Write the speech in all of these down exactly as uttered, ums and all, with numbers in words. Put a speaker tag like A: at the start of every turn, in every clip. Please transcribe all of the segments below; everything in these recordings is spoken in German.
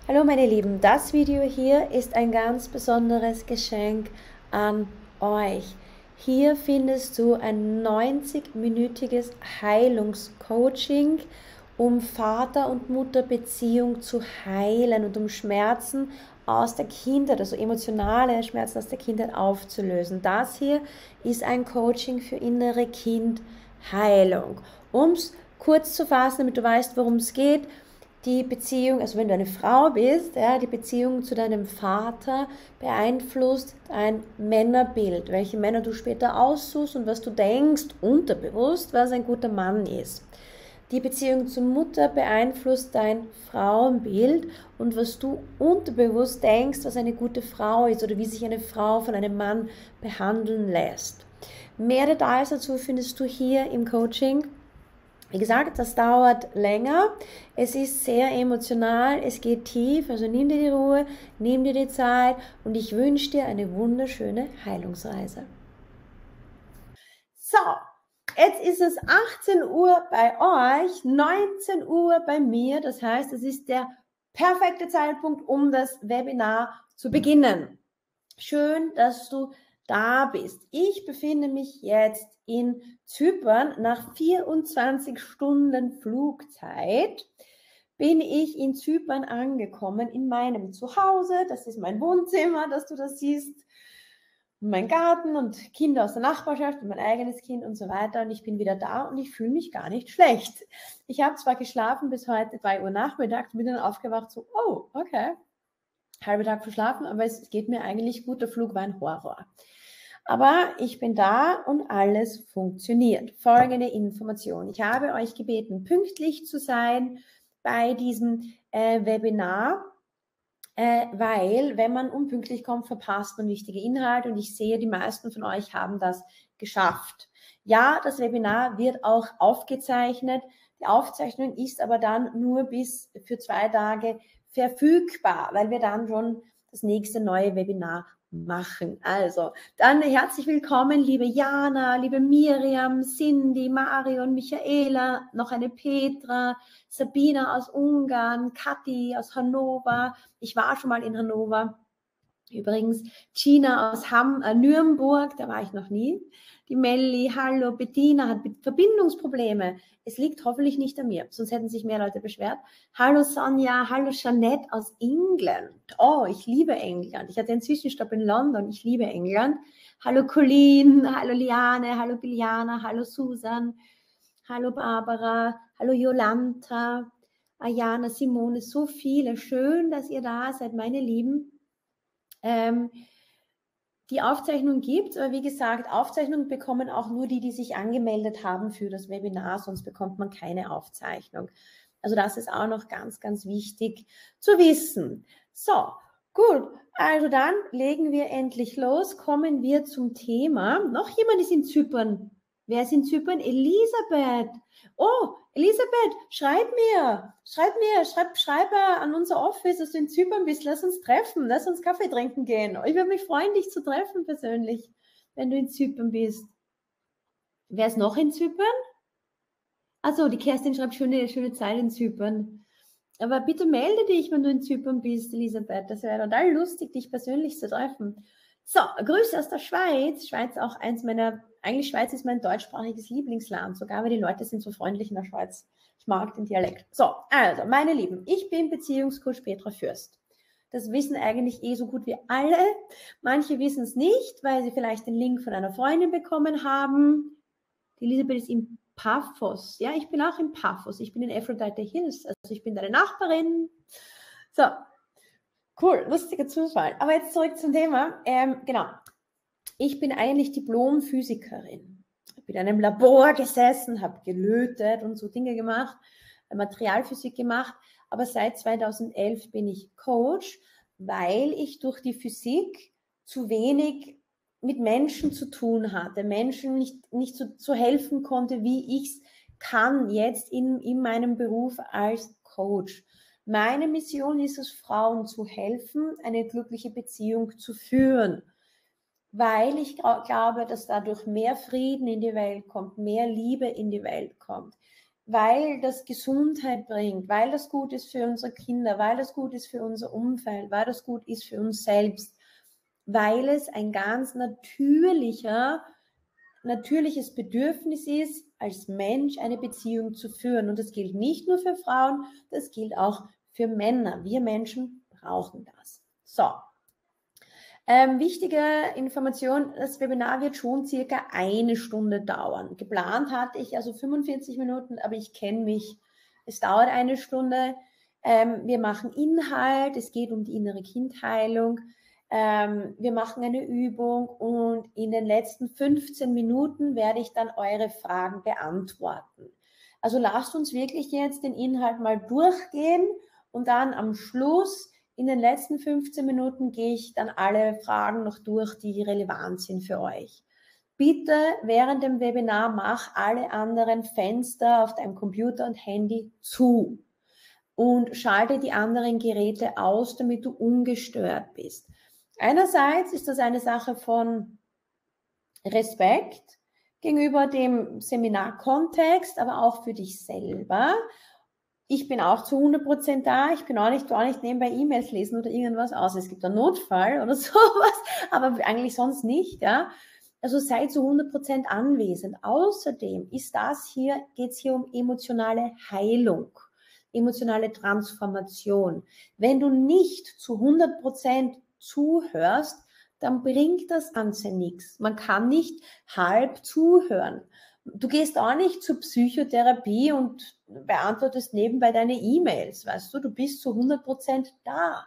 A: Hallo meine Lieben, das Video hier ist ein ganz besonderes Geschenk an euch. Hier findest du ein neunzig-minütiges Heilungscoaching, um Vater- und Mutterbeziehung zu heilen und um Schmerzen aus der Kindheit, also emotionale Schmerzen aus der Kindheit aufzulösen. Das hier ist ein Coaching für innere Kindheilung. Um es kurz zu fassen, damit du weißt, worum es geht: Die Beziehung, also wenn du eine Frau bist, ja, die Beziehung zu deinem Vater beeinflusst dein Männerbild, welche Männer du später aussuchst und was du denkst, unterbewusst, was ein guter Mann ist. Die Beziehung zur Mutter beeinflusst dein Frauenbild und was du unterbewusst denkst, was eine gute Frau ist oder wie sich eine Frau von einem Mann behandeln lässt. Mehr Details dazu findest du hier im Coaching. Wie gesagt, das dauert länger, es ist sehr emotional, es geht tief, also nimm dir die Ruhe, nimm dir die Zeit und ich wünsche dir eine wunderschöne Heilungsreise. So, jetzt ist es achtzehn Uhr bei euch, neunzehn Uhr bei mir, das heißt, es ist der perfekte Zeitpunkt, um das Webinar zu beginnen. Schön, dass du da bist. Ich befinde mich jetzt in Zypern. Nach vierundzwanzig Stunden Flugzeit bin ich in Zypern angekommen, in meinem Zuhause. Das ist mein Wohnzimmer, dass du das siehst. Mein Garten und Kinder aus der Nachbarschaft und mein eigenes Kind und so weiter. Und ich bin wieder da und ich fühle mich gar nicht schlecht. Ich habe zwar geschlafen bis heute drei Uhr nachmittags, bin dann aufgewacht so, oh, okay, halbe Tag verschlafen, aber es geht mir eigentlich gut, der Flug war ein Horror. Aber ich bin da und alles funktioniert. Folgende Information: Ich habe euch gebeten, pünktlich zu sein bei diesem äh, Webinar, äh, weil wenn man unpünktlich kommt, verpasst man wichtige Inhalte und ich sehe, die meisten von euch haben das geschafft. Ja, das Webinar wird auch aufgezeichnet. Die Aufzeichnung ist aber dann nur bis für zwei Tage verfügbar, weil wir dann schon das nächste neue Webinar machen. Also, dann herzlich willkommen, liebe Jana, liebe Miriam, Cindy, Marion, Michaela, noch eine Petra, Sabina aus Ungarn, Kathi aus Hannover. Ich war schon mal in Hannover. Übrigens, Gina aus Hamm, äh, Nürnberg, da war ich noch nie. Die Melli, hallo, Bettina hat Verbindungsprobleme. Es liegt hoffentlich nicht an mir, sonst hätten sich mehr Leute beschwert. Hallo Sonja, hallo Jeanette aus England. Oh, ich liebe England. Ich hatte einen Zwischenstopp in London, ich liebe England. Hallo Colleen, hallo Liane, hallo Biliana, hallo Susan, hallo Barbara, hallo Jolanta, Ayana, Simone, so viele. Schön, dass ihr da seid, meine Lieben. Ähm, die Aufzeichnung gibt, aber wie gesagt, Aufzeichnungen bekommen auch nur die, die sich angemeldet haben für das Webinar, sonst bekommt man keine Aufzeichnung. Also das ist auch noch ganz, ganz wichtig zu wissen. So, gut, also dann legen wir endlich los, kommen wir zum Thema. Noch jemand ist in Zypern. Wer ist in Zypern? Elisabeth. Oh, Elisabeth, schreib mir, schreib mir, schreib, schreib an unser Office, dass du in Zypern bist. Lass uns treffen, lass uns Kaffee trinken gehen. Ich würde mich freuen, dich zu treffen persönlich, wenn du in Zypern bist. Wer ist noch in Zypern? Also die Kerstin schreibt schöne, schöne Zeit in Zypern. Aber bitte melde dich, wenn du in Zypern bist, Elisabeth. Das wäre total lustig, dich persönlich zu treffen. So, Grüße aus der Schweiz. Schweiz auch eins meiner, eigentlich Schweiz ist mein deutschsprachiges Lieblingsland, sogar weil die Leute sind so freundlich in der Schweiz. Ich mag den Dialekt. So, also, meine Lieben, ich bin Beziehungscoach Petra Fürst. Das wissen eigentlich eh so gut wie alle. Manche wissen es nicht, weil sie vielleicht den Link von einer Freundin bekommen haben. Die Elisabeth ist in Paphos. Ja, ich bin auch in Paphos. Ich bin in Aphrodite Hills. Also ich bin deine Nachbarin. So, cool, lustiger Zufall. Aber jetzt zurück zum Thema. Ähm, genau. Ich bin eigentlich Diplom-Physikerin. Ich bin in einem Labor gesessen, habe gelötet und so Dinge gemacht, Materialphysik gemacht. Aber seit zweitausendelf bin ich Coach, weil ich durch die Physik zu wenig mit Menschen zu tun hatte, Menschen nicht, nicht so, so helfen konnte, wie ich es kann jetzt in, in meinem Beruf als Coach. Meine Mission ist es, Frauen zu helfen, eine glückliche Beziehung zu führen, weil ich glaube, dass dadurch mehr Frieden in die Welt kommt, mehr Liebe in die Welt kommt. weil das Gesundheit bringt, weil das gut ist für unsere Kinder, weil das gut ist für unser Umfeld, weil das gut ist für uns selbst, weil es ein ganz natürlicher, natürliches Bedürfnis ist, als Mensch eine Beziehung zu führen. Und das gilt nicht nur für Frauen, das gilt auch für Männer. Wir Menschen brauchen das. So. Ähm, wichtige Information, das Webinar wird schon circa eine Stunde dauern. Geplant hatte ich also fünfundvierzig Minuten, aber ich kenne mich. Es dauert eine Stunde. Ähm, wir machen Inhalt, es geht um die innere Kindheilung. Ähm, wir machen eine Übung und in den letzten fünfzehn Minuten werde ich dann eure Fragen beantworten. Also lasst uns wirklich jetzt den Inhalt mal durchgehen und dann am Schluss in den letzten fünfzehn Minuten gehe ich dann alle Fragen noch durch, die relevant sind für euch. Bitte während dem Webinar mach alle anderen Fenster auf deinem Computer und Handy zu und schalte die anderen Geräte aus, damit du ungestört bist. Einerseits ist das eine Sache von Respekt gegenüber dem Seminarkontext, aber auch für dich selber. Ich bin auch zu hundert Prozent da, ich bin auch nicht, gar nicht nebenbei E-Mails lesen oder irgendwas aus. Es gibt einen Notfall oder sowas, aber eigentlich sonst nicht, ja. Also sei zu hundert Prozent anwesend. Außerdem ist das hier, geht es hier um emotionale Heilung, emotionale Transformation. Wenn du nicht zu hundert Prozent zuhörst, dann bringt das Ganze nichts. Man kann nicht halb zuhören. Du gehst auch nicht zur Psychotherapie und beantwortest nebenbei deine E-Mails, weißt du, du bist zu hundert Prozent da.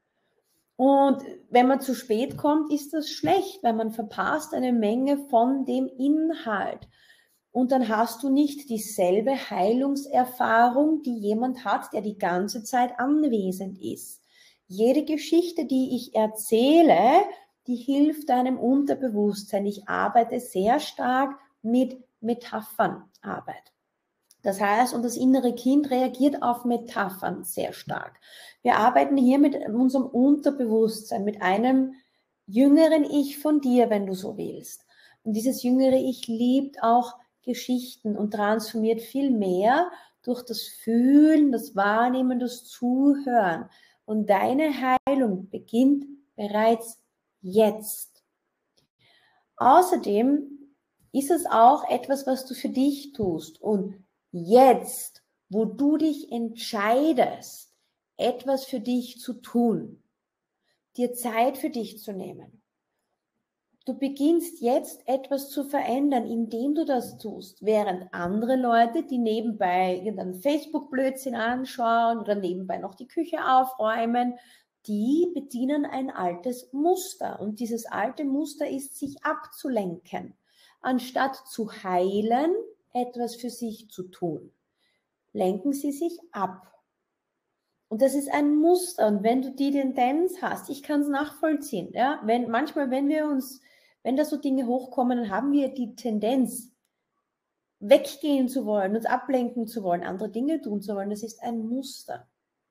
A: Und wenn man zu spät kommt, ist das schlecht, weil man verpasst eine Menge von dem Inhalt. Und dann hast du nicht dieselbe Heilungserfahrung, die jemand hat, der die ganze Zeit anwesend ist. Jede Geschichte, die ich erzähle, die hilft deinem Unterbewusstsein. Ich arbeite sehr stark mit Metaphernarbeit. Das heißt, und das innere Kind reagiert auf Metaphern sehr stark. Wir arbeiten hier mit unserem Unterbewusstsein, mit einem jüngeren Ich von dir, wenn du so willst. Und dieses jüngere Ich liebt auch Geschichten und transformiert viel mehr durch das Fühlen, das Wahrnehmen, das Zuhören. Und deine Heilung beginnt bereits jetzt. Außerdem ist es auch etwas, was du für dich tust. Und jetzt, wo du dich entscheidest, etwas für dich zu tun, dir Zeit für dich zu nehmen, du beginnst jetzt etwas zu verändern, indem du das tust, während andere Leute, die nebenbei irgendeinen Facebook-Blödsinn anschauen oder nebenbei noch die Küche aufräumen, die bedienen ein altes Muster. Und dieses alte Muster ist, sich abzulenken, anstatt zu heilen, etwas für sich zu tun. Lenken sie sich ab. Und das ist ein Muster. Und wenn du die Tendenz hast, ich kann es nachvollziehen, ja, wenn, manchmal, wenn wir uns, wenn da so Dinge hochkommen, dann haben wir die Tendenz, weggehen zu wollen, uns ablenken zu wollen, andere Dinge tun zu wollen. Das ist ein Muster.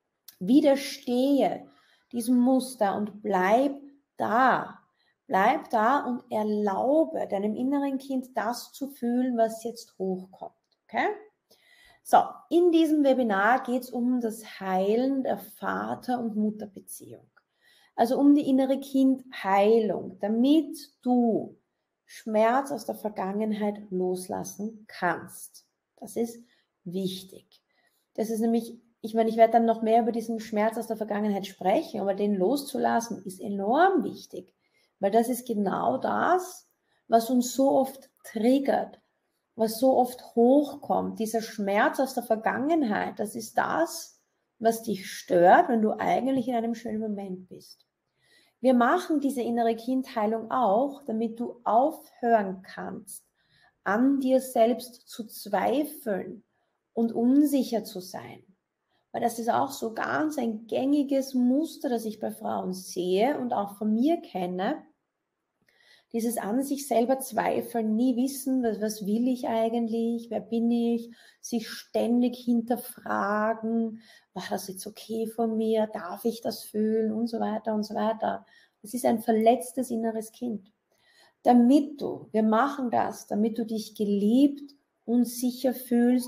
A: Widerstehe diesem Muster und bleib da. Bleib da und erlaube deinem inneren Kind das zu fühlen, was jetzt hochkommt. Okay? So, in diesem Webinar geht es um das Heilen der Vater- und Mutterbeziehung. Also um die innere Kindheilung, damit du Schmerz aus der Vergangenheit loslassen kannst. Das ist wichtig. Das ist nämlich, ich meine, ich werde dann noch mehr über diesen Schmerz aus der Vergangenheit sprechen, aber den loszulassen ist enorm wichtig, weil das ist genau das, was uns so oft triggert, was so oft hochkommt. Dieser Schmerz aus der Vergangenheit, das ist das, was dich stört, wenn du eigentlich in einem schönen Moment bist. Wir machen diese innere Kindheilung auch, damit du aufhören kannst, an dir selbst zu zweifeln und unsicher zu sein. Weil das ist auch so ganz ein gängiges Muster, das ich bei Frauen sehe und auch von mir kenne. Dieses an sich selber zweifeln, nie wissen, was, was will ich eigentlich, wer bin ich, sich ständig hinterfragen, war das jetzt okay von mir, darf ich das fühlen und so weiter und so weiter. Das ist ein verletztes inneres Kind. Damit du, wir machen das, damit du dich geliebt und sicher fühlst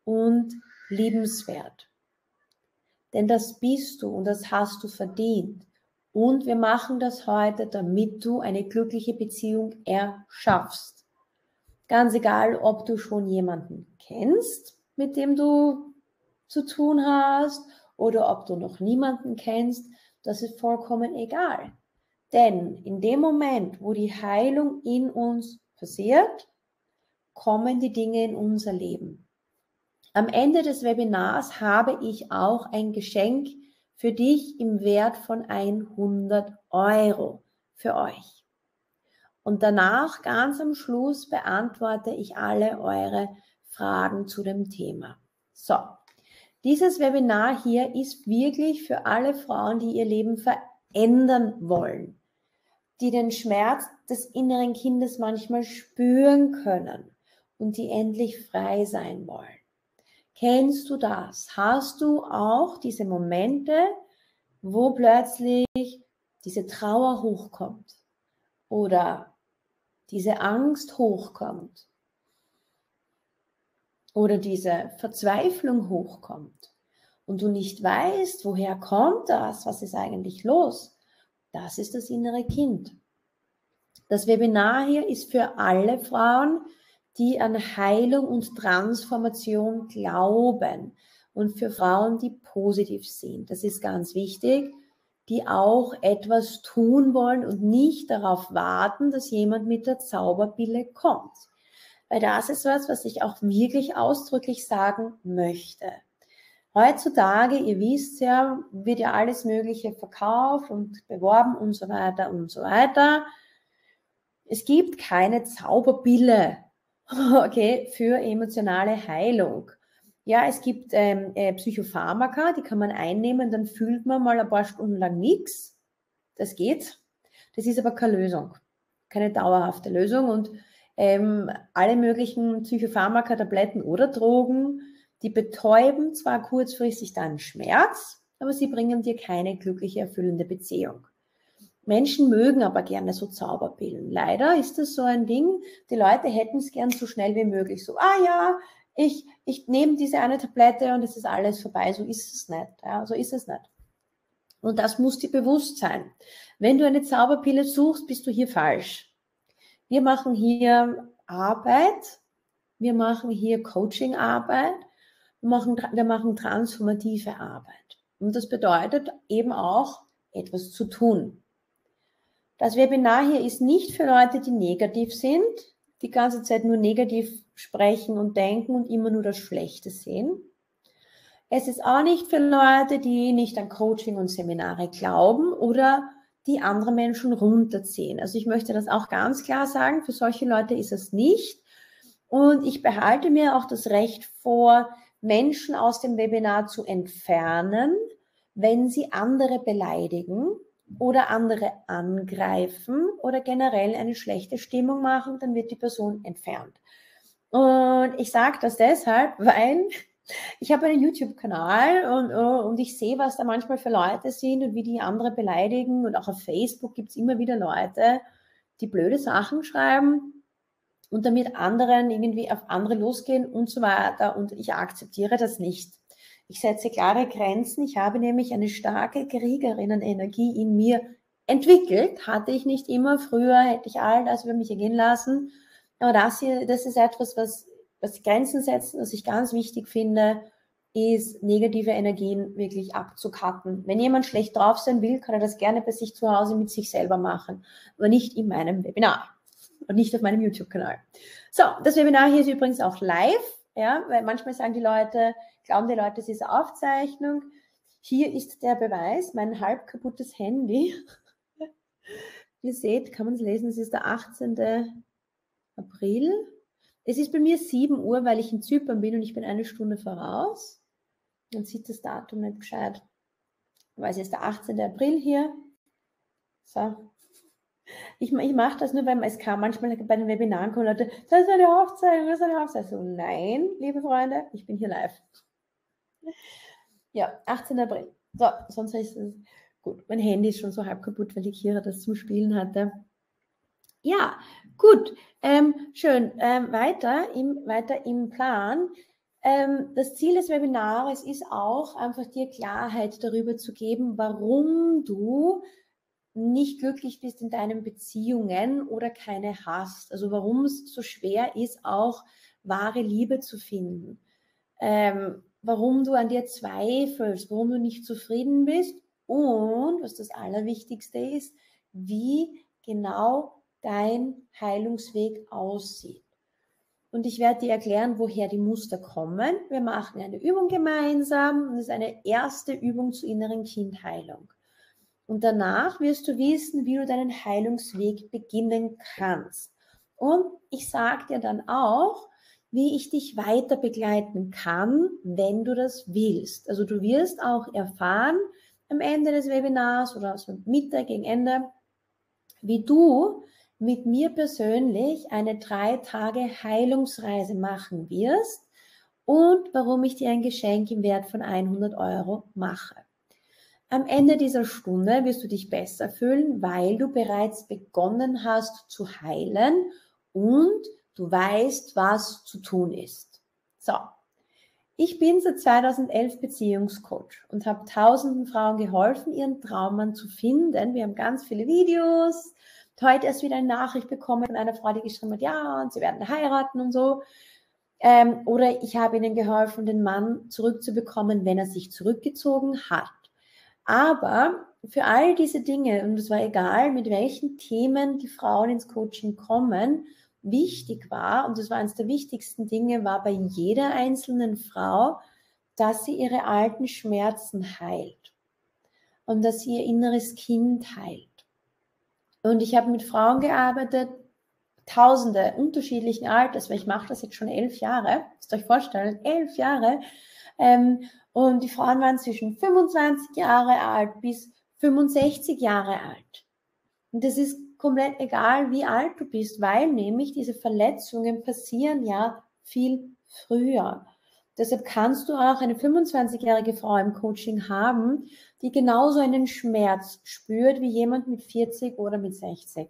A: und liebenswert. Denn das bist du und das hast du verdient. Und wir machen das heute, damit du eine glückliche Beziehung erschaffst. Ganz egal, ob du schon jemanden kennst, mit dem du zu tun hast, oder ob du noch niemanden kennst, das ist vollkommen egal. Denn in dem Moment, wo die Heilung in uns passiert, kommen die Dinge in unser Leben. Am Ende des Webinars habe ich auch ein Geschenk für dich im Wert von hundert Euro für euch. Und danach, ganz am Schluss, beantworte ich alle eure Fragen zu dem Thema. So, dieses Webinar hier ist wirklich für alle Frauen, die ihr Leben verändern wollen, die den Schmerz des inneren Kindes manchmal spüren können und die endlich frei sein wollen. Kennst du das? Hast du auch diese Momente, wo plötzlich diese Trauer hochkommt oder diese Angst hochkommt oder diese Verzweiflung hochkommt und du nicht weißt, woher kommt das, was ist eigentlich los? Das ist das innere Kind. Das Webinar hier ist für alle Frauen, die an Heilung und Transformation glauben und für Frauen, die positiv sind. Das ist ganz wichtig, die auch etwas tun wollen und nicht darauf warten, dass jemand mit der Zauberpille kommt. Weil das ist was, was ich auch wirklich ausdrücklich sagen möchte. Heutzutage, ihr wisst ja, wird ja alles Mögliche verkauft und beworben und so weiter und so weiter. Es gibt keine Zauberpille, okay, für emotionale Heilung. Ja, es gibt ähm, äh, Psychopharmaka, die kann man einnehmen, dann fühlt man mal ein paar Stunden lang nichts. Das geht. Das ist aber keine Lösung, keine dauerhafte Lösung. Und ähm, alle möglichen Psychopharmaka, Tabletten oder Drogen, die betäuben zwar kurzfristig deinen Schmerz, aber sie bringen dir keine glückliche, erfüllende Beziehung. Menschen mögen aber gerne so Zauberpillen. Leider ist das so ein Ding, die Leute hätten es gern so schnell wie möglich. So, ah ja, ich, ich nehme diese eine Tablette und es ist alles vorbei. So ist es nicht. Ja, so ist es nicht. Und das muss dir bewusst sein. Wenn du eine Zauberpille suchst, bist du hier falsch. Wir machen hier Arbeit, wir machen hier Coaching-Arbeit, wir machen, wir machen transformative Arbeit. Und das bedeutet eben auch, etwas zu tun. Das Webinar hier ist nicht für Leute, die negativ sind, die ganze Zeit nur negativ sprechen und denken und immer nur das Schlechte sehen. Es ist auch nicht für Leute, die nicht an Coaching und Seminare glauben oder die andere Menschen runterziehen. Also ich möchte das auch ganz klar sagen, für solche Leute ist es nicht. Und ich behalte mir auch das Recht vor, Menschen aus dem Webinar zu entfernen, wenn sie andere beleidigen oder andere angreifen oder generell eine schlechte Stimmung machen, dann wird die Person entfernt. Und ich sage das deshalb, weil ich habe einen YouTube-Kanal und, und ich sehe, was da manchmal für Leute sind und wie die andere beleidigen. Und auch auf Facebook gibt es immer wieder Leute, die blöde Sachen schreiben und damit anderen irgendwie auf andere losgehen und so weiter. Und ich akzeptiere das nicht. Ich setze klare Grenzen. Ich habe nämlich eine starke Kriegerinnen-Energie in mir entwickelt. Hatte ich nicht immer. Früher hätte ich all das über mich ergehen lassen. Aber das hier, das ist etwas, was, was Grenzen setzen, was ich ganz wichtig finde, ist negative Energien wirklich abzukappen. Wenn jemand schlecht drauf sein will, kann er das gerne bei sich zu Hause mit sich selber machen, aber nicht in meinem Webinar und nicht auf meinem YouTube-Kanal. So, das Webinar hier ist übrigens auch live, ja, weil manchmal sagen die Leute, glauben die Leute, es ist eine Aufzeichnung. Hier ist der Beweis, mein halb kaputtes Handy. Ihr seht, kann man es lesen, es ist der achtzehnte April. Es ist bei mir sieben Uhr, weil ich in Zypern bin und ich bin eine Stunde voraus. Man sieht das Datum nicht gescheit. Aber es ist der achtzehnte April hier. So. Ich, ich mache das nur, weil es kam manchmal bei den Webinaren kommen Leute, das ist eine Aufzeichnung, das ist eine Aufzeichnung. So, nein, liebe Freunde, ich bin hier live. Ja, achtzehnter April. So, sonst ist es gut. Mein Handy ist schon so halb kaputt, weil die Kira das zum Spielen hatte. Ja, gut. Ähm, schön. Ähm, weiter, im, weiter im Plan. Ähm, das Ziel des Webinars ist auch, einfach dir Klarheit darüber zu geben, warum du nicht glücklich bist in deinen Beziehungen oder keine hast. Also warum es so schwer ist, auch wahre Liebe zu finden. Ähm, warum du an dir zweifelst, warum du nicht zufrieden bist und, was das Allerwichtigste ist, wie genau dein Heilungsweg aussieht. Und ich werde dir erklären, woher die Muster kommen. Wir machen eine Übung gemeinsam und das ist eine erste Übung zur inneren Kindheilung. Und danach wirst du wissen, wie du deinen Heilungsweg beginnen kannst. Und ich sage dir dann auch, wie ich dich weiter begleiten kann, wenn du das willst. Also du wirst auch erfahren am Ende des Webinars oder so Mitte gegen Ende, wie du mit mir persönlich eine drei Tage Heilungsreise machen wirst und warum ich dir ein Geschenk im Wert von hundert Euro mache. Am Ende dieser Stunde wirst du dich besser fühlen, weil du bereits begonnen hast zu heilen und du weißt, was zu tun ist. So, ich bin seit zweitausendelf Beziehungscoach und habe tausenden Frauen geholfen, ihren Traummann zu finden. Wir haben ganz viele Videos. Heute erst wieder eine Nachricht bekommen von einer Frau, die geschrieben hat, ja, und sie werden heiraten und so. Ähm, oder ich habe ihnen geholfen, den Mann zurückzubekommen, wenn er sich zurückgezogen hat. Aber für all diese Dinge, und es war egal, mit welchen Themen die Frauen ins Coaching kommen, wichtig war, und das war eines der wichtigsten Dinge, war bei jeder einzelnen Frau, dass sie ihre alten Schmerzen heilt und dass sie ihr inneres Kind heilt. Und ich habe mit Frauen gearbeitet, tausende unterschiedlichen Alters, weil ich mache das jetzt schon elf Jahre, müsst ihr euch vorstellen, elf Jahre, ähm, und die Frauen waren zwischen fünfundzwanzig Jahre alt bis fünfundsechzig Jahre alt. Und das ist komplett egal, wie alt du bist, weil nämlich diese Verletzungen passieren ja viel früher. Deshalb kannst du auch eine fünfundzwanzigjährige Frau im Coaching haben, die genauso einen Schmerz spürt wie jemand mit vierzig oder mit sechzig.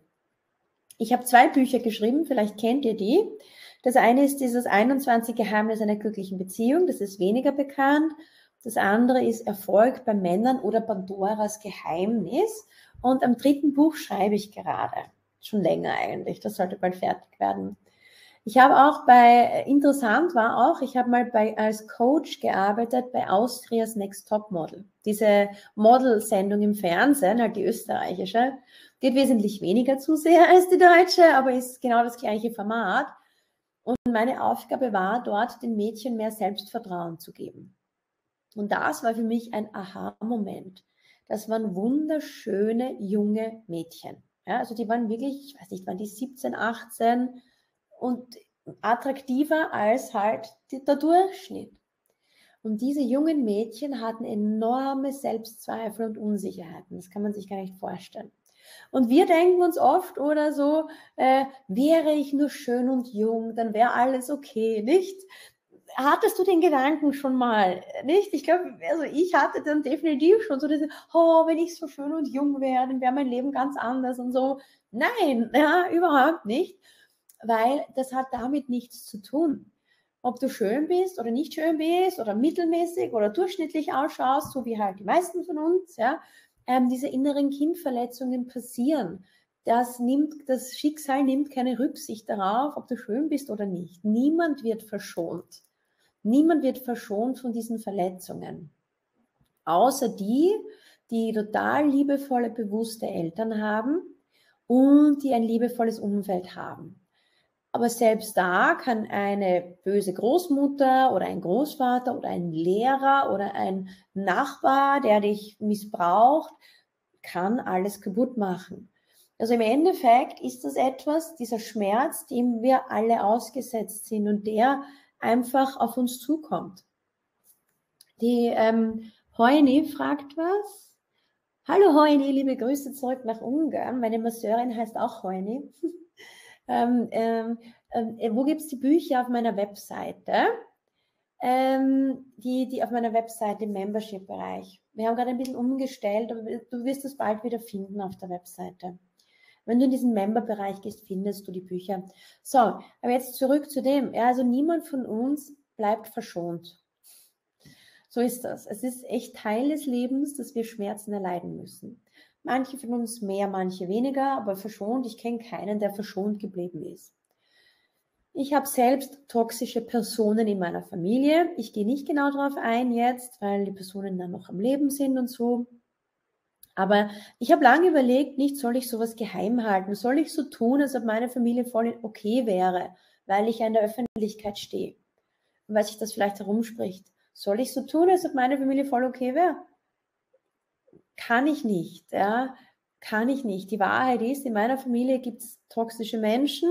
A: Ich habe zwei Bücher geschrieben, vielleicht kennt ihr die. Das eine ist dieses einundzwanzig Geheimnisse einer glücklichen Beziehung, das ist weniger bekannt. Das andere ist Erfolg bei Männern oder Pandoras Geheimnis. Und am dritten Buch schreibe ich gerade, schon länger eigentlich, das sollte bald fertig werden. Ich habe auch bei, interessant war auch, ich habe mal bei, als Coach gearbeitet bei Austrias Next Top Model. Diese Model-Sendung im Fernsehen, halt die österreichische, geht wesentlich weniger Zuseher als die deutsche, aber ist genau das gleiche Format. Und meine Aufgabe war, dort den Mädchen mehr Selbstvertrauen zu geben. Und das war für mich ein Aha-Moment. Das waren wunderschöne junge Mädchen. Ja, also die waren wirklich, ich weiß nicht, waren die siebzehn, achtzehn und attraktiver als halt der Durchschnitt. Und diese jungen Mädchen hatten enorme Selbstzweifel und Unsicherheiten. Das kann man sich gar nicht vorstellen. Und wir denken uns oft oder so, äh, wäre ich nur schön und jung, dann wäre alles okay, nicht? Hattest du den Gedanken schon mal, nicht? Ich glaube, also ich hatte dann definitiv schon so diese, oh, wenn ich so schön und jung wäre, dann wäre mein Leben ganz anders und so. Nein, ja, überhaupt nicht, weil das hat damit nichts zu tun. Ob du schön bist oder nicht schön bist oder mittelmäßig oder durchschnittlich ausschaust, so wie halt die meisten von uns, ja, ähm, diese inneren Kindverletzungen passieren. Das nimmt, das Schicksal nimmt keine Rücksicht darauf, ob du schön bist oder nicht. Niemand wird verschont. Niemand wird verschont von diesen Verletzungen. Außer die, die total liebevolle, bewusste Eltern haben und die ein liebevolles Umfeld haben. Aber selbst da kann eine böse Großmutter oder ein Großvater oder ein Lehrer oder ein Nachbar, der dich missbraucht, kann alles kaputt machen. Also im Endeffekt ist das etwas, dieser Schmerz, dem wir alle ausgesetzt sind und der einfach auf uns zukommt. Die ähm, Heuni fragt was. Hallo Heuni, liebe Grüße zurück nach Ungarn. Meine Masseurin heißt auch Heuni. ähm, ähm, äh, wo gibt es die Bücher auf meiner Webseite? Ähm, die, die auf meiner Webseite im Membership-Bereich. Wir haben gerade ein bisschen umgestellt, aber du wirst es bald wieder finden auf der Webseite. Wenn du in diesen Member-Bereich gehst, findest du die Bücher. So, aber jetzt zurück zu dem. Ja, also niemand von uns bleibt verschont. So ist das. Es ist echt Teil des Lebens, dass wir Schmerzen erleiden müssen. Manche von uns mehr, manche weniger, aber verschont. Ich kenne keinen, der verschont geblieben ist. Ich habe selbst toxische Personen in meiner Familie. Ich gehe nicht genau darauf ein jetzt, weil die Personen dann noch am Leben sind und so. Aber ich habe lange überlegt, nicht soll ich sowas geheim halten? Soll ich so tun, als ob meine Familie voll okay wäre, weil ich ja in der Öffentlichkeit stehe? Und weil sich das vielleicht herumspricht. Soll ich so tun, als ob meine Familie voll okay wäre? Kann ich nicht, ja. Kann ich nicht. Die Wahrheit ist, in meiner Familie gibt es toxische Menschen.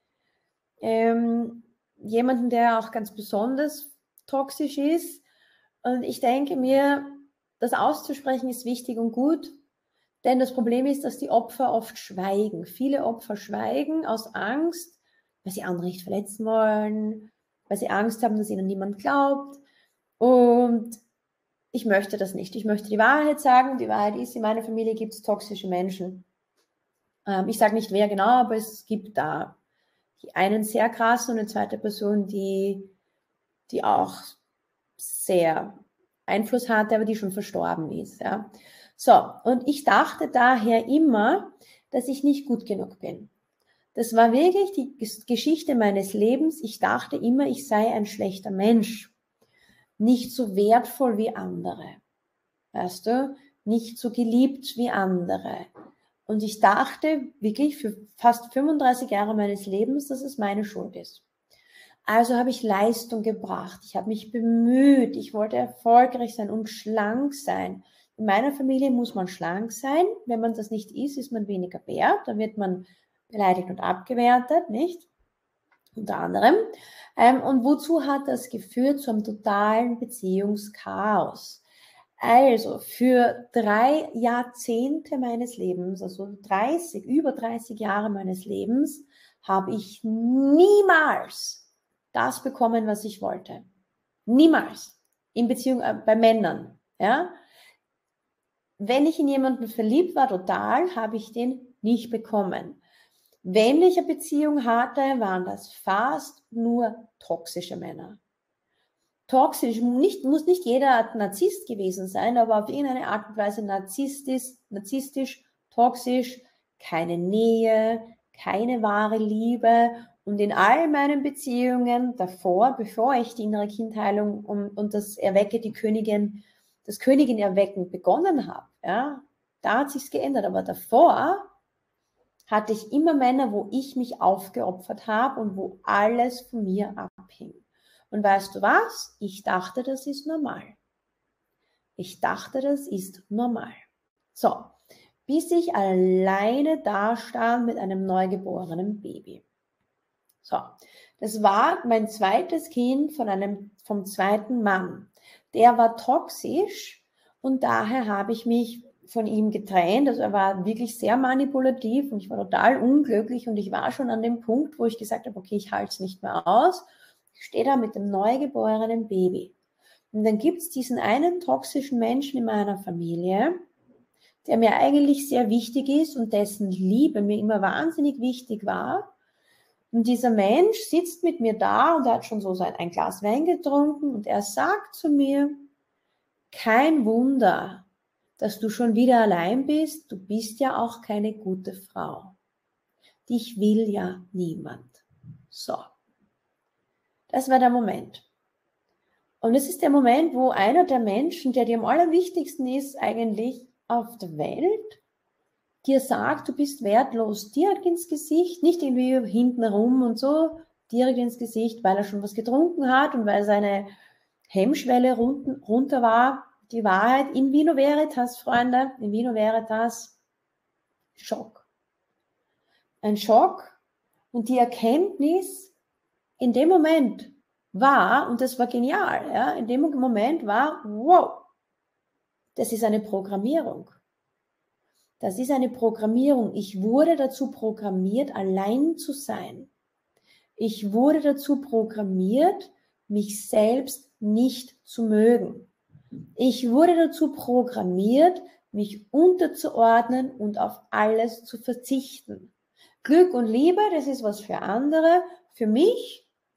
A: Ähm, jemanden, der auch ganz besonders toxisch ist. Und ich denke mir, das auszusprechen ist wichtig und gut, denn das Problem ist, dass die Opfer oft schweigen. Viele Opfer schweigen aus Angst, weil sie andere nicht verletzen wollen, weil sie Angst haben, dass ihnen niemand glaubt. Und ich möchte das nicht. Ich möchte die Wahrheit sagen. Die Wahrheit ist, in meiner Familie gibt es toxische Menschen. Ähm, ich sage nicht, wer genau, aber es gibt da einen sehr krassen und eine zweite Person, die, die auch sehr Einfluss hatte, aber die schon verstorben ist. Ja. So, und ich dachte daher immer, dass ich nicht gut genug bin. Das war wirklich die Geschichte meines Lebens. Ich dachte immer, ich sei ein schlechter Mensch. Nicht so wertvoll wie andere. Weißt du? Nicht so geliebt wie andere. Und ich dachte wirklich für fast fünfunddreißig Jahre meines Lebens, dass es meine Schuld ist. Also habe ich Leistung gebracht. Ich habe mich bemüht. Ich wollte erfolgreich sein und schlank sein. In meiner Familie muss man schlank sein. Wenn man das nicht ist, ist man weniger wert. Dann wird man beleidigt und abgewertet, nicht? Unter anderem. Und wozu hat das geführt? Zu einem totalen Beziehungschaos. Also für drei Jahrzehnte meines Lebens, also dreißig, über dreißig Jahre meines Lebens, habe ich niemals das bekommen, was ich wollte. Niemals. In Beziehung äh, bei Männern. Ja? Wenn ich in jemanden verliebt war, total, habe ich den nicht bekommen. Wenn ich eine Beziehung hatte, waren das fast nur toxische Männer. Toxisch, nicht, muss nicht jeder Narzisst gewesen sein, aber auf irgendeine Art und Weise narzisstisch, narzisstisch, toxisch, keine Nähe, keine wahre Liebe. Und in all meinen Beziehungen davor, bevor ich die innere Kindheilung und, und das Erwecke die Königin, das Königin erwecken begonnen habe, ja, da hat sich's geändert. Aber davor hatte ich immer Männer, wo ich mich aufgeopfert habe und wo alles von mir abhing. Und weißt du was? Ich dachte, das ist normal. Ich dachte, das ist normal. So, bis ich alleine da stand mit einem neugeborenen Baby. So, das war mein zweites Kind von einem, vom zweiten Mann. Der war toxisch und daher habe ich mich von ihm getrennt. Also er war wirklich sehr manipulativ und ich war total unglücklich und ich war schon an dem Punkt, wo ich gesagt habe, okay, ich halte es nicht mehr aus. Ich stehe da mit dem neugeborenen Baby. Und dann gibt es diesen einen toxischen Menschen in meiner Familie, der mir eigentlich sehr wichtig ist und dessen Liebe mir immer wahnsinnig wichtig war. Und dieser Mensch sitzt mit mir da und er hat schon so sein, ein Glas Wein getrunken und er sagt zu mir, kein Wunder, dass du schon wieder allein bist, du bist ja auch keine gute Frau. Dich will ja niemand. So. Das war der Moment. Und es ist der Moment, wo einer der Menschen, der dir am allerwichtigsten ist eigentlich auf der Welt, dir sagt, du bist wertlos, direkt ins Gesicht, nicht irgendwie hinten rum und so, direkt ins Gesicht, weil er schon was getrunken hat und weil seine Hemmschwelle runter war. Die Wahrheit, in vino veritas, Freunde, in vino veritas, Schock. Ein Schock und die Erkenntnis in dem Moment war, und das war genial, ja, in dem Moment war, wow, das ist eine Programmierung. Das ist eine Programmierung. Ich wurde dazu programmiert, allein zu sein. Ich wurde dazu programmiert, mich selbst nicht zu mögen. Ich wurde dazu programmiert, mich unterzuordnen und auf alles zu verzichten. Glück und Liebe, das ist was für andere. Für mich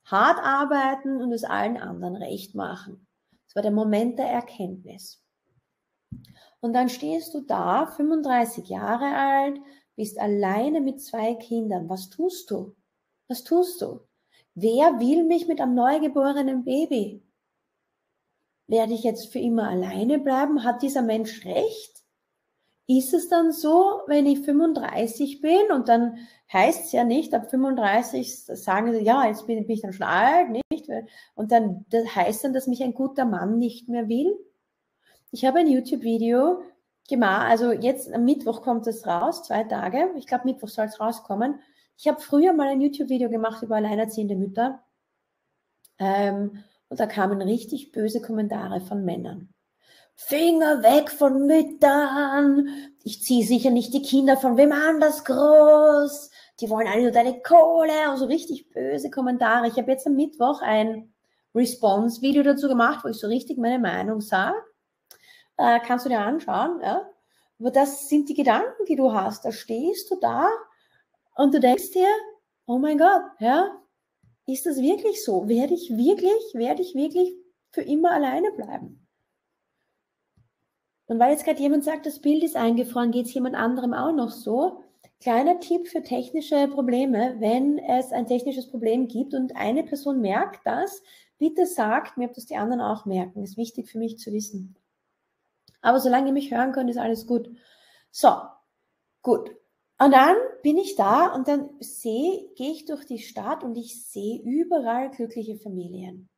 A: hart arbeiten und es allen anderen recht machen. Das war der Moment der Erkenntnis. Und dann stehst du da, fünfunddreißig Jahre alt, bist alleine mit zwei Kindern. Was tust du? Was tust du? Wer will mich mit einem neugeborenen Baby? Werde ich jetzt für immer alleine bleiben? Hat dieser Mensch recht? Ist es dann so, wenn ich fünfunddreißig bin und dann heißt es ja nicht, ab fünfunddreißig sagen sie, ja, jetzt bin, bin ich dann schon alt, nicht? Und dann das heißt dann, dass mich ein guter Mann nicht mehr will? Ich habe ein YouTube-Video gemacht, also jetzt am Mittwoch kommt es raus, zwei Tage, ich glaube Mittwoch soll es rauskommen. Ich habe früher mal ein YouTube-Video gemacht über alleinerziehende Mütter ähm, und da kamen richtig böse Kommentare von Männern. Finger weg von Müttern, ich ziehe sicher nicht die Kinder von wem anders groß, die wollen alle nur deine Kohle und so richtig böse Kommentare. Ich habe jetzt am Mittwoch ein Response-Video dazu gemacht, wo ich so richtig meine Meinung sage. Äh, kannst du dir anschauen, ja? Aber das sind die Gedanken, die du hast. Da stehst du da und du denkst dir, oh mein Gott, ja, ist das wirklich so? Werde ich wirklich, werde ich wirklich für immer alleine bleiben? Und weil jetzt gerade jemand sagt, das Bild ist eingefroren, geht es jemand anderem auch noch so? Kleiner Tipp für technische Probleme, wenn es ein technisches Problem gibt und eine Person merkt das, bitte sagt mir, ob das die anderen auch merken. Das ist wichtig für mich zu wissen. Aber solange ihr mich hören könnt, ist alles gut. So, gut. Und dann bin ich da und dann sehe, gehe ich durch die Stadt und ich sehe überall glückliche Familien.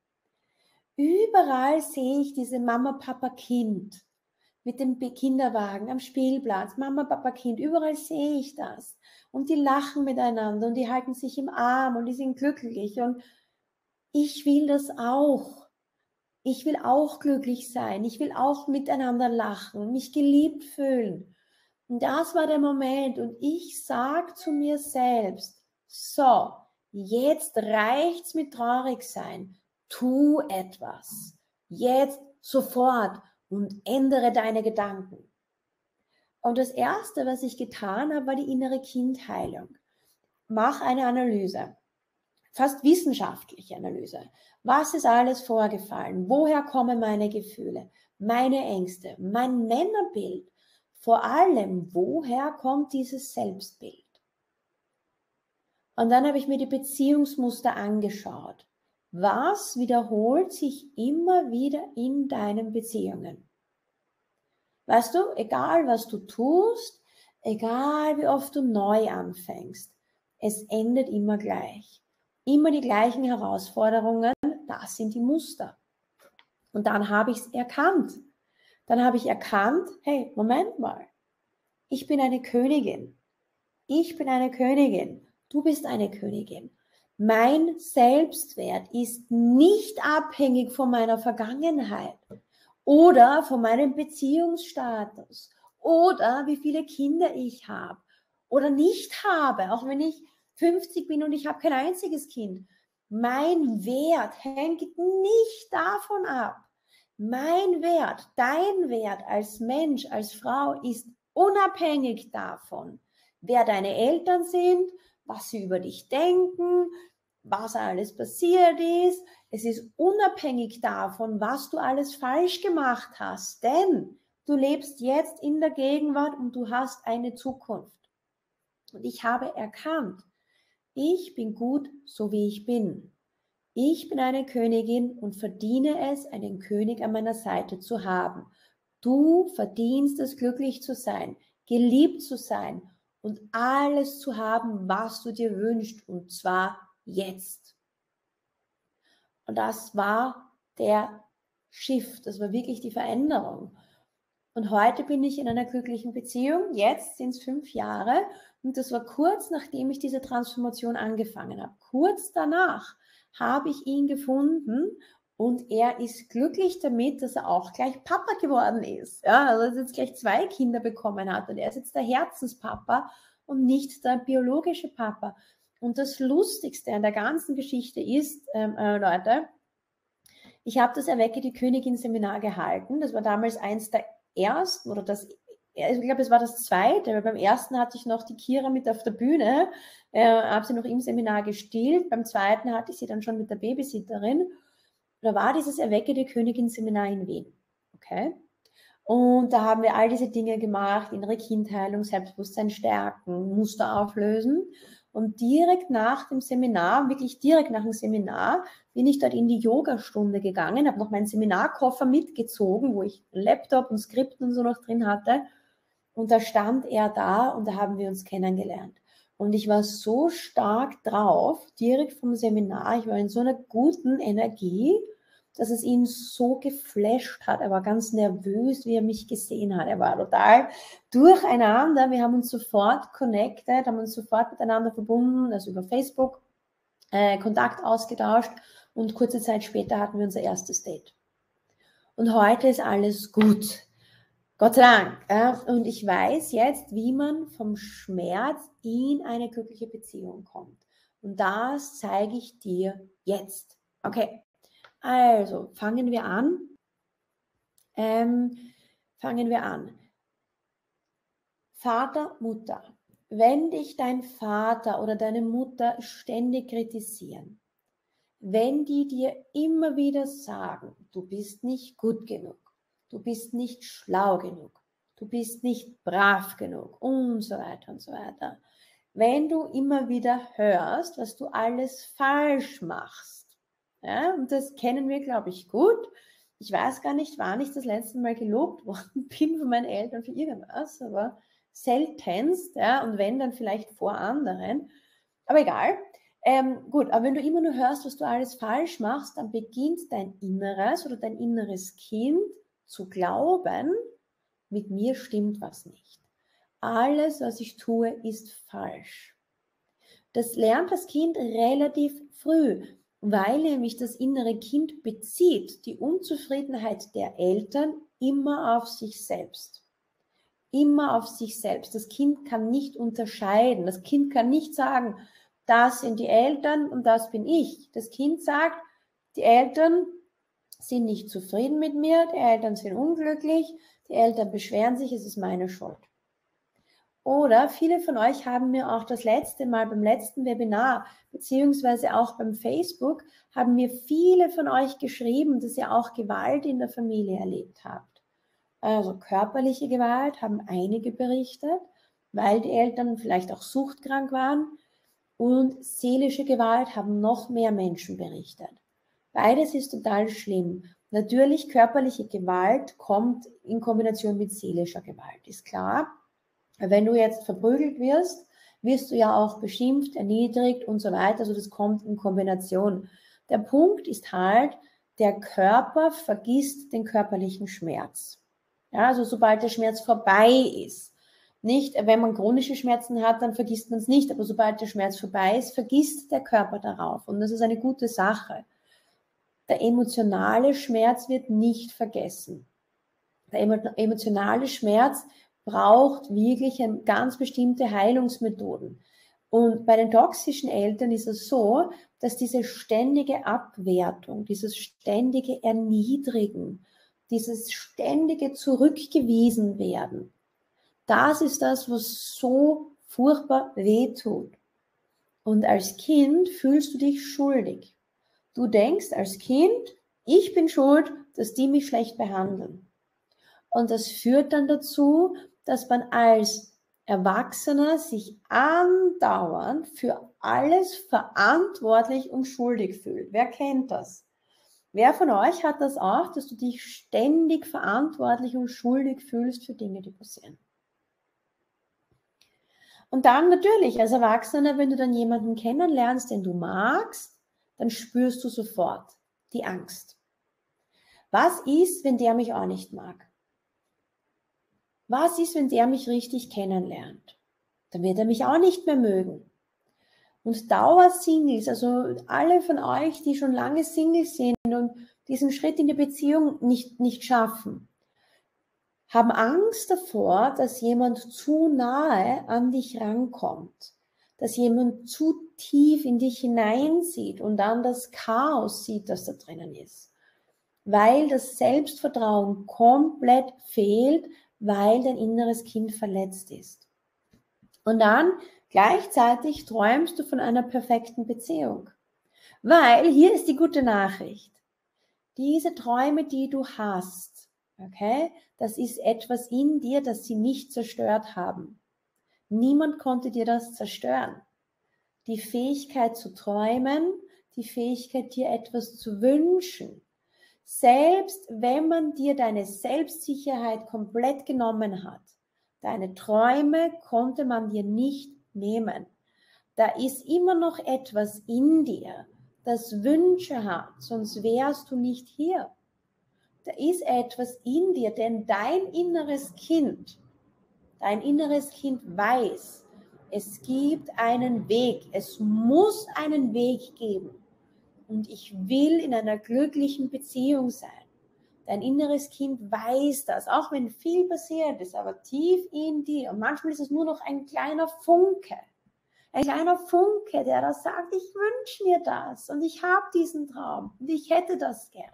A: Überall sehe ich diese Mama, Papa, Kind mit dem Kinderwagen am Spielplatz. Mama, Papa, Kind, überall sehe ich das. Und die lachen miteinander und die halten sich im Arm und die sind glücklich. Und ich will das auch. Ich will auch glücklich sein. Ich will auch miteinander lachen, mich geliebt fühlen. Und das war der Moment. Und ich sage zu mir selbst, so, jetzt reicht's mit traurig sein. Tu etwas. Jetzt, sofort. Und ändere deine Gedanken. Und das Erste, was ich getan habe, war die innere Kindheilung. Mach eine Analyse. Fast wissenschaftliche Analyse. Was ist alles vorgefallen? Woher kommen meine Gefühle? Meine Ängste? Mein Männerbild? Vor allem, woher kommt dieses Selbstbild? Und dann habe ich mir die Beziehungsmuster angeschaut. Was wiederholt sich immer wieder in deinen Beziehungen? Weißt du, egal was du tust, egal wie oft du neu anfängst, es endet immer gleich. Immer die gleichen Herausforderungen, das sind die Muster. Und dann habe ich es erkannt. Dann habe ich erkannt, hey, Moment mal, ich bin eine Königin. Ich bin eine Königin. Du bist eine Königin. Mein Selbstwert ist nicht abhängig von meiner Vergangenheit oder von meinem Beziehungsstatus oder wie viele Kinder ich habe oder nicht habe, auch wenn ich fünfzig bin und ich habe kein einziges Kind. Mein Wert hängt nicht davon ab. Mein Wert, dein Wert als Mensch, als Frau ist unabhängig davon, wer deine Eltern sind, was sie über dich denken, was alles passiert ist. Es ist unabhängig davon, was du alles falsch gemacht hast, denn du lebst jetzt in der Gegenwart und du hast eine Zukunft. Und ich habe erkannt, ich bin gut, so wie ich bin. Ich bin eine Königin und verdiene es, einen König an meiner Seite zu haben. Du verdienst es, glücklich zu sein, geliebt zu sein und alles zu haben, was du dir wünschst, und zwar jetzt. Und das war der Shift, das war wirklich die Veränderung. Und heute bin ich in einer glücklichen Beziehung, jetzt sind es fünf Jahre und das war kurz nachdem ich diese Transformation angefangen habe. Kurz danach habe ich ihn gefunden und er ist glücklich damit, dass er auch gleich Papa geworden ist. Ja, also dass er jetzt gleich zwei Kinder bekommen hat und er ist jetzt der Herzenspapa und nicht der biologische Papa. Und das Lustigste an der ganzen Geschichte ist, ähm, äh, Leute, ich habe das Erwecke die Königin Seminar gehalten. Das war damals eins der ersten oder das ich glaube, es war das zweite, weil beim ersten hatte ich noch die Kira mit auf der Bühne, äh, habe sie noch im Seminar gestillt, beim zweiten hatte ich sie dann schon mit der Babysitterin. Da war dieses Erwecke die Königin-Seminar in Wien. Okay? Und da haben wir all diese Dinge gemacht, innere Kindheilung, Selbstbewusstsein stärken, Muster auflösen. Und direkt nach dem Seminar, wirklich direkt nach dem Seminar, bin ich dort in die Yogastunde gegangen, habe noch meinen Seminarkoffer mitgezogen, wo ich einen Laptop und Skript und so noch drin hatte. Und da stand er da und da haben wir uns kennengelernt. Und ich war so stark drauf, direkt vom Seminar, ich war in so einer guten Energie, dass es ihn so geflasht hat. Er war ganz nervös, wie er mich gesehen hat. Er war total durcheinander. Wir haben uns sofort connected, haben uns sofort miteinander verbunden, also über Facebook, äh, Kontakt ausgetauscht und kurze Zeit später hatten wir unser erstes Date. Und heute ist alles gut. Gott sei Dank. Ja? Und ich weiß jetzt, wie man vom Schmerz in eine glückliche Beziehung kommt. Und das zeige ich dir jetzt. Okay. Also, fangen wir an. Ähm, fangen wir an. Vater, Mutter. Wenn dich dein Vater oder deine Mutter ständig kritisieren, wenn die dir immer wieder sagen, du bist nicht gut genug, du bist nicht schlau genug, du bist nicht brav genug und so weiter und so weiter. Wenn du immer wieder hörst, was du alles falsch machst, ja, und das kennen wir, glaube ich, gut. Ich weiß gar nicht, wann ich das letzte Mal gelobt worden bin von meinen Eltern für irgendwas, aber seltenst, ja, und wenn, dann vielleicht vor anderen. Aber egal. Ähm, gut, aber wenn du immer nur hörst, was du alles falsch machst, dann beginnt dein Inneres oder dein inneres Kind zu glauben, mit mir stimmt was nicht. Alles, was ich tue, ist falsch. Das lernt das Kind relativ früh, weil nämlich das innere Kind bezieht die Unzufriedenheit der Eltern immer auf sich selbst. Immer auf sich selbst. Das Kind kann nicht unterscheiden. Das Kind kann nicht sagen, das sind die Eltern und das bin ich. Das Kind sagt, die Eltern sind nicht zufrieden mit mir, die Eltern sind unglücklich, die Eltern beschweren sich, es ist meine Schuld. Oder viele von euch haben mir auch das letzte Mal beim letzten Webinar, beziehungsweise auch beim Facebook, haben mir viele von euch geschrieben, dass ihr auch Gewalt in der Familie erlebt habt. Also körperliche Gewalt haben einige berichtet, weil die Eltern vielleicht auch suchtkrank waren. Und seelische Gewalt haben noch mehr Menschen berichtet. Beides ist total schlimm. Natürlich, körperliche Gewalt kommt in Kombination mit seelischer Gewalt, ist klar. Wenn du jetzt verprügelt wirst, wirst du ja auch beschimpft, erniedrigt und so weiter. Also das kommt in Kombination. Der Punkt ist halt, der Körper vergisst den körperlichen Schmerz. Ja, also sobald der Schmerz vorbei ist. Nicht, wenn man chronische Schmerzen hat, dann vergisst man es nicht. Aber sobald der Schmerz vorbei ist, vergisst der Körper darauf. Und das ist eine gute Sache. Der emotionale Schmerz wird nicht vergessen. Der emotionale Schmerz braucht wirklich eine ganz bestimmte Heilungsmethoden. Und bei den toxischen Eltern ist es so, dass diese ständige Abwertung, dieses ständige Erniedrigen, dieses ständige Zurückgewiesen werden, das ist das, was so furchtbar wehtut. Und als Kind fühlst du dich schuldig. Du denkst als Kind, ich bin schuld, dass die mich schlecht behandeln. Und das führt dann dazu, dass man als Erwachsener sich andauernd für alles verantwortlich und schuldig fühlt. Wer kennt das? Wer von euch hat das auch, dass du dich ständig verantwortlich und schuldig fühlst für Dinge, die passieren? Und dann natürlich als Erwachsener, wenn du dann jemanden kennenlernst, den du magst, dann spürst du sofort die Angst. Was ist, wenn der mich auch nicht mag? Was ist, wenn der mich richtig kennenlernt? Dann wird er mich auch nicht mehr mögen. Und Dauersingles, also alle von euch, die schon lange Single sind und diesen Schritt in die Beziehung nicht, nicht schaffen, haben Angst davor, dass jemand zu nahe an dich rankommt, dass jemand zu tief in dich hineinsieht und dann das Chaos sieht, das da drinnen ist. Weil das Selbstvertrauen komplett fehlt, weil dein inneres Kind verletzt ist. Und dann gleichzeitig träumst du von einer perfekten Beziehung. Weil, hier ist die gute Nachricht, diese Träume, die du hast, okay, das ist etwas in dir, das sie nicht zerstört haben. Niemand konnte dir das zerstören. Die Fähigkeit zu träumen, die Fähigkeit, dir etwas zu wünschen. Selbst wenn man dir deine Selbstsicherheit komplett genommen hat, deine Träume konnte man dir nicht nehmen. Da ist immer noch etwas in dir, das Wünsche hat, sonst wärst du nicht hier. Da ist etwas in dir, denn dein inneres Kind, dein inneres Kind weiß, es gibt einen Weg, es muss einen Weg geben. Und ich will in einer glücklichen Beziehung sein. Dein inneres Kind weiß das, auch wenn viel passiert ist, aber tief in dir. Und manchmal ist es nur noch ein kleiner Funke. Ein kleiner Funke, der da sagt, ich wünsche mir das und ich habe diesen Traum und ich hätte das gern.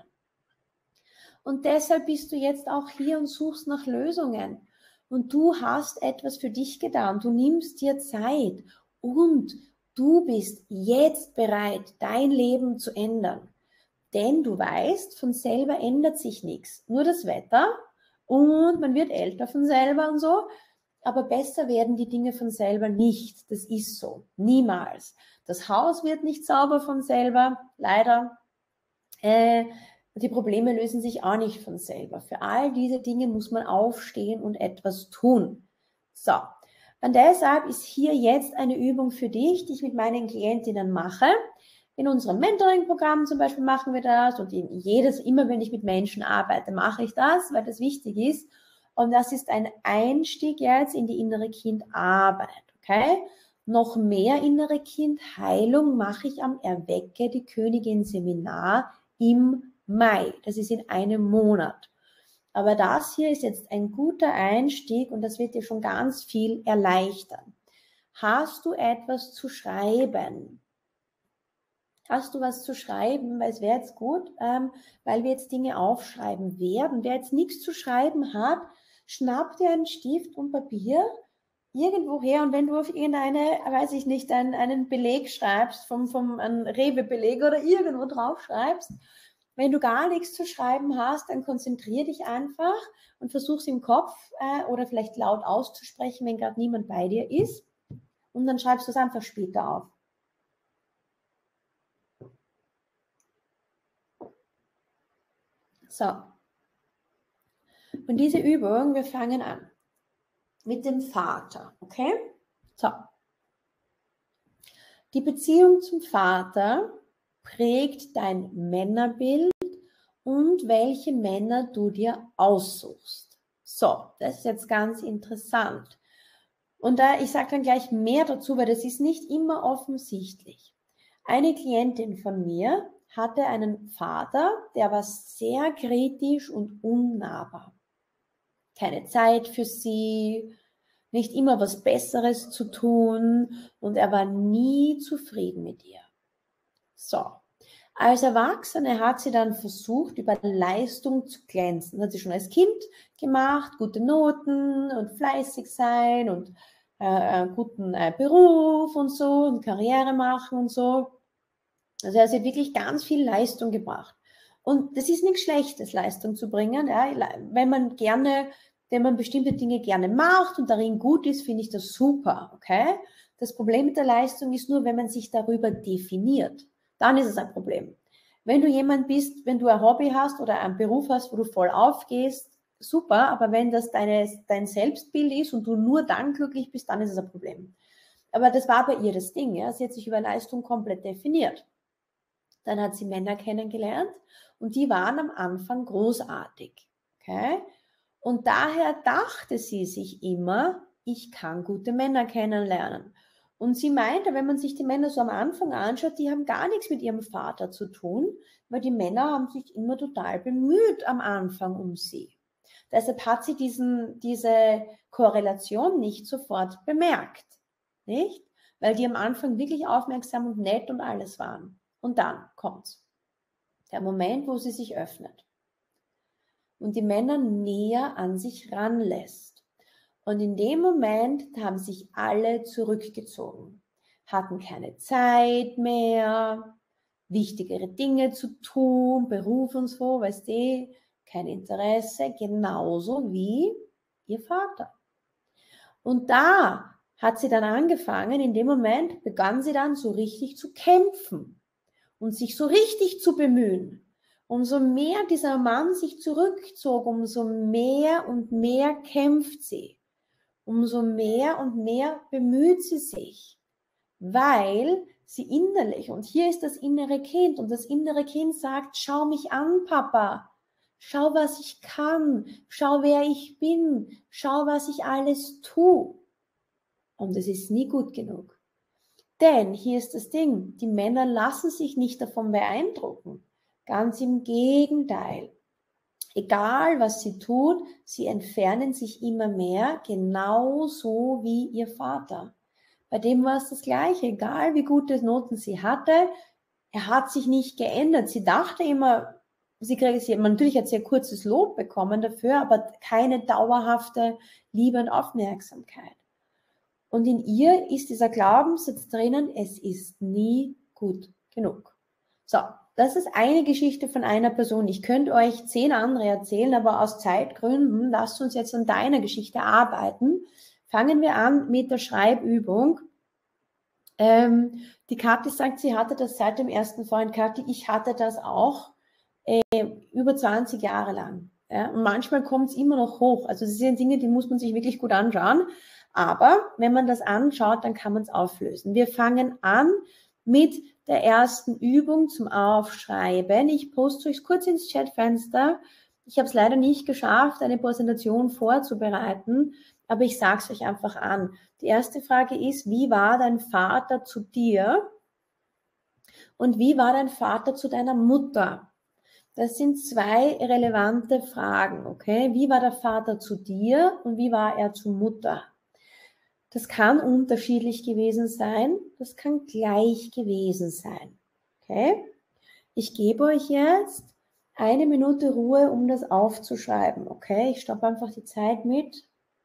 A: Und deshalb bist du jetzt auch hier und suchst nach Lösungen. Und du hast etwas für dich getan. Du nimmst dir Zeit und du bist jetzt bereit, dein Leben zu ändern. Denn du weißt, von selber ändert sich nichts. Nur das Wetter und man wird älter von selber und so. Aber besser werden die Dinge von selber nicht. Das ist so. Niemals. Das Haus wird nicht sauber von selber. Leider. Äh, die Probleme lösen sich auch nicht von selber. Für all diese Dinge muss man aufstehen und etwas tun. So. Und deshalb ist hier jetzt eine Übung für dich, die ich mit meinen Klientinnen mache. In unserem Mentoring-Programm zum Beispiel machen wir das und in jedes, immer wenn ich mit Menschen arbeite, mache ich das, weil das wichtig ist. Und das ist ein Einstieg jetzt in die innere Kindarbeit, okay? Noch mehr innere Kindheilung mache ich am Erwecke die Königin Seminar im Mai. Das ist in einem Monat. Aber das hier ist jetzt ein guter Einstieg und das wird dir schon ganz viel erleichtern. Hast du etwas zu schreiben? Hast du was zu schreiben? Weil es wäre jetzt gut, ähm, weil wir jetzt Dinge aufschreiben werden. Wer jetzt nichts zu schreiben hat, schnapp dir einen Stift und Papier irgendwo her und wenn du auf irgendeine, weiß ich nicht, einen, einen Beleg schreibst, vom, vom einen Rewe-Beleg oder irgendwo drauf schreibst, wenn du gar nichts zu schreiben hast, dann konzentrier dich einfach und versuch es im Kopf äh, oder vielleicht laut auszusprechen, wenn gerade niemand bei dir ist und dann schreibst du es einfach später auf. So. Und diese Übung, wir fangen an mit dem Vater, okay? So. Die Beziehung zum Vater prägt dein Männerbild und welche Männer du dir aussuchst. So, das ist jetzt ganz interessant. Und da, ich sage dann gleich mehr dazu, weil das ist nicht immer offensichtlich. Eine Klientin von mir hatte einen Vater, der war sehr kritisch und unnahbar. Keine Zeit für sie, nicht immer was Besseres zu tun und er war nie zufrieden mit ihr. So, als Erwachsene hat sie dann versucht, über Leistung zu glänzen. Hat sie schon als Kind gemacht, gute Noten und fleißig sein und äh, guten äh, Beruf und so und Karriere machen und so. Also er hat wirklich ganz viel Leistung gebracht. Und das ist nichts Schlechtes, Leistung zu bringen. Ja, wenn man gerne, wenn man bestimmte Dinge gerne macht und darin gut ist, finde ich das super, okay? Das Problem mit der Leistung ist nur, wenn man sich darüber definiert. Dann ist es ein Problem. Wenn du jemand bist, wenn du ein Hobby hast oder einen Beruf hast, wo du voll aufgehst, super, aber wenn das deine, dein Selbstbild ist und du nur dann glücklich bist, dann ist es ein Problem. Aber das war bei ihr das Ding, ja? Sie hat sich über Leistung komplett definiert. Dann hat sie Männer kennengelernt und die waren am Anfang großartig, okay? Und daher dachte sie sich immer, ich kann gute Männer kennenlernen. Und sie meinte, wenn man sich die Männer so am Anfang anschaut, die haben gar nichts mit ihrem Vater zu tun, weil die Männer haben sich immer total bemüht am Anfang um sie. Deshalb hat sie diesen, diese Korrelation nicht sofort bemerkt, nicht? Weil die am Anfang wirklich aufmerksam und nett und alles waren. Und dann kommt der Moment, wo sie sich öffnet. und die Männer näher an sich ranlässt. Und in dem Moment haben sich alle zurückgezogen, hatten keine Zeit mehr, wichtigere Dinge zu tun, Beruf und so, weißt du, kein Interesse, genauso wie ihr Vater. Und da hat sie dann angefangen, in dem Moment begann sie dann so richtig zu kämpfen und sich so richtig zu bemühen. Umso mehr dieser Mann sich zurückzog, umso mehr und mehr kämpft sie. Umso mehr und mehr bemüht sie sich, weil sie innerlich, und hier ist das innere Kind, und das innere Kind sagt, schau mich an, Papa, schau, was ich kann, schau, wer ich bin, schau, was ich alles tue. Und es ist nie gut genug. Denn hier ist das Ding, die Männer lassen sich nicht davon beeindrucken. Ganz im Gegenteil. Egal, was sie tut, sie entfernen sich immer mehr, genauso wie ihr Vater. Bei dem war es das Gleiche, egal wie gute Noten sie hatte, er hat sich nicht geändert. Sie dachte immer, sie kriegt, sie, natürlich hat sie ein kurzes Lob bekommen dafür, aber keine dauerhafte Liebe und Aufmerksamkeit. Und in ihr ist dieser Glaubenssatz drinnen, es ist nie gut genug. So, das ist eine Geschichte von einer Person. Ich könnte euch zehn andere erzählen, aber aus Zeitgründen lasst uns jetzt an deiner Geschichte arbeiten. Fangen wir an mit der Schreibübung. Ähm, die Kathi sagt, sie hatte das seit dem ersten Freund. Kathi, ich hatte das auch äh, über zwanzig Jahre lang. Ja? Und manchmal kommt es immer noch hoch. Also das sind Dinge, die muss man sich wirklich gut anschauen. Aber wenn man das anschaut, dann kann man es auflösen. Wir fangen an mit der ersten Übung zum Aufschreiben. Ich poste euch kurz ins Chatfenster. Ich habe es leider nicht geschafft, eine Präsentation vorzubereiten, aber ich sage es euch einfach an. Die erste Frage ist, wie war dein Vater zu dir und wie war dein Vater zu deiner Mutter? Das sind zwei relevante Fragen, okay? Wie war der Vater zu dir und wie war er zur Mutter? Das kann unterschiedlich gewesen sein, das kann gleich gewesen sein, okay? Ich gebe euch jetzt eine Minute Ruhe, um das aufzuschreiben, okay? Ich stoppe einfach die Zeit mit.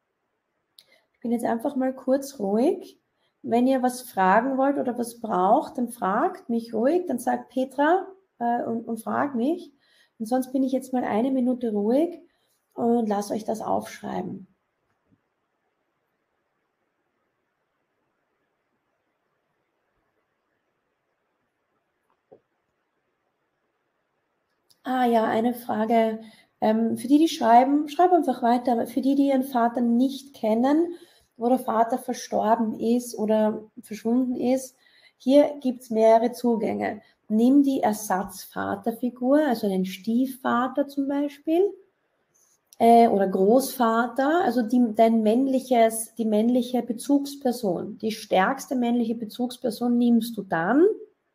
A: Ich bin jetzt einfach mal kurz ruhig. Wenn ihr was fragen wollt oder was braucht, dann fragt mich ruhig, dann sagt Petra äh, und, und fragt mich. Und sonst bin ich jetzt mal eine Minute ruhig und lasst euch das aufschreiben. Ah ja, eine Frage. Ähm, für die, die schreiben, schreib einfach weiter. Aber für die, die ihren Vater nicht kennen, wo der Vater verstorben ist oder verschwunden ist, hier gibt es mehrere Zugänge. Nimm die Ersatzvaterfigur, also einen Stiefvater zum Beispiel äh, oder Großvater, also die, dein männliches, die männliche Bezugsperson, die stärkste männliche Bezugsperson nimmst du dann,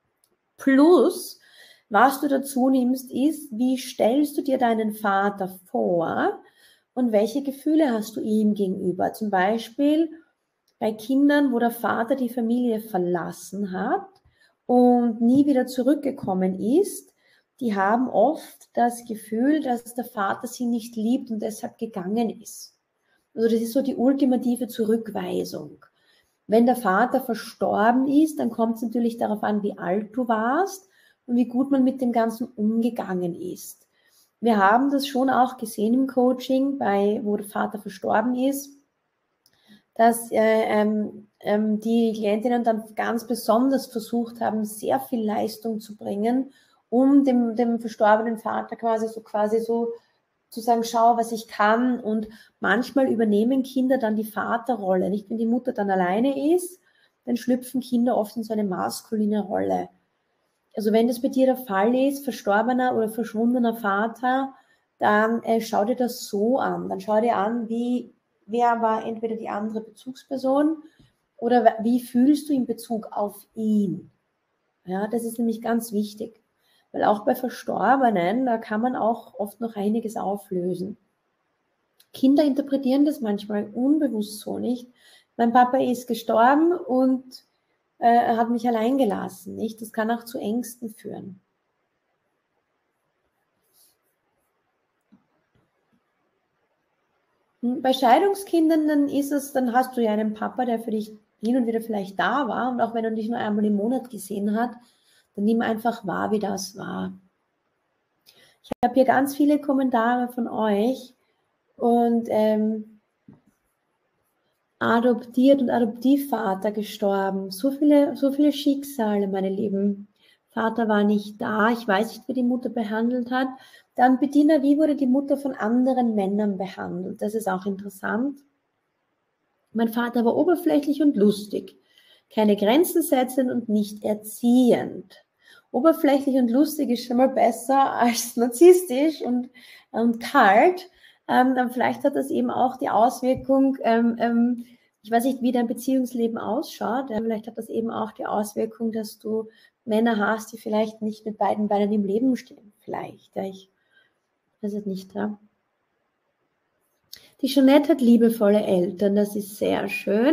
A: plus was du dazu nimmst, ist, wie stellst du dir deinen Vater vor und welche Gefühle hast du ihm gegenüber? Zum Beispiel bei Kindern, wo der Vater die Familie verlassen hat und nie wieder zurückgekommen ist, die haben oft das Gefühl, dass der Vater sie nicht liebt und deshalb gegangen ist. Also das ist so die ultimative Zurückweisung. Wenn der Vater verstorben ist, dann kommt es natürlich darauf an, wie alt du warst und wie gut man mit dem Ganzen umgegangen ist. Wir haben das schon auch gesehen im Coaching, bei, wo der Vater verstorben ist, dass äh, ähm, ähm, die Klientinnen dann ganz besonders versucht haben, sehr viel Leistung zu bringen, um dem, dem verstorbenen Vater quasi so quasi so zu sagen, schau, was ich kann. Und manchmal übernehmen Kinder dann die Vaterrolle. Nicht, wenn die Mutter dann alleine ist, dann schlüpfen Kinder oft in so eine maskuline Rolle. Also wenn das bei dir der Fall ist, verstorbener oder verschwundener Vater, dann äh, schau dir das so an. Dann schau dir an, wie, wer war entweder die andere Bezugsperson oder wie fühlst du in Bezug auf ihn. Ja, das ist nämlich ganz wichtig. Weil auch bei Verstorbenen, da kann man auch oft noch einiges auflösen. Kinder interpretieren das manchmal unbewusst so nicht. Mein Papa ist gestorben und äh, er hat mich allein gelassen, nicht? Das kann auch zu Ängsten führen. Bei Scheidungskindern, dann ist es, dann hast du ja einen Papa, der für dich hin und wieder vielleicht da war, und auch wenn er dich nur einmal im Monat gesehen hat, dann nimm einfach wahr, wie das war. Ich habe hier ganz viele Kommentare von euch und ähm, adoptiert und Adoptivvater gestorben. So viele, so viele Schicksale, meine Lieben. Vater war nicht da. Ich weiß nicht, wie die Mutter behandelt hat. Dann, Bettina, wie wurde die Mutter von anderen Männern behandelt? Das ist auch interessant. Mein Vater war oberflächlich und lustig. Keine Grenzen setzend und nicht erziehend. Oberflächlich und lustig ist schon mal besser als narzisstisch und, und kalt. Ähm, dann vielleicht hat das eben auch die Auswirkung, ähm, ähm, ich weiß nicht, wie dein Beziehungsleben ausschaut, ja, vielleicht hat das eben auch die Auswirkung, dass du Männer hast, die vielleicht nicht mit beiden Beinen im Leben stehen. Vielleicht, ja, ich weiß es nicht, ja. Die Jeanette hat liebevolle Eltern, das ist sehr schön,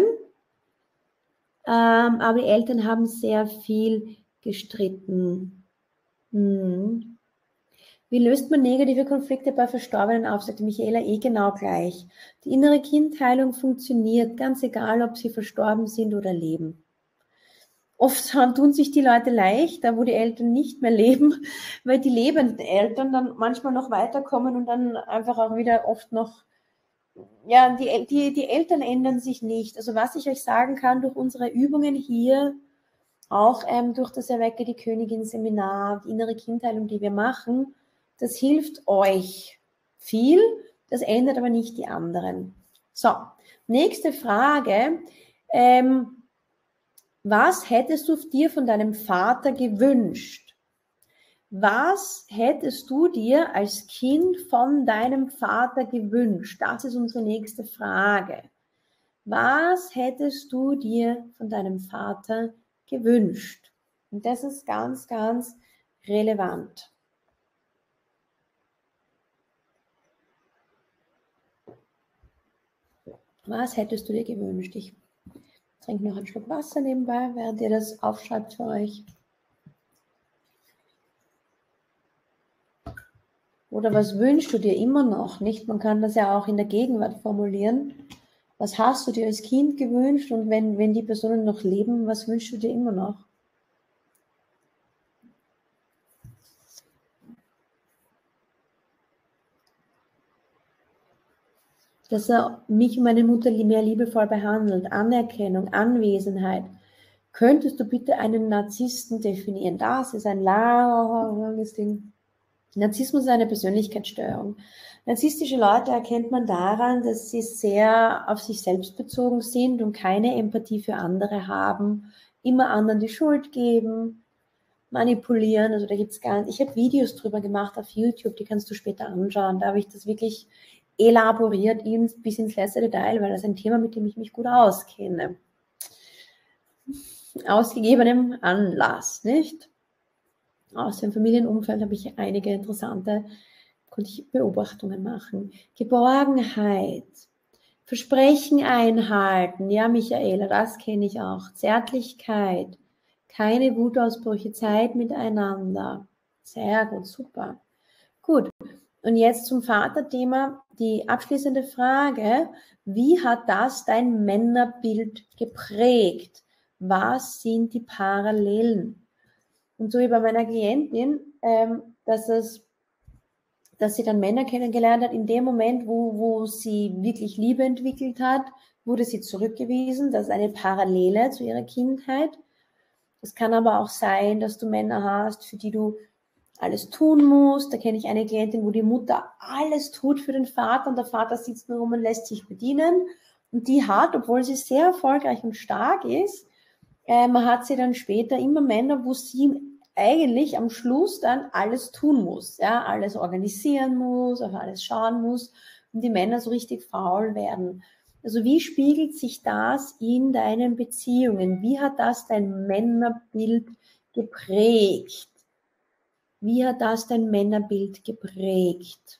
A: ähm, aber die Eltern haben sehr viel gestritten. Hm. Wie löst man negative Konflikte bei Verstorbenen auf, sagte Michaela, eh genau gleich. Die innere Kindheilung funktioniert, ganz egal, ob sie verstorben sind oder leben. Oft tun sich die Leute leicht, da wo die Eltern nicht mehr leben, weil die lebenden Eltern dann manchmal noch weiterkommen und dann einfach auch wieder oft noch, ja, die, die, die Eltern ändern sich nicht. Also was ich euch sagen kann, durch unsere Übungen hier, auch ähm, durch das Erwecke die Königin Seminar, die innere Kindheilung, die wir machen, das hilft euch viel, das ändert aber nicht die anderen. So, nächste Frage. Ähm, was hättest du dir von deinem Vater gewünscht? Was hättest du dir als Kind von deinem Vater gewünscht? Das ist unsere nächste Frage. Was hättest du dir von deinem Vater gewünscht? Und das ist ganz, ganz relevant. Was hättest du dir gewünscht? Ich trinke noch einen Schluck Wasser nebenbei, während ihr das aufschreibt für euch. Oder was wünschst du dir immer noch? Nicht? Man kann das ja auch in der Gegenwart formulieren. Was hast du dir als Kind gewünscht? Und wenn, wenn die Personen noch leben, was wünschst du dir immer noch? Dass er mich und meine Mutter mehr liebevoll behandelt, Anerkennung, Anwesenheit. Könntest du bitte einen Narzissten definieren? Das ist ein langes Ding. Narzissmus ist eine Persönlichkeitsstörung. Narzisstische Leute erkennt man daran, dass sie sehr auf sich selbst bezogen sind und keine Empathie für andere haben, immer anderen die Schuld geben, manipulieren. Also da gibt's gar nicht. Ich habe Videos drüber gemacht auf YouTube, die kannst du später anschauen. Da habe ich das wirklich elaboriert bis ins letzte Detail, weil das ein Thema, mit dem ich mich gut auskenne. Aus gegebenem Anlass, nicht? Aus dem Familienumfeld habe ich einige interessante, konnte ich Beobachtungen machen. Geborgenheit, Versprechen einhalten, ja Michaela, das kenne ich auch. Zärtlichkeit, keine Wutausbrüche, Zeit miteinander. Sehr gut, super. Gut, und jetzt zum Vaterthema, die abschließende Frage, wie hat das dein Männerbild geprägt? Was sind die Parallelen? Und so wie bei meiner Klientin, ähm, dass es, dass sie dann Männer kennengelernt hat, in dem Moment, wo, wo sie wirklich Liebe entwickelt hat, wurde sie zurückgewiesen. Das ist eine Parallele zu ihrer Kindheit. Es kann aber auch sein, dass du Männer hast, für die du alles tun musst. Da kenne ich eine Klientin, wo die Mutter alles tut für den Vater und der Vater sitzt nur rum und lässt sich bedienen. Und die hat, obwohl sie sehr erfolgreich und stark ist, ähm, hat sie dann später immer Männer, wo sie eigentlich am Schluss dann alles tun muss, ja, alles organisieren muss, auf alles schauen muss und die Männer so richtig faul werden. Also wie spiegelt sich das in deinen Beziehungen? Wie hat das dein Männerbild geprägt? Wie hat das dein Männerbild geprägt?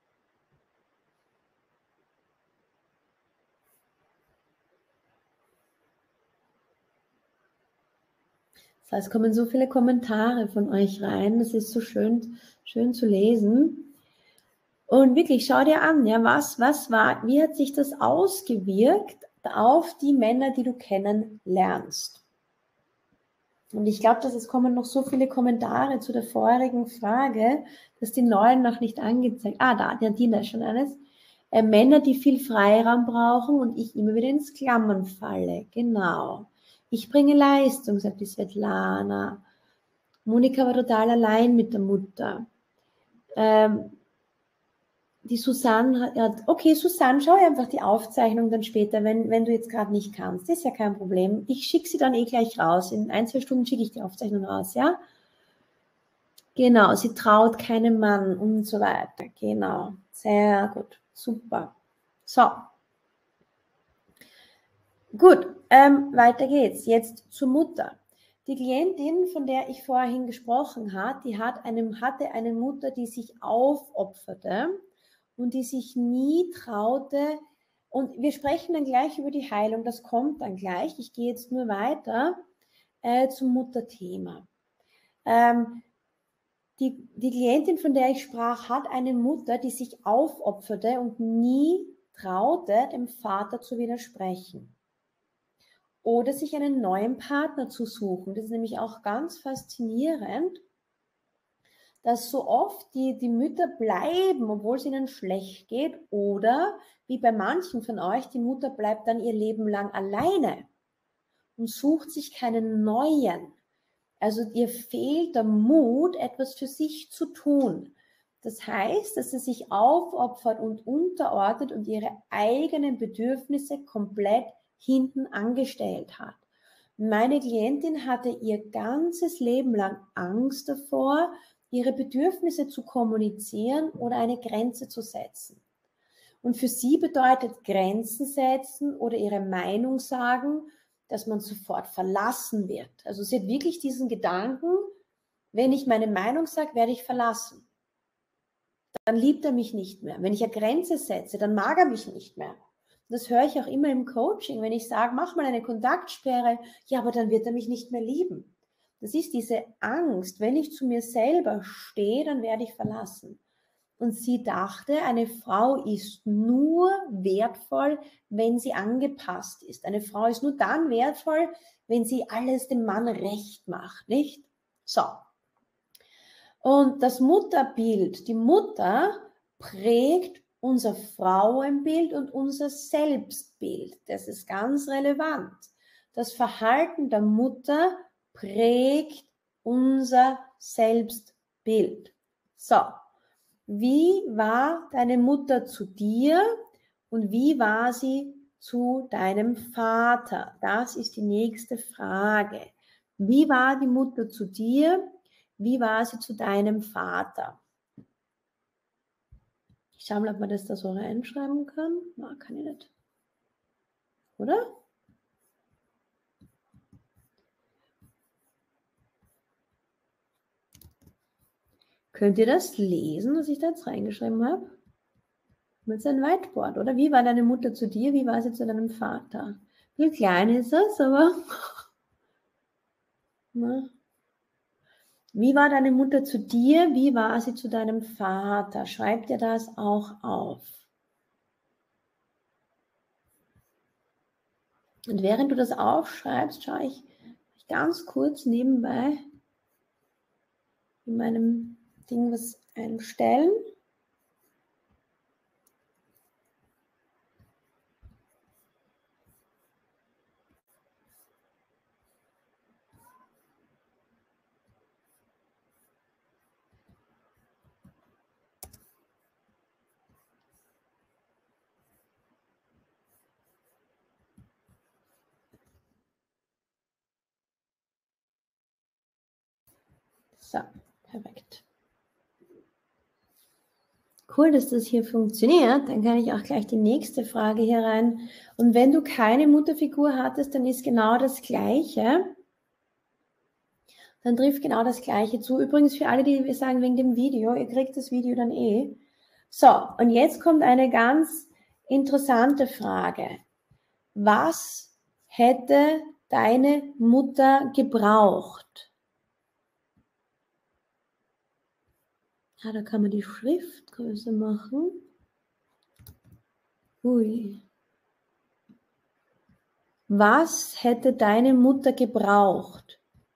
A: Das heißt, es kommen so viele Kommentare von euch rein. Das ist so schön, schön zu lesen. Und wirklich, schau dir an, ja, was, was war, wie hat sich das ausgewirkt auf die Männer, die du kennenlernst? Und ich glaube, dass es kommen noch so viele Kommentare zu der vorherigen Frage, dass die neuen noch nicht angezeigt. Ah, da, die Dina ist schon eines. Äh, Männer, die viel Freiraum brauchen und ich immer wieder ins Klammern falle. Genau. Ich bringe Leistung, sagt die Svetlana. Monika war total allein mit der Mutter. Ähm, die Susanne hat, ja, okay, Susanne, schau einfach die Aufzeichnung dann später, wenn, wenn du jetzt gerade nicht kannst. Das ist ja kein Problem. Ich schicke sie dann eh gleich raus. In ein, zwei Stunden schicke ich die Aufzeichnung raus, ja? Genau, sie traut keinem Mann und so weiter. Genau, sehr gut, super. So. Gut, ähm, weiter geht's. Jetzt zur Mutter. Die Klientin, von der ich vorhin gesprochen habe, die hat eine, hatte eine Mutter, die sich aufopferte und die sich nie traute. Und wir sprechen dann gleich über die Heilung, das kommt dann gleich. Ich gehe jetzt nur weiter äh, zum Mutterthema. Ähm, die, die Klientin, von der ich sprach, hat eine Mutter, die sich aufopferte und nie traute, dem Vater zu widersprechen. Oder sich einen neuen Partner zu suchen. Das ist nämlich auch ganz faszinierend, dass so oft die, die Mütter bleiben, obwohl es ihnen schlecht geht. Oder, wie bei manchen von euch, die Mutter bleibt dann ihr Leben lang alleine und sucht sich keinen neuen. Also ihr fehlt der Mut, etwas für sich zu tun. Das heißt, dass sie sich aufopfert und unterordnet und ihre eigenen Bedürfnisse komplett hinten angestellt hat. Meine Klientin hatte ihr ganzes Leben lang Angst davor, ihre Bedürfnisse zu kommunizieren oder eine Grenze zu setzen. Und für sie bedeutet Grenzen setzen oder ihre Meinung sagen, dass man sofort verlassen wird. Also sie hat wirklich diesen Gedanken, wenn ich meine Meinung sage, werde ich verlassen. Dann liebt er mich nicht mehr. Wenn ich eine Grenze setze, dann mag er mich nicht mehr. Das höre ich auch immer im Coaching, wenn ich sage, mach mal eine Kontaktsperre, ja, aber dann wird er mich nicht mehr lieben. Das ist diese Angst, wenn ich zu mir selber stehe, dann werde ich verlassen. Und sie dachte, eine Frau ist nur wertvoll, wenn sie angepasst ist. Eine Frau ist nur dann wertvoll, wenn sie alles dem Mann recht macht, nicht? So. Und das Mutterbild, die Mutter prägt unser Frauenbild und unser Selbstbild. Das ist ganz relevant. Das Verhalten der Mutter prägt unser Selbstbild. So, wie war deine Mutter zu dir und wie war sie zu deinem Vater? Das ist die nächste Frage. Wie war die Mutter zu dir? Wie war sie zu deinem Vater? Ich schaue mal, ob man das da so reinschreiben kann. Na, kann ich nicht. Oder? Könnt ihr das lesen, was ich da jetzt reingeschrieben habe? Mit seinem Whiteboard, oder? Wie war deine Mutter zu dir? Wie war sie zu deinem Vater? Wie klein ist das, aber... Na. Wie war deine Mutter zu dir? Wie war sie zu deinem Vater? Schreib dir das auch auf. Und während du das aufschreibst, schaue ich ganz kurz nebenbei in meinem Ding was einstellen. So, perfekt. Cool, dass das hier funktioniert. Dann kann ich auch gleich die nächste Frage hier rein. Und wenn du keine Mutterfigur hattest, dann ist genau das Gleiche. Dann trifft genau das Gleiche zu. Übrigens für alle, die sagen wegen dem Video, ihr kriegt das Video dann eh. So, und jetzt kommt eine ganz interessante Frage. Was hätte deine Mutter gebraucht? Ja, da kann man die Schriftgröße machen. Ui. Was hätte deine Mutter gebraucht?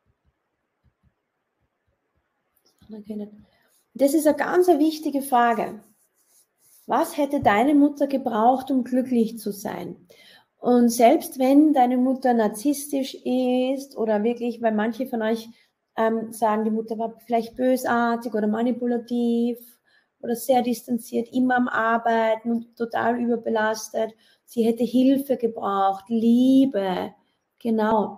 A: Das ist eine ganz wichtige Frage. Was hätte deine Mutter gebraucht, um glücklich zu sein? Und selbst wenn deine Mutter narzisstisch ist oder wirklich, weil manche von euch ähm, sagen, die Mutter war vielleicht bösartig oder manipulativ oder sehr distanziert, immer am Arbeiten und total überbelastet. Sie hätte Hilfe gebraucht, Liebe, genau.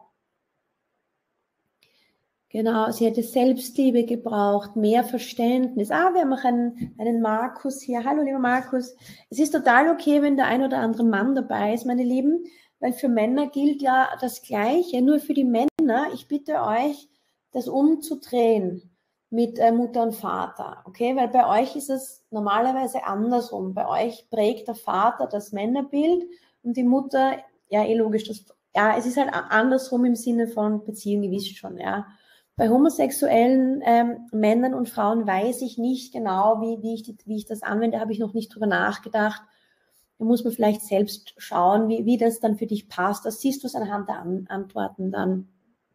A: Genau, sie hätte Selbstliebe gebraucht, mehr Verständnis. Ah, wir haben auch einen, einen Markus hier. Hallo, lieber Markus. Es ist total okay, wenn der ein oder andere Mann dabei ist, meine Lieben, weil für Männer gilt ja das Gleiche. Nur für die Männer, ich bitte euch, das umzudrehen mit äh, Mutter und Vater. Okay, weil bei euch ist es normalerweise andersrum. Bei euch prägt der Vater das Männerbild und die Mutter, ja, eh logisch, das, ja, es ist halt andersrum im Sinne von Beziehung, ihr wisst schon, ja. Bei homosexuellen ähm, Männern und Frauen weiß ich nicht genau, wie, wie, ich, die, wie ich das anwende, habe ich noch nicht drüber nachgedacht. Da muss man vielleicht selbst schauen, wie, wie das dann für dich passt. Das siehst du es anhand der An Antworten dann.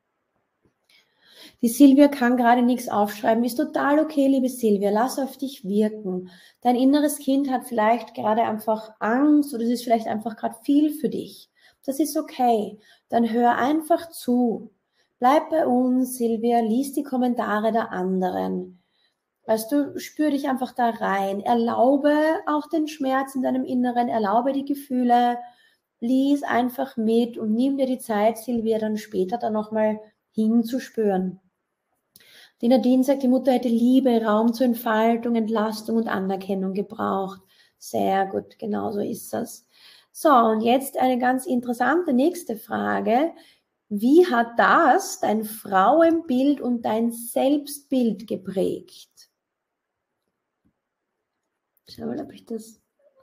A: Die Silvia kann gerade nichts aufschreiben. Ist total okay, liebe Silvia. Lass auf dich wirken. Dein inneres Kind hat vielleicht gerade einfach Angst oder es ist vielleicht einfach gerade viel für dich. Das ist okay. Dann hör einfach zu. Bleib bei uns, Silvia, lies die Kommentare der anderen. Weißt du, spür dich einfach da rein. Erlaube auch den Schmerz in deinem Inneren, erlaube die Gefühle, lies einfach mit und nimm dir die Zeit, Silvia, dann später dann nochmal hinzuspüren. Die Nadine sagt, die Mutter hätte Liebe, Raum zur Entfaltung, Entlastung und Anerkennung gebraucht. Sehr gut, genau so ist das. So, und jetzt eine ganz interessante nächste Frage. Wie hat das dein Frauenbild und dein Selbstbild geprägt? Schau mal, ob ich das...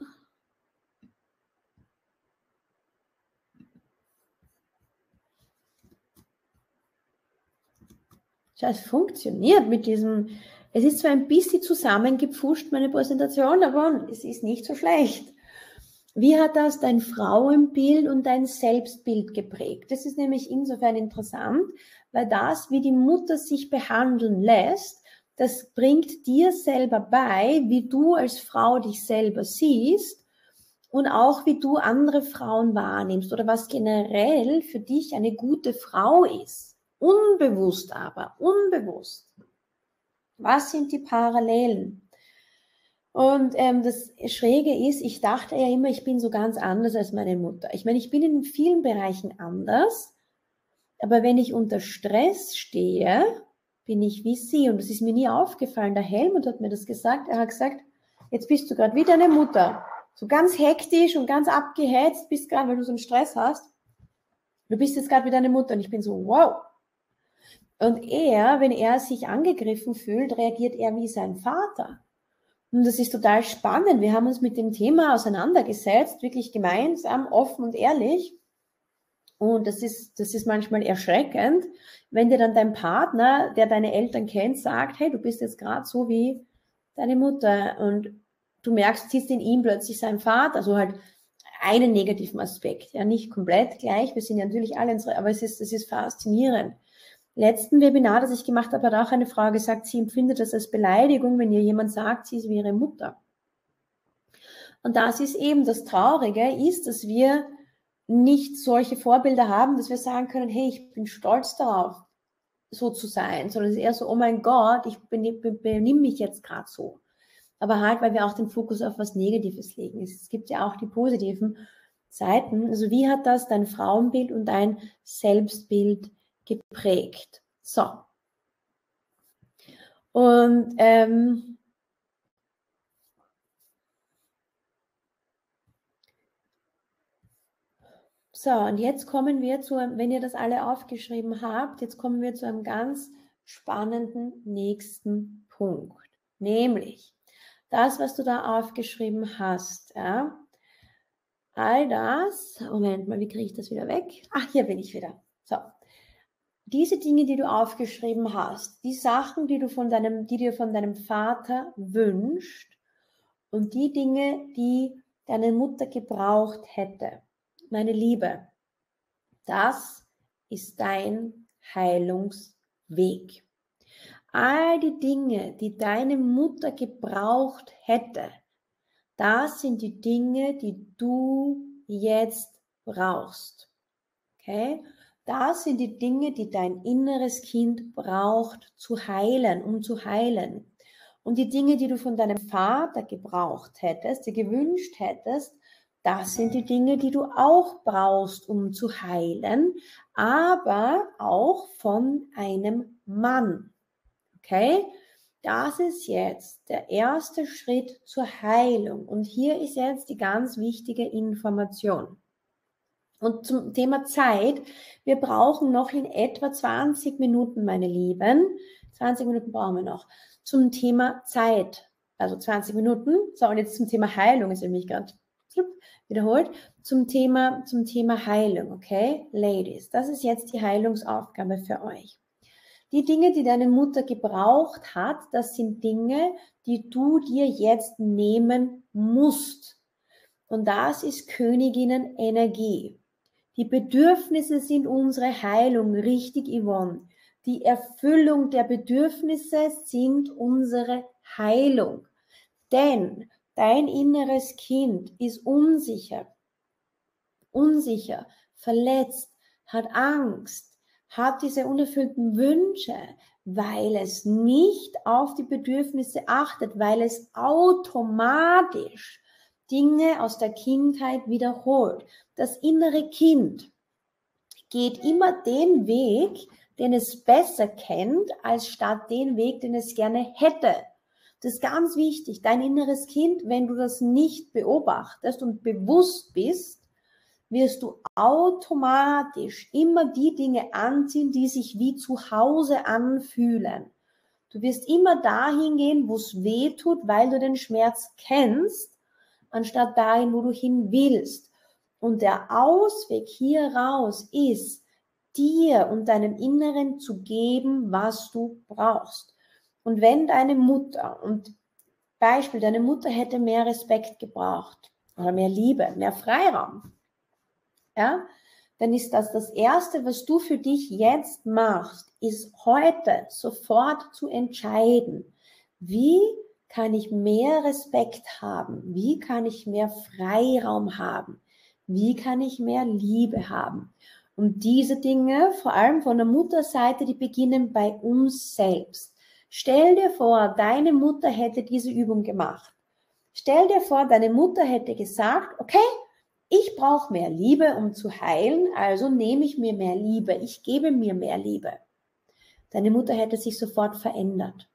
A: Schau, es funktioniert mit diesem... Es ist zwar ein bisschen zusammengepfuscht, meine Präsentation, aber es ist nicht so schlecht. Wie hat das dein Frauenbild und dein Selbstbild geprägt? Das ist nämlich insofern interessant, weil das, wie die Mutter sich behandeln lässt, das bringt dir selber bei, wie du als Frau dich selber siehst und auch wie du andere Frauen wahrnimmst oder was generell für dich eine gute Frau ist. Unbewusst aber, unbewusst. Was sind die Parallelen? Und ähm, das Schräge ist, ich dachte ja immer, ich bin so ganz anders als meine Mutter. Ich meine, ich bin in vielen Bereichen anders, aber wenn ich unter Stress stehe, bin ich wie sie. Und das ist mir nie aufgefallen. Der Helmut hat mir das gesagt. Er hat gesagt, jetzt bist du gerade wie deine Mutter. So ganz hektisch und ganz abgehetzt, bist gerade, weil du so einen Stress hast. Du bist jetzt gerade wie deine Mutter. Und ich bin so, wow. Und er, wenn er sich angegriffen fühlt, reagiert er wie sein Vater. Und das ist total spannend. Wir haben uns mit dem Thema auseinandergesetzt, wirklich gemeinsam, offen und ehrlich. Und das ist, das ist manchmal erschreckend, wenn dir dann dein Partner, der deine Eltern kennt, sagt, hey, du bist jetzt gerade so wie deine Mutter. Und du merkst, siehst in ihm plötzlich seinen Vater, also halt einen negativen Aspekt. Ja, nicht komplett gleich. Wir sind ja natürlich alle unsere, aber es ist, es ist faszinierend. Letzten Webinar, das ich gemacht habe, hat auch eine Frau gesagt, sie empfindet das als Beleidigung, wenn ihr jemand sagt, sie ist wie ihre Mutter. Und das ist eben das Traurige, ist, dass wir nicht solche Vorbilder haben, dass wir sagen können, hey, ich bin stolz darauf, so zu sein, sondern es ist eher so, oh mein Gott, ich benehme mich jetzt gerade so. Aber halt, weil wir auch den Fokus auf was Negatives legen. Es gibt ja auch die positiven Seiten. Also wie hat das dein Frauenbild und dein Selbstbild geprägt? So. Und ähm, so, und jetzt kommen wir zu, wenn ihr das alle aufgeschrieben habt, jetzt kommen wir zu einem ganz spannenden nächsten Punkt. Nämlich, das, was du da aufgeschrieben hast, ja, all das, Moment mal, wie kriege ich das wieder weg? Ach, hier bin ich wieder. So, diese Dinge, die du aufgeschrieben hast, die Sachen, die du von deinem, die dir von deinem Vater wünscht und die Dinge, die deine Mutter gebraucht hätte, meine Liebe, das ist dein Heilungsweg. All die Dinge, die deine Mutter gebraucht hätte, das sind die Dinge, die du jetzt brauchst. Okay? Das sind die Dinge, die dein inneres Kind braucht, zu heilen, um zu heilen. Und die Dinge, die du von deinem Vater gebraucht hättest, die gewünscht hättest, das sind die Dinge, die du auch brauchst, um zu heilen, aber auch von einem Mann. Okay? Das ist jetzt der erste Schritt zur Heilung. Und hier ist jetzt die ganz wichtige Information. Und zum Thema Zeit, wir brauchen noch in etwa zwanzig Minuten, meine Lieben. zwanzig Minuten brauchen wir noch. Zum Thema Zeit, also zwanzig Minuten. So, und jetzt zum Thema Heilung, ist nämlich gerade wiederholt. Zum Thema, zum Thema Heilung, okay? Ladies, das ist jetzt die Heilungsaufgabe für euch. Die Dinge, die deine Mutter gebraucht hat, das sind Dinge, die du dir jetzt nehmen musst. Und das ist Königinnenenergie. Die Bedürfnisse sind unsere Heilung, richtig, Yvonne. Die Erfüllung der Bedürfnisse sind unsere Heilung. Denn dein inneres Kind ist unsicher, unsicher, verletzt, hat Angst, hat diese unerfüllten Wünsche, weil es nicht auf die Bedürfnisse achtet, weil es automatisch Dinge aus der Kindheit wiederholt. Das innere Kind geht immer den Weg, den es besser kennt, als statt den Weg, den es gerne hätte. Das ist ganz wichtig. Dein inneres Kind, wenn du das nicht beobachtest und bewusst bist, wirst du automatisch immer die Dinge anziehen, die sich wie zu Hause anfühlen. Du wirst immer dahin gehen, wo es weh tut, weil du den Schmerz kennst, anstatt dahin, wo du hin willst. Und der Ausweg hier raus ist, dir und deinem Inneren zu geben, was du brauchst. Und wenn deine Mutter, und Beispiel, deine Mutter hätte mehr Respekt gebraucht oder mehr Liebe, mehr Freiraum, ja, dann ist das das Erste, was du für dich jetzt machst, ist heute sofort zu entscheiden, wie kann ich mehr Respekt haben, wie kann ich mehr Freiraum haben, wie kann ich mehr Liebe haben. Und diese Dinge, vor allem von der Mutterseite, die beginnen bei uns selbst. Stell dir vor, deine Mutter hätte diese Übung gemacht. Stell dir vor, deine Mutter hätte gesagt, okay, ich brauche mehr Liebe, um zu heilen, also nehme ich mir mehr Liebe, ich gebe mir mehr Liebe. Deine Mutter hätte sich sofort verändert.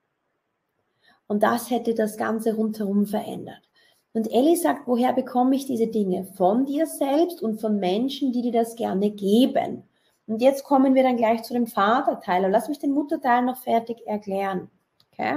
A: Und das hätte das Ganze rundherum verändert. Und Elli sagt, woher bekomme ich diese Dinge? Von dir selbst und von Menschen, die dir das gerne geben. Und jetzt kommen wir dann gleich zu dem Vaterteil. Lass mich den Mutterteil noch fertig erklären. Okay?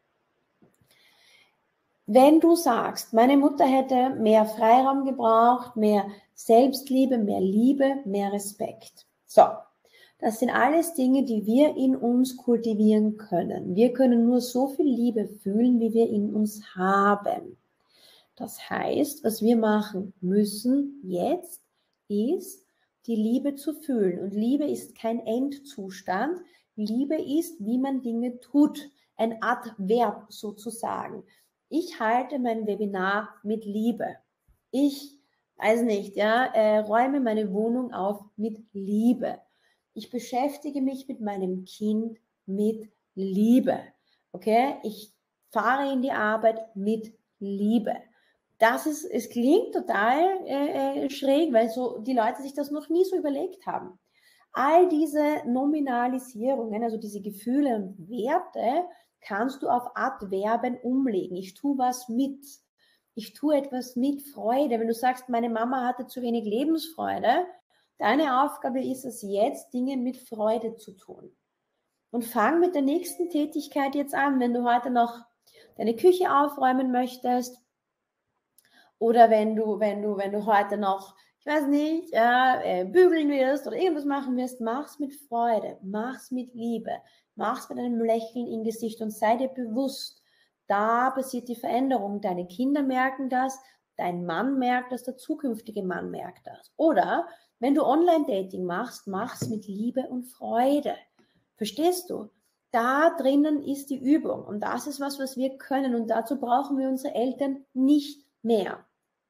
A: Wenn du sagst, meine Mutter hätte mehr Freiraum gebraucht, mehr Selbstliebe, mehr Liebe, mehr Respekt. So, das sind alles Dinge, die wir in uns kultivieren können. Wir können nur so viel Liebe fühlen, wie wir in uns haben. Das heißt, was wir machen müssen jetzt, ist, die Liebe zu fühlen. Und Liebe ist kein Endzustand. Liebe ist, wie man Dinge tut. Ein Adverb sozusagen. Ich halte mein Webinar mit Liebe. Ich, weiß nicht, ja, äh, räume meine Wohnung auf mit Liebe. Ich beschäftige mich mit meinem Kind mit Liebe. Okay? Ich fahre in die Arbeit mit Liebe. Das ist, es klingt total äh, schräg, weil so die Leute sich das noch nie so überlegt haben. All diese Nominalisierungen, also diese Gefühle und Werte, kannst du auf Adverben umlegen. Ich tue was mit. Ich tue etwas mit Freude. Wenn du sagst, meine Mama hatte zu wenig Lebensfreude, deine Aufgabe ist es jetzt, Dinge mit Freude zu tun. Und fang mit der nächsten Tätigkeit jetzt an. Wenn du heute noch deine Küche aufräumen möchtest, oder wenn du, wenn du, wenn du heute noch ich weiß nicht, äh, bügeln wirst oder irgendwas machen wirst, mach's mit Freude, mach's mit Liebe, mach's mit einem Lächeln im Gesicht und sei dir bewusst, da passiert die Veränderung. Deine Kinder merken das, dein Mann merkt das, der zukünftige Mann merkt das. Oder wenn du Online-Dating machst, mach's mit Liebe und Freude. Verstehst du? Da drinnen ist die Übung und das ist was, was wir können und dazu brauchen wir unsere Eltern nicht mehr.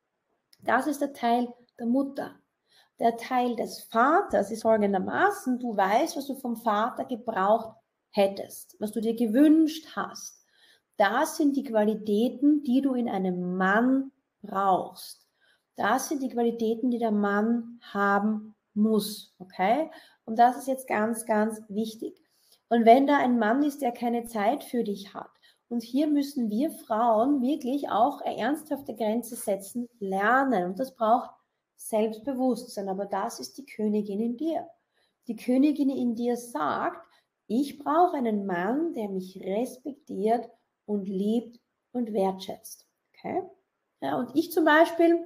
A: Das ist der Teil der Mutter. Der Teil des Vaters ist folgendermaßen, du weißt, was du vom Vater gebraucht hättest, was du dir gewünscht hast. Das sind die Qualitäten, die du in einem Mann brauchst. Das sind die Qualitäten, die der Mann haben muss, okay? Und das ist jetzt ganz, ganz wichtig. Und wenn da ein Mann ist, der keine Zeit für dich hat, und hier müssen wir Frauen wirklich auch eine ernsthafte Grenze setzen lernen. Und das braucht Selbstbewusstsein. Aber das ist die Königin in dir. Die Königin in dir sagt, ich brauche einen Mann, der mich respektiert und liebt und wertschätzt. Okay? Ja, und ich zum Beispiel,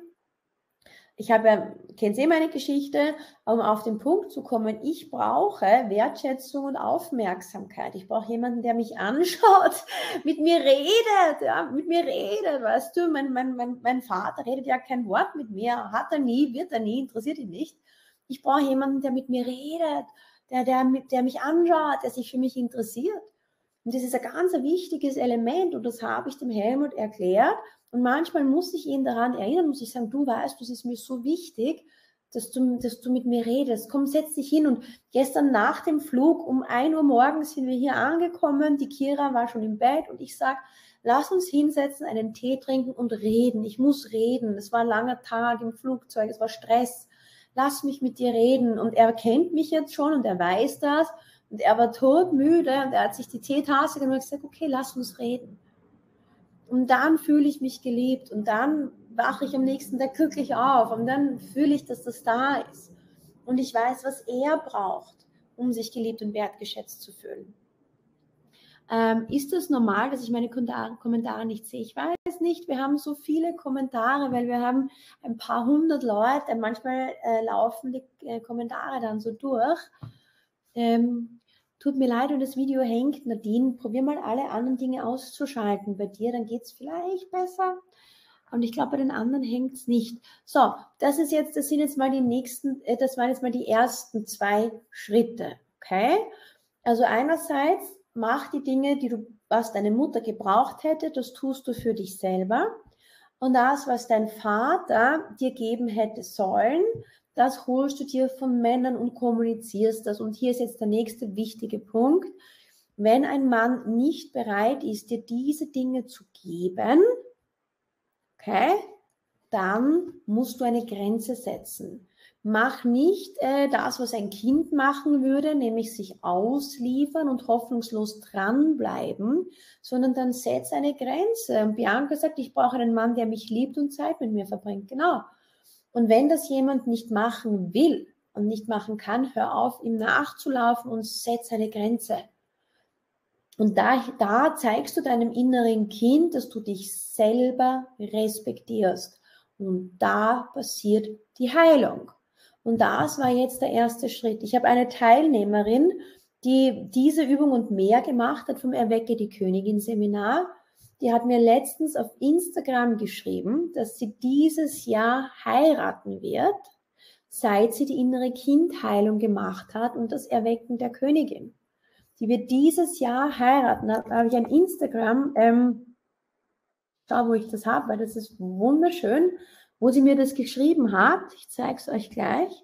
A: ich habe ja, kennt ihr meine Geschichte, um auf den Punkt zu kommen, ich brauche Wertschätzung und Aufmerksamkeit. Ich brauche jemanden, der mich anschaut, mit mir redet, ja, mit mir redet, weißt du, mein, mein, mein, mein Vater redet ja kein Wort mit mir, hat er nie, wird er nie, interessiert ihn nicht. Ich brauche jemanden, der mit mir redet, der, der, der mich anschaut, der sich für mich interessiert. Und das ist ein ganz wichtiges Element und das habe ich dem Helmut erklärt. Und manchmal muss ich ihn daran erinnern, muss ich sagen, du weißt, das ist mir so wichtig, dass du, dass du mit mir redest. Komm, setz dich hin. Und gestern nach dem Flug um ein Uhr morgens sind wir hier angekommen. Die Kira war schon im Bett und ich sage, lass uns hinsetzen, einen Tee trinken und reden. Ich muss reden. Es war ein langer Tag im Flugzeug, es war Stress. Lass mich mit dir reden. Und er kennt mich jetzt schon und er weiß das. Und er war todmüde und er hat sich die Teetasse genommen und gesagt, okay, lass uns reden. Und dann fühle ich mich geliebt und dann wache ich am nächsten Tag glücklich auf und dann fühle ich, dass das da ist. Und ich weiß, was er braucht, um sich geliebt und wertgeschätzt zu fühlen. Ähm, ist das normal, dass ich meine Kommentare nicht sehe? Ich weiß nicht, wir haben so viele Kommentare, weil wir haben ein paar hundert Leute, manchmal äh, laufen die äh, Kommentare dann so durch. Ähm, Tut mir leid, wenn das Video hängt, Nadine, probier mal alle anderen Dinge auszuschalten bei dir, dann geht es vielleicht besser. Und ich glaube, bei den anderen hängt es nicht. So, das ist jetzt, das sind jetzt mal die nächsten, äh, das waren jetzt mal die ersten zwei Schritte, okay? Also einerseits, mach die Dinge, die du, was deine Mutter gebraucht hätte, das tust du für dich selber. Und das, was dein Vater dir geben hätte sollen, das holst du dir von Männern und kommunizierst das. Und hier ist jetzt der nächste wichtige Punkt. Wenn ein Mann nicht bereit ist, dir diese Dinge zu geben, okay, dann musst du eine Grenze setzen. Mach nicht äh, das, was ein Kind machen würde, nämlich sich ausliefern und hoffnungslos dranbleiben, sondern dann setz eine Grenze. Und Bianca sagt, ich brauche einen Mann, der mich liebt und Zeit mit mir verbringt. Genau. Und wenn das jemand nicht machen will und nicht machen kann, hör auf, ihm nachzulaufen und setz eine Grenze. Und da, da zeigst du deinem inneren Kind, dass du dich selber respektierst. Und da passiert die Heilung. Und das war jetzt der erste Schritt. Ich habe eine Teilnehmerin, die diese Übung und mehr gemacht hat vom Erwecke die Königin Seminar. Die hat mir letztens auf Instagram geschrieben, dass sie dieses Jahr heiraten wird, seit sie die innere Kindheilung gemacht hat und das Erwecken der Königin. Die wird dieses Jahr heiraten. Da habe ich ein Instagram, ähm, schau, wo ich das habe, weil das ist wunderschön, wo sie mir das geschrieben hat. Ich zeige es euch gleich.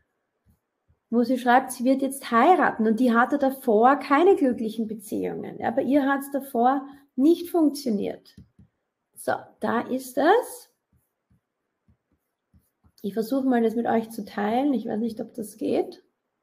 A: Wo sie schreibt, sie wird jetzt heiraten und die hatte davor keine glücklichen Beziehungen. Ja, bei ihr hat es davor nicht funktioniert. So, da ist es. Ich versuche mal, das mit euch zu teilen. Ich weiß nicht, ob das geht.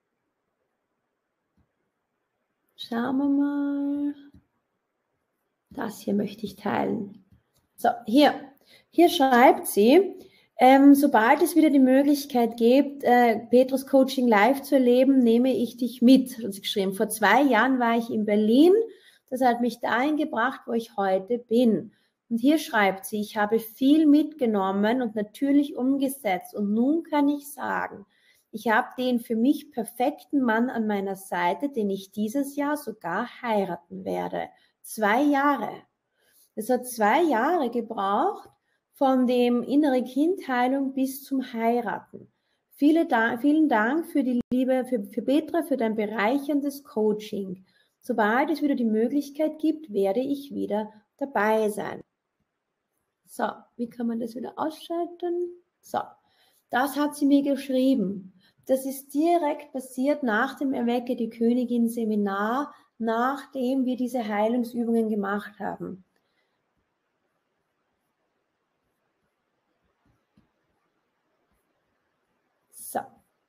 A: Schauen wir mal. Das hier möchte ich teilen. So, hier. Hier schreibt sie, ähm, sobald es wieder die Möglichkeit gibt, äh, Petrus Coaching live zu erleben, nehme ich dich mit. Hat sie geschrieben. Vor zwei Jahren war ich in Berlin. Das hat mich dahin gebracht, wo ich heute bin. Und hier schreibt sie, ich habe viel mitgenommen und natürlich umgesetzt. Und nun kann ich sagen, ich habe den für mich perfekten Mann an meiner Seite, den ich dieses Jahr sogar heiraten werde. Zwei Jahre. Es hat zwei Jahre gebraucht, von dem innere Kindheilung bis zum Heiraten. Viele, vielen Dank für die Liebe, für, für Petra, für dein bereicherndes Coaching. Sobald es wieder die Möglichkeit gibt, werde ich wieder dabei sein. So, wie kann man das wieder ausschalten? So, das hat sie mir geschrieben. Das ist direkt passiert nach dem Erwecke die Königin Seminar, nachdem wir diese Heilungsübungen gemacht haben. So.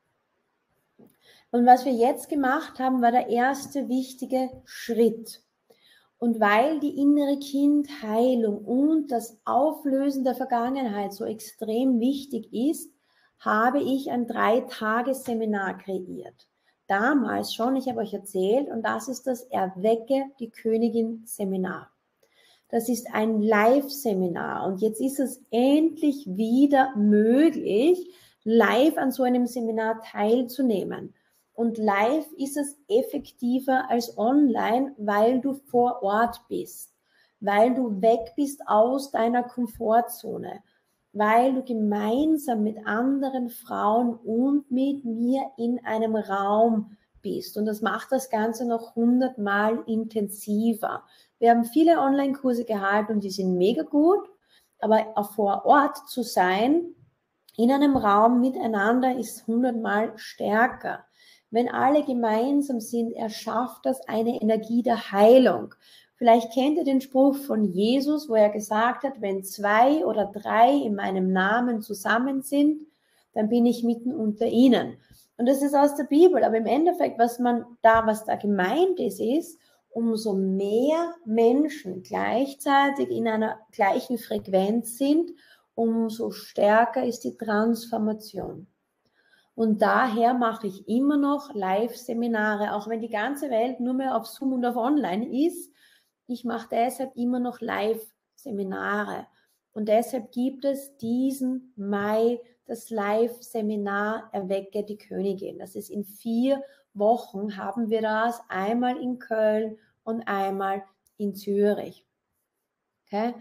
A: Und was wir jetzt gemacht haben, war der erste wichtige Schritt. Und weil die innere Kindheilung und das Auflösen der Vergangenheit so extrem wichtig ist, habe ich ein Drei-Tage-Seminar kreiert. Damals schon, ich habe euch erzählt, und das ist das Erwecke die Königin-Seminar. Das ist ein Live-Seminar und jetzt ist es endlich wieder möglich, live an so einem Seminar teilzunehmen. Und live ist es effektiver als online, weil du vor Ort bist, weil du weg bist aus deiner Komfortzone, weil du gemeinsam mit anderen Frauen und mit mir in einem Raum bist. Und das macht das Ganze noch hundertmal intensiver. Wir haben viele Online-Kurse gehalten und die sind mega gut, aber auch vor Ort zu sein, in einem Raum miteinander, ist hundertmal stärker. Wenn alle gemeinsam sind, erschafft das eine Energie der Heilung. Vielleicht kennt ihr den Spruch von Jesus, wo er gesagt hat, wenn zwei oder drei in meinem Namen zusammen sind, dann bin ich mitten unter ihnen. Und das ist aus der Bibel, aber im Endeffekt, was man da, was da gemeint ist, ist, umso mehr Menschen gleichzeitig in einer gleichen Frequenz sind, umso stärker ist die Transformation. Und daher mache ich immer noch Live-Seminare, auch wenn die ganze Welt nur mehr auf Zoom und auf Online ist. Ich mache deshalb immer noch Live-Seminare. Und deshalb gibt es diesen Mai das Live-Seminar Erwecke die Königin. Das ist in vier Wochen, haben wir das, einmal in Köln und einmal in Zürich. Okay?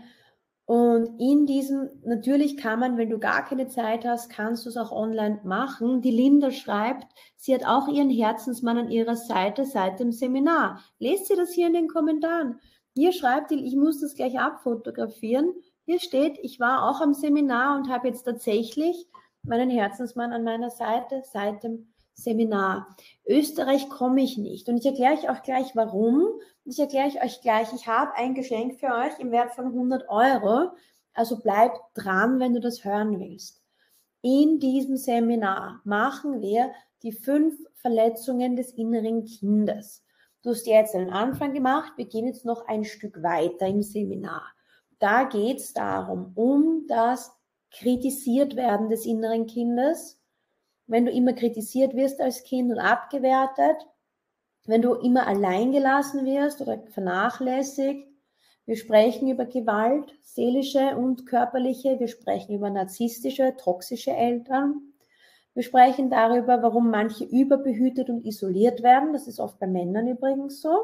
A: Und in diesem, natürlich kann man, wenn du gar keine Zeit hast, kannst du es auch online machen. Die Linda schreibt, sie hat auch ihren Herzensmann an ihrer Seite seit dem Seminar. Lest sie das hier in den Kommentaren. Hier schreibt die, ich muss das gleich abfotografieren. Hier steht, ich war auch am Seminar und habe jetzt tatsächlich meinen Herzensmann an meiner Seite seit dem Seminar. Österreich komme ich nicht. Und ich erkläre euch auch gleich, warum. Ich erkläre euch gleich, ich habe ein Geschenk für euch im Wert von hundert Euro. Also bleibt dran, wenn du das hören willst. In diesem Seminar machen wir die fünf Verletzungen des inneren Kindes. Du hast jetzt einen Anfang gemacht, wir gehen jetzt noch ein Stück weiter im Seminar. Da geht es darum, um das kritisiert werden des inneren Kindes. Wenn du immer kritisiert wirst als Kind und abgewertet, wenn du immer allein gelassen wirst oder vernachlässigt. Wir sprechen über Gewalt, seelische und körperliche. Wir sprechen über narzisstische, toxische Eltern. Wir sprechen darüber, warum manche überbehütet und isoliert werden. Das ist oft bei Männern übrigens so.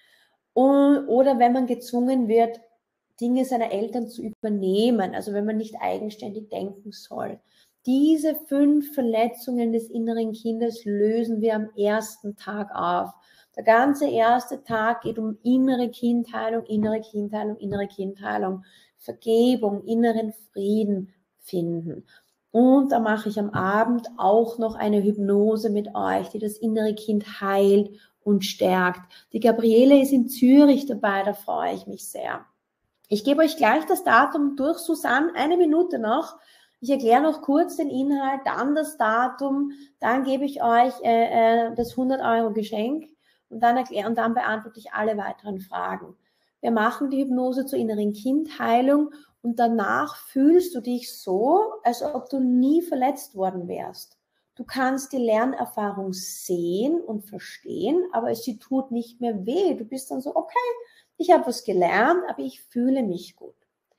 A: Und, oder wenn man gezwungen wird, Dinge seiner Eltern zu übernehmen, also wenn man nicht eigenständig denken soll. Diese fünf Verletzungen des inneren Kindes lösen wir am ersten Tag auf. Der ganze erste Tag geht um innere Kindheilung, innere Kindheilung, innere Kindheilung, Vergebung, inneren Frieden finden. Und da mache ich am Abend auch noch eine Hypnose mit euch, die das innere Kind heilt und stärkt. Die Gabriele ist in Zürich dabei, da freue ich mich sehr. Ich gebe euch gleich das Datum durch, Susanne, eine Minute noch. Ich erkläre noch kurz den Inhalt, dann das Datum, dann gebe ich euch äh, das hundert Euro Geschenk und dann, erkläre, und dann beantworte ich alle weiteren Fragen. Wir machen die Hypnose zur inneren Kindheilung und danach fühlst du dich so, als ob du nie verletzt worden wärst. Du kannst die Lernerfahrung sehen und verstehen, aber sie tut nicht mehr weh. Du bist dann so, okay, ich habe was gelernt, aber ich fühle mich gut.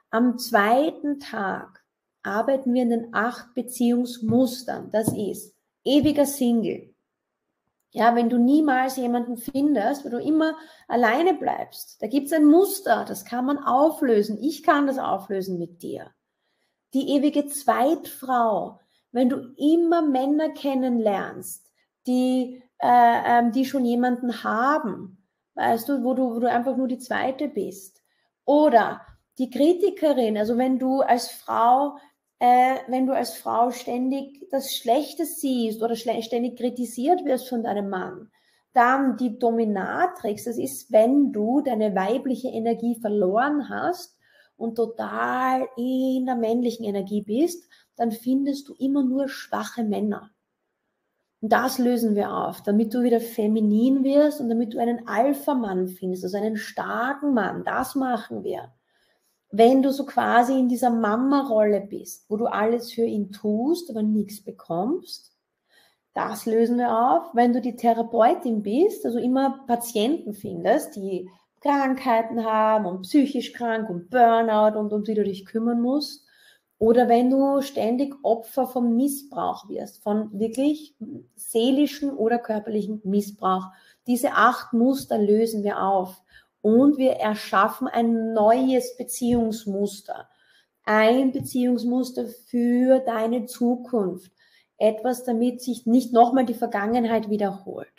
A: Am zweiten Tag arbeiten wir in den acht Beziehungsmustern. Das ist ewiger Single. Ja, wenn du niemals jemanden findest, wo du immer alleine bleibst, da gibt es ein Muster, das kann man auflösen. Ich kann das auflösen mit dir. Die ewige Zweitfrau, wenn du immer Männer kennenlernst, die, äh, ähm, die schon jemanden haben, weißt du, wo du, wo du einfach nur die Zweite bist. Oder die Kritikerin, also wenn du als Frau Äh, wenn du als Frau ständig das Schlechte siehst oder ständig kritisiert wirst von deinem Mann, dann die Dominatrix, das ist, wenn du deine weibliche Energie verloren hast und total in der männlichen Energie bist, dann findest du immer nur schwache Männer. Und das lösen wir auf, damit du wieder feminin wirst und damit du einen Alpha-Mann findest, also einen starken Mann. Das machen wir. Wenn du so quasi in dieser Mama-Rolle bist, wo du alles für ihn tust, aber nichts bekommst, das lösen wir auf. Wenn du die Therapeutin bist, also immer Patienten findest, die Krankheiten haben und psychisch krank und Burnout und um die du dich kümmern musst, oder wenn du ständig Opfer vom Missbrauch wirst, von wirklich seelischen oder körperlichen Missbrauch, diese acht Muster lösen wir auf. Und wir erschaffen ein neues Beziehungsmuster. Ein Beziehungsmuster für deine Zukunft. Etwas, damit sich nicht nochmal die Vergangenheit wiederholt.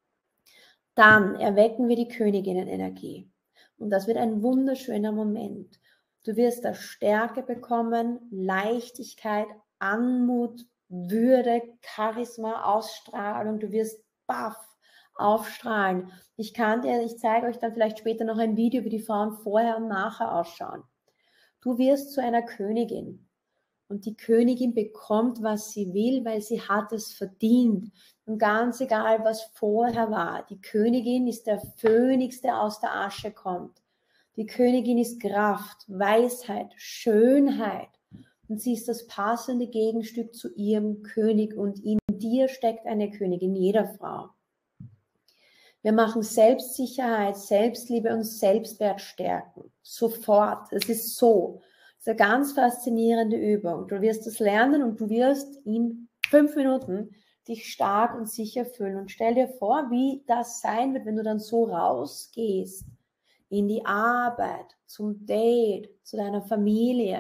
A: Dann erwecken wir die Königinnenenergie. Und das wird ein wunderschöner Moment. Du wirst da Stärke bekommen, Leichtigkeit, Anmut, Würde, Charisma, Ausstrahlung. Du wirst baff aufstrahlen. Ich kann dir, ich zeige euch dann vielleicht später noch ein Video, wie die Frauen vorher und nachher ausschauen. Du wirst zu einer Königin. Und die Königin bekommt, was sie will, weil sie hat es verdient. Und ganz egal, was vorher war. Die Königin ist der Phönix, der aus der Asche kommt. Die Königin ist Kraft, Weisheit, Schönheit. Und sie ist das passende Gegenstück zu ihrem König. Und in dir steckt eine Königin, jeder Frau. Wir machen Selbstsicherheit, Selbstliebe und Selbstwert stärken. Sofort. Es ist so. Das ist eine ganz faszinierende Übung. Du wirst es lernen und du wirst in fünf Minuten dich stark und sicher fühlen. Und stell dir vor, wie das sein wird, wenn du dann so rausgehst in die Arbeit, zum Date, zu deiner Familie.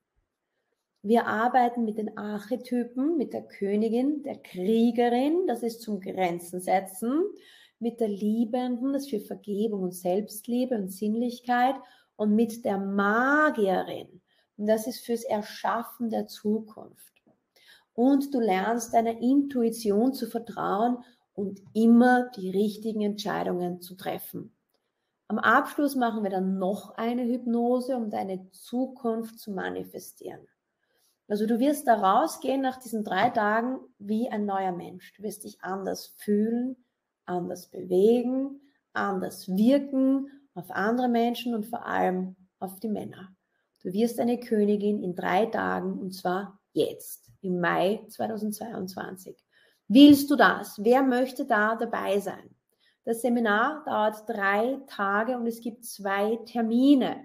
A: Wir arbeiten mit den Archetypen, mit der Königin, der Kriegerin, das ist zum Grenzen setzen, mit der Liebenden, das ist für Vergebung und Selbstliebe und Sinnlichkeit, und mit der Magierin, und das ist fürs Erschaffen der Zukunft. Und du lernst deiner Intuition zu vertrauen und immer die richtigen Entscheidungen zu treffen. Am Abschluss machen wir dann noch eine Hypnose, um deine Zukunft zu manifestieren. Also du wirst da rausgehen nach diesen drei Tagen wie ein neuer Mensch. Du wirst dich anders fühlen, anders bewegen, anders wirken auf andere Menschen und vor allem auf die Männer. Du wirst eine Königin in drei Tagen, und zwar jetzt, im Mai zweitausendzweiundzwanzig. Willst du das? Wer möchte da dabei sein? Das Seminar dauert drei Tage und es gibt zwei Termine.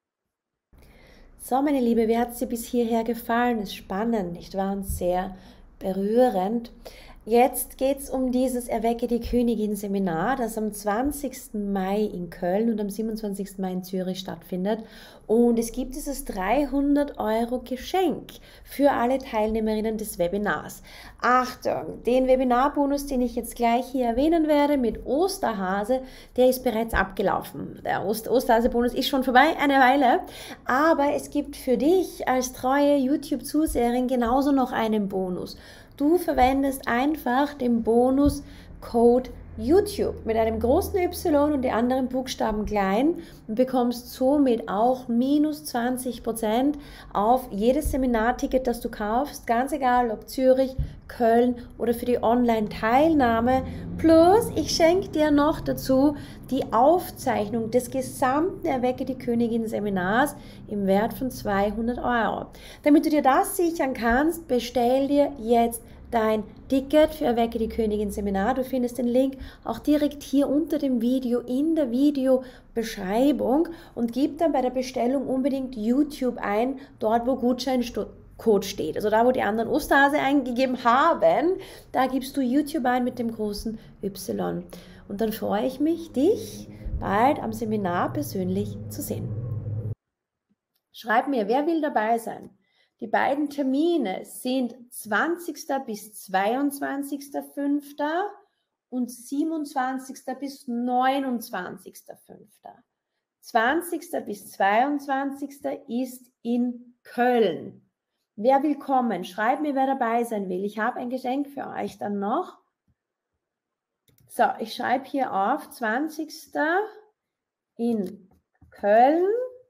A: So, meine Liebe, wie hat es dir bis hierher gefallen? Ist spannend, nicht wahr? Und sehr berührend. Jetzt geht es um dieses Erwecke die Königin Seminar, das am zwanzigsten Mai in Köln und am siebenundzwanzigsten Mai in Zürich stattfindet. Und es gibt dieses dreihundert Euro Geschenk für alle Teilnehmerinnen des Webinars. Achtung, den Webinarbonus, den ich jetzt gleich hier erwähnen werde mit Osterhase, der ist bereits abgelaufen. Der Oster Osterhase-Bonus ist schon vorbei, eine Weile. Aber es gibt für dich als treue YouTube-Zuseherin genauso noch einen Bonus. Du verwendest einfach den Bonuscode YouTube mit einem großen Y und die anderen Buchstaben klein und bekommst somit auch minus zwanzig Prozent auf jedes Seminarticket, das du kaufst, ganz egal ob Zürich, Köln oder für die Online-Teilnahme. Plus, ich schenke dir noch dazu die Aufzeichnung des gesamten Erwecke die Königin Seminars im Wert von zweihundert Euro. Damit du dir das sichern kannst, bestell dir jetzt dein Ticket für Erwecke die Königin Seminar. Du findest den Link auch direkt hier unter dem Video in der Videobeschreibung und gib dann bei der Bestellung unbedingt YouTube ein, dort wo Gutscheincode steht. Also da, wo die anderen Osterhase eingegeben haben, da gibst du YouTube ein mit dem großen Y. Und dann freue ich mich, dich bald am Seminar persönlich zu sehen. Schreib mir, wer will dabei sein? Die beiden Termine sind zwanzigster bis zweiundzwanzigster fünfter und siebenundzwanzigster bis neunundzwanzigster fünfter zwanzigster bis zweiundzwanzigster ist in Köln. Wer will kommen? Schreib mir, wer dabei sein will. Ich habe ein Geschenk für euch dann noch. So, ich schreibe hier auf, zwanzigster in Köln.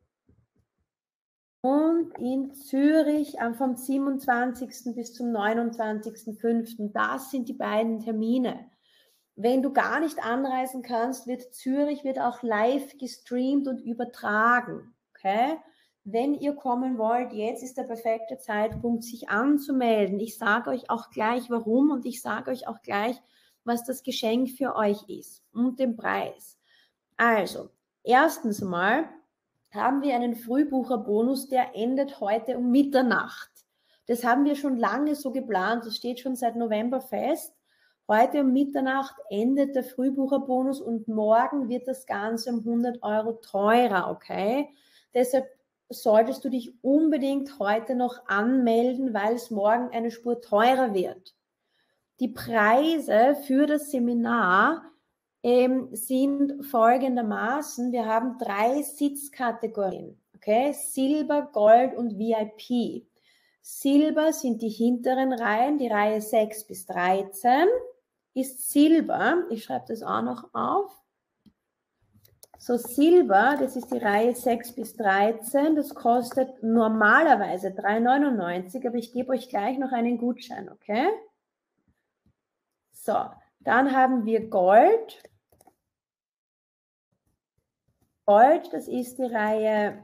A: Und in Zürich vom siebenundzwanzigsten bis zum neunundzwanzigsten fünften Das sind die beiden Termine. Wenn du gar nicht anreisen kannst, wird Zürich wird auch live gestreamt und übertragen. Okay? Wenn ihr kommen wollt, jetzt ist der perfekte Zeitpunkt, sich anzumelden. Ich sage euch auch gleich, warum und ich sage euch auch gleich, was das Geschenk für euch ist und den Preis. Also, erstens mal haben wir einen Frühbucherbonus, der endet heute um Mitternacht. Das haben wir schon lange so geplant, das steht schon seit November fest. Heute um Mitternacht endet der Frühbucherbonus und morgen wird das Ganze um hundert Euro teurer, okay? Deshalb solltest du dich unbedingt heute noch anmelden, weil es morgen eine Spur teurer wird. Die Preise für das Seminar Ähm, sind folgendermaßen, wir haben drei Sitzkategorien, okay? Silber, Gold und V I P. Silber sind die hinteren Reihen, die Reihe sechs bis dreizehn ist Silber, ich schreibe das auch noch auf. So, Silber, das ist die Reihe sechs bis dreizehn, das kostet normalerweise drei neunundneunzig, aber ich gebe euch gleich noch einen Gutschein, okay? So, dann haben wir Gold. Gold, das ist die Reihe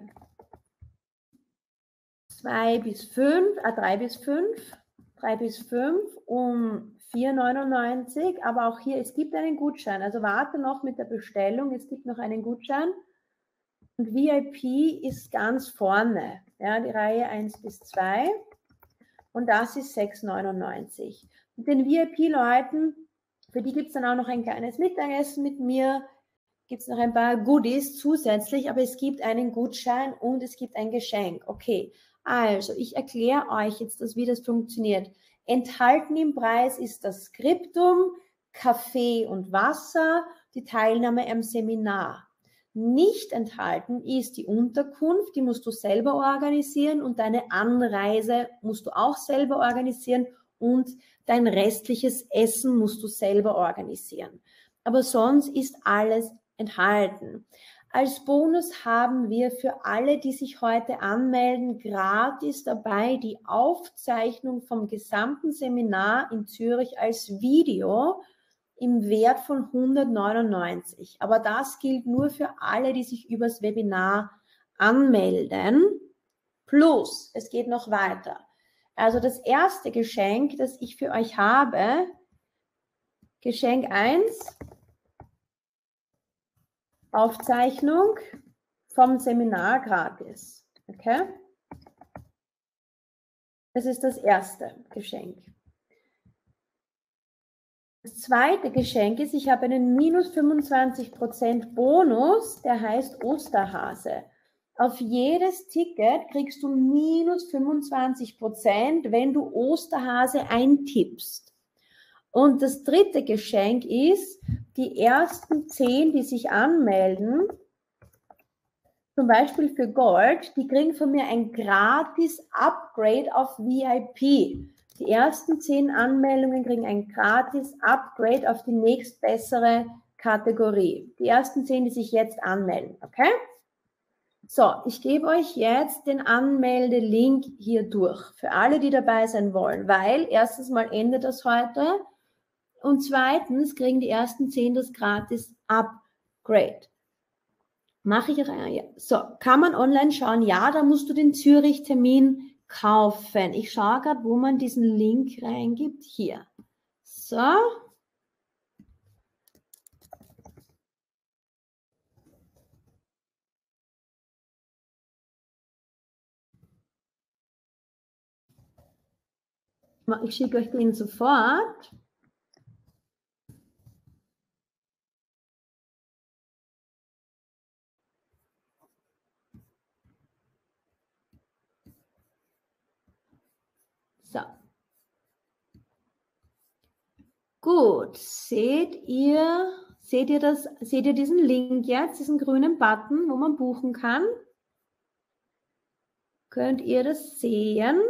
A: zwei bis fünf, äh, drei bis fünf, drei bis fünf um vier neunundneunzig, aber auch hier, es gibt einen Gutschein, also warte noch mit der Bestellung, es gibt noch einen Gutschein und V I P ist ganz vorne, ja, die Reihe eins bis zwei und das ist sechs neunundneunzig. Und den V I P-Leuten, für die gibt es dann auch noch ein kleines Mittagessen mit mir, gibt es noch ein paar Goodies zusätzlich, aber es gibt einen Gutschein und es gibt ein Geschenk. Okay, also ich erkläre euch jetzt, wie das funktioniert. Enthalten im Preis ist das Skriptum, Kaffee und Wasser, die Teilnahme am Seminar. Nicht enthalten ist die Unterkunft, die musst du selber organisieren und deine Anreise musst du auch selber organisieren und dein restliches Essen musst du selber organisieren. Aber sonst ist alles enthalten. Als Bonus haben wir für alle, die sich heute anmelden, gratis dabei die Aufzeichnung vom gesamten Seminar in Zürich als Video im Wert von hundertneunundneunzig. Aber das gilt nur für alle, die sich übers Webinar anmelden. Plus, es geht noch weiter. Also das erste Geschenk, das ich für euch habe, Geschenk eins, Aufzeichnung vom Seminar gratis. Okay? Das ist das erste Geschenk. Das zweite Geschenk ist, ich habe einen minus fünfundzwanzig Prozent Bonus, der heißt Osterhase. Auf jedes Ticket kriegst du minus fünfundzwanzig Prozent, wenn du Osterhase eintippst. Und das dritte Geschenk ist, die ersten zehn, die sich anmelden, zum Beispiel für Gold, die kriegen von mir ein gratis Upgrade auf V I P. Die ersten zehn Anmeldungen kriegen ein gratis Upgrade auf die nächstbessere Kategorie. Die ersten zehn, die sich jetzt anmelden, okay? So, ich gebe euch jetzt den Anmeldelink hier durch, für alle, die dabei sein wollen, weil erstens mal endet das heute und zweitens kriegen die ersten zehn das gratis Upgrade. Mache ich rein. So, kann man online schauen? Ja, da musst du den Zürich-Termin kaufen. Ich schaue gerade, wo man diesen Link reingibt. Hier. So. Ich schicke euch den sofort. So. Gut, seht ihr, seht ihr das, seht ihr diesen Link jetzt, diesen grünen Button, wo man buchen kann? Könnt ihr das sehen?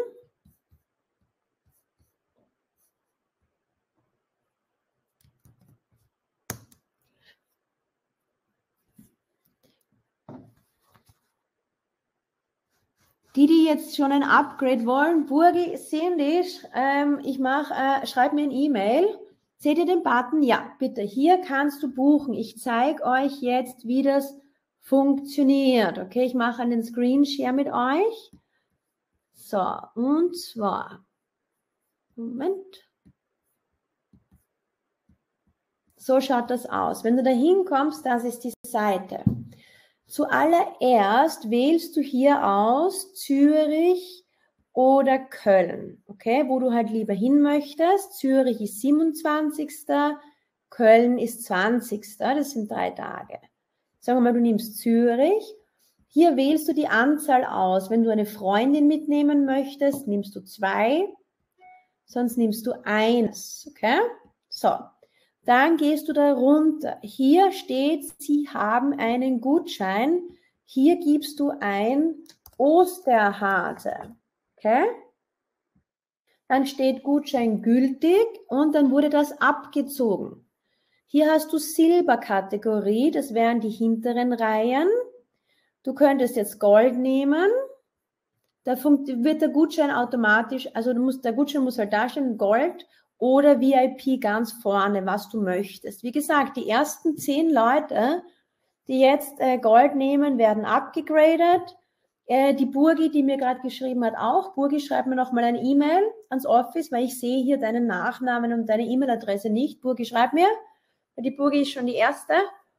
A: Die, die jetzt schon ein Upgrade wollen, Burgi, sehen die, ähm, ich mache, äh, schreib mir ein E-Mail. Seht ihr den Button? Ja, bitte, hier kannst du buchen. Ich zeige euch jetzt, wie das funktioniert. Okay, ich mache einen Screenshare mit euch. So, und zwar, Moment. So schaut das aus. Wenn du da hinkommst, das ist die Seite. Zuallererst wählst du hier aus Zürich oder Köln, okay, wo du halt lieber hin möchtest. Zürich ist siebenundzwanzigster Köln ist zwanzigster Das sind drei Tage. Sagen wir mal, du nimmst Zürich. Hier wählst du die Anzahl aus. Wenn du eine Freundin mitnehmen möchtest, nimmst du zwei, sonst nimmst du eins, okay? So. Dann gehst du da runter. Hier steht, Sie haben einen Gutschein. Hier gibst du ein Osterhase. Okay? Dann steht Gutschein gültig und dann wurde das abgezogen. Hier hast du Silberkategorie, das wären die hinteren Reihen. Du könntest jetzt Gold nehmen. Da wird der Gutschein automatisch, also du musst, der Gutschein muss halt darstellen, Gold oder V I P ganz vorne, was du möchtest. Wie gesagt, die ersten zehn Leute, die jetzt äh, Gold nehmen, werden abgegradet. Äh, die Burgi, die mir gerade geschrieben hat, auch. Burgi, schreib mir nochmal eine E-Mail ans Office, weil ich sehe hier deinen Nachnamen und deine E-Mail-Adresse nicht. Burgi, schreib mir. Die Burgi ist schon die erste.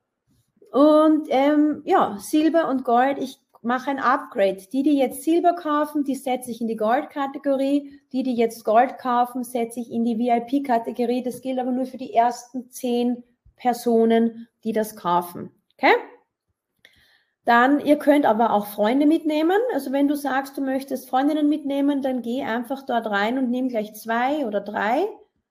A: Und ähm, ja, Silber und Gold, ich mache ein Upgrade. Die, die jetzt Silber kaufen, die setze ich in die Gold-Kategorie. Die, die jetzt Gold kaufen, setze ich in die V I P-Kategorie. Das gilt aber nur für die ersten zehn Personen, die das kaufen. Okay? Dann, ihr könnt aber auch Freunde mitnehmen. Also wenn du sagst, du möchtest Freundinnen mitnehmen, dann geh einfach dort rein und nimm gleich zwei oder drei.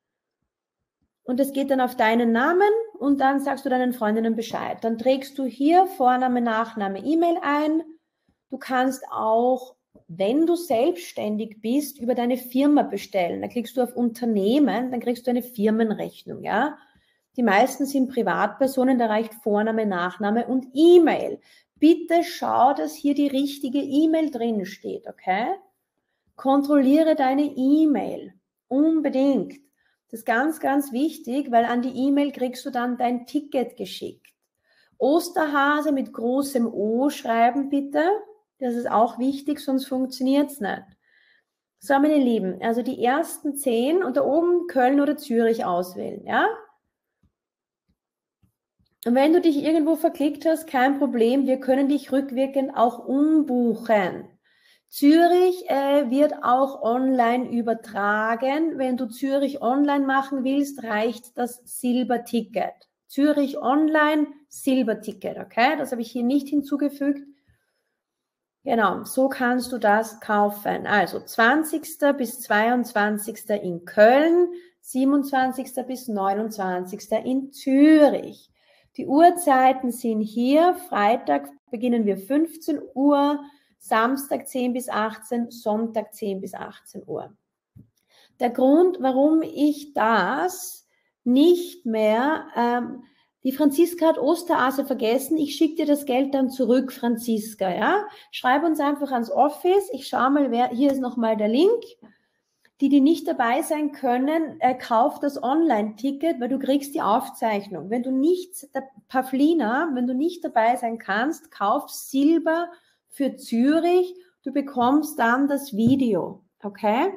A: Und es geht dann auf deinen Namen und dann sagst du deinen Freundinnen Bescheid. Dann trägst du hier Vorname, Nachname, E-Mail ein. Du kannst auch, wenn du selbstständig bist, über deine Firma bestellen. Da klickst du auf Unternehmen, dann kriegst du eine Firmenrechnung, ja. Die meisten sind Privatpersonen, da reicht Vorname, Nachname und E-Mail. Bitte schau, dass hier die richtige E-Mail drin steht, okay? Kontrolliere deine E-Mail. Unbedingt. Das ist ganz, ganz wichtig, weil an die E-Mail kriegst du dann dein Ticket geschickt. Osterhase mit großem O schreiben bitte. Das ist auch wichtig, sonst funktioniert es nicht. So, meine Lieben, also die ersten zehn und da oben Köln oder Zürich auswählen, ja? Und wenn du dich irgendwo verklickt hast, kein Problem, wir können dich rückwirkend auch umbuchen. Zürich äh, wird auch online übertragen. Wenn du Zürich online machen willst, reicht das Silberticket. Zürich online, Silberticket, okay? Das habe ich hier nicht hinzugefügt. Genau, so kannst du das kaufen. Also zwanzigster bis zweiundzwanzigster in Köln, siebenundzwanzigster bis neunundzwanzigster in Zürich. Die Uhrzeiten sind hier. Freitag beginnen wir fünfzehn Uhr, Samstag zehn bis achtzehn, Sonntag zehn bis achtzehn Uhr. Der Grund, warum ich das nicht mehr, ähm, die Franziska hat Osterhase vergessen, ich schicke dir das Geld dann zurück, Franziska, ja. Schreib uns einfach ans Office, ich schaue mal, wer, hier ist nochmal der Link. Die, die nicht dabei sein können, äh, kauf das Online-Ticket, weil du kriegst die Aufzeichnung. Wenn du nicht, der Pavlina, wenn du nicht dabei sein kannst, kauf Silber für Zürich Du bekommst dann das Video, okay?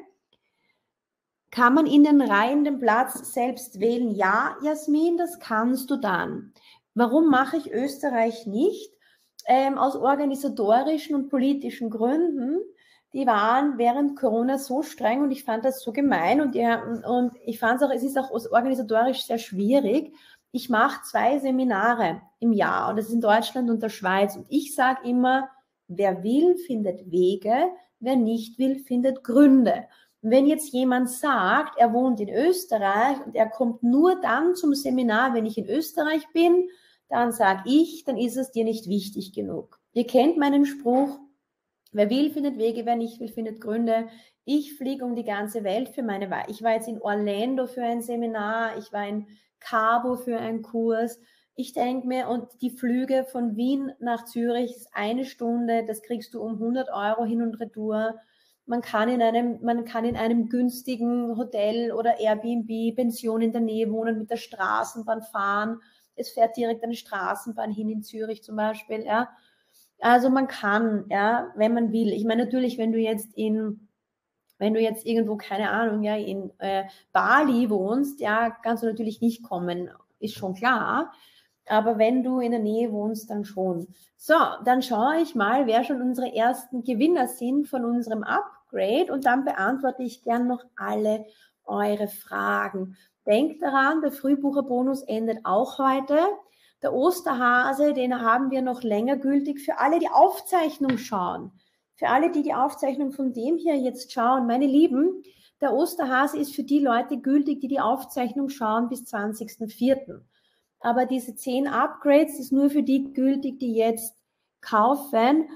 A: Kann man in den Reihen den Platz selbst wählen? Ja, Jasmin, das kannst du dann. Warum mache ich Österreich nicht? Ähm, aus organisatorischen und politischen Gründen. Die waren während Corona so streng und ich fand das so gemein und, ja, und ich fand es auch, es ist auch organisatorisch sehr schwierig. Ich mache zwei Seminare im Jahr und das ist in Deutschland und der Schweiz und ich sage immer, wer will, findet Wege, wer nicht will, findet Gründe. Wenn jetzt jemand sagt, er wohnt in Österreich und er kommt nur dann zum Seminar, wenn ich in Österreich bin, dann sage ich, dann ist es dir nicht wichtig genug. Ihr kennt meinen Spruch, wer will, findet Wege, wer nicht will, findet Gründe. Ich fliege um die ganze Welt für meine Wahl. Ich war jetzt in Orlando für ein Seminar, ich war in Cabo für einen Kurs. Ich denke mir, und die Flüge von Wien nach Zürich ist eine Stunde, das kriegst du um hundert Euro hin und retour. Man kann in einem, man kann in einem günstigen Hotel oder Airbnb, Pension in der Nähe wohnen, mit der Straßenbahn fahren. Es fährt direkt eine Straßenbahn hin in Zürich zum Beispiel, ja. Also man kann, ja, wenn man will. Ich meine natürlich, wenn du jetzt in, wenn du jetzt irgendwo, keine Ahnung, ja, in äh, Bali wohnst, ja, kannst du natürlich nicht kommen, ist schon klar. Aber wenn du in der Nähe wohnst, dann schon. So, dann schaue ich mal, wer schon unsere ersten Gewinner sind von unserem Upgrade und dann beantworte ich gern noch alle eure Fragen. Denkt daran, der Frühbucherbonus endet auch heute. Der Osterhase, den haben wir noch länger gültig für alle, die Aufzeichnung schauen. Für alle, die die Aufzeichnung von dem hier jetzt schauen, meine Lieben, der Osterhase ist für die Leute gültig, die die Aufzeichnung schauen bis zwanzigsten vierten Aber diese zehn Upgrades ist nur für die gültig, die jetzt kaufen.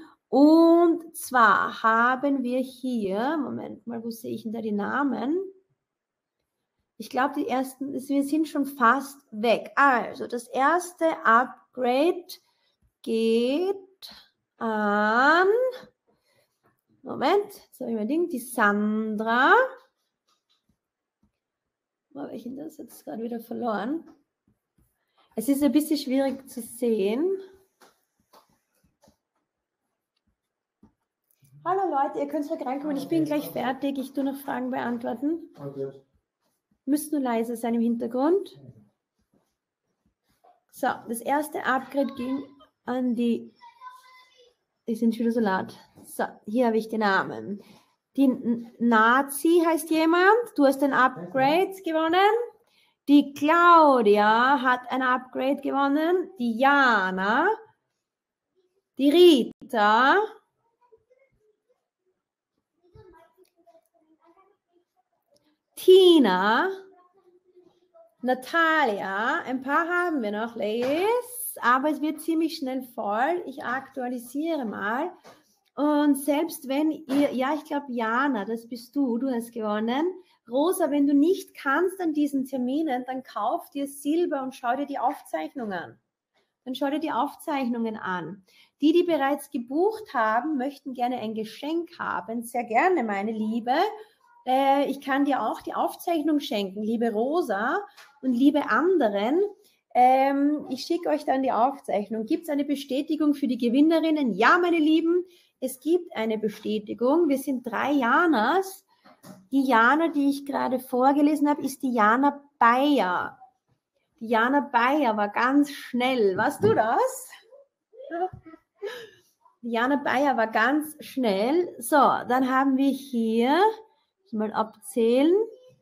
A: Und zwar haben wir hier, Moment mal, wo sehe ich denn da die Namen? Ich glaube, die ersten, wir sind schon fast weg. Also, das erste Upgrade geht an, Moment, jetzt habe ich mein Ding, die Sandra. Wo habe ich denn das jetzt gerade wieder verloren? Es ist ein bisschen schwierig zu sehen. Hallo Leute, ihr könnt ruhig reinkommen, ich bin gleich fertig. Ich tue noch Fragen beantworten. Okay. Müsst nur leise sein im Hintergrund. So, das erste Upgrade ging an die... Die sind schon wieder so laut. So, hier habe ich den Namen. Die Nazi heißt jemand. Du hast ein Upgrade gewonnen. Die Claudia hat ein Upgrade gewonnen. Die Jana. Die Rita. Tina. Natalia. Ein paar haben wir noch, Ladies. Aber es wird ziemlich schnell voll. Ich aktualisiere mal. Und selbst wenn ihr, ja, ich glaube, Jana, das bist du, du hast gewonnen. Rosa, wenn du nicht kannst an diesen Terminen, dann kauf dir Silber und schau dir die Aufzeichnungen an. Dann schau dir die Aufzeichnungen an. Die, die bereits gebucht haben, möchten gerne ein Geschenk haben. Sehr gerne, meine Liebe. Äh, ich kann dir auch die Aufzeichnung schenken, liebe Rosa und liebe anderen. Ähm, ich schicke euch dann die Aufzeichnung. Gibt es eine Bestätigung für die Gewinnerinnen? Ja, meine Lieben, es gibt eine Bestätigung. Wir sind drei Janas. Die Jana, die ich gerade vorgelesen habe, ist die Jana Bayer. Die Jana Bayer war ganz schnell. Warst du das? Die Jana Bayer war ganz schnell. So, dann haben wir hier, mal abzählen,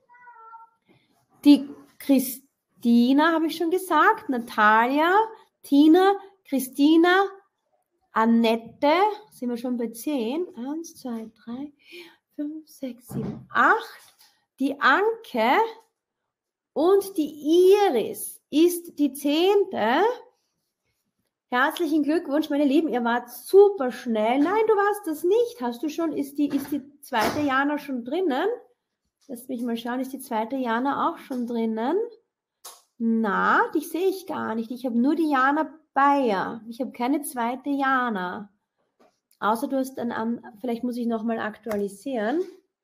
A: die Christina, habe ich schon gesagt, Natalia, Tina, Christina, Annette, sind wir schon bei zehn? Eins, zwei, drei, fünf, sechs, sieben, acht. Die Anke und die Iris ist die zehnte. Herzlichen Glückwunsch, meine Lieben, ihr wart super schnell. Nein, du warst das nicht. Hast du schon, ist die, ist die zweite Jana schon drinnen? Lass mich mal schauen, ist die zweite Jana auch schon drinnen? Na, dich sehe ich gar nicht. Ich habe nur die Jana Bayer. Ich habe keine zweite Jana. Außer du hast dann, vielleicht muss ich nochmal aktualisieren.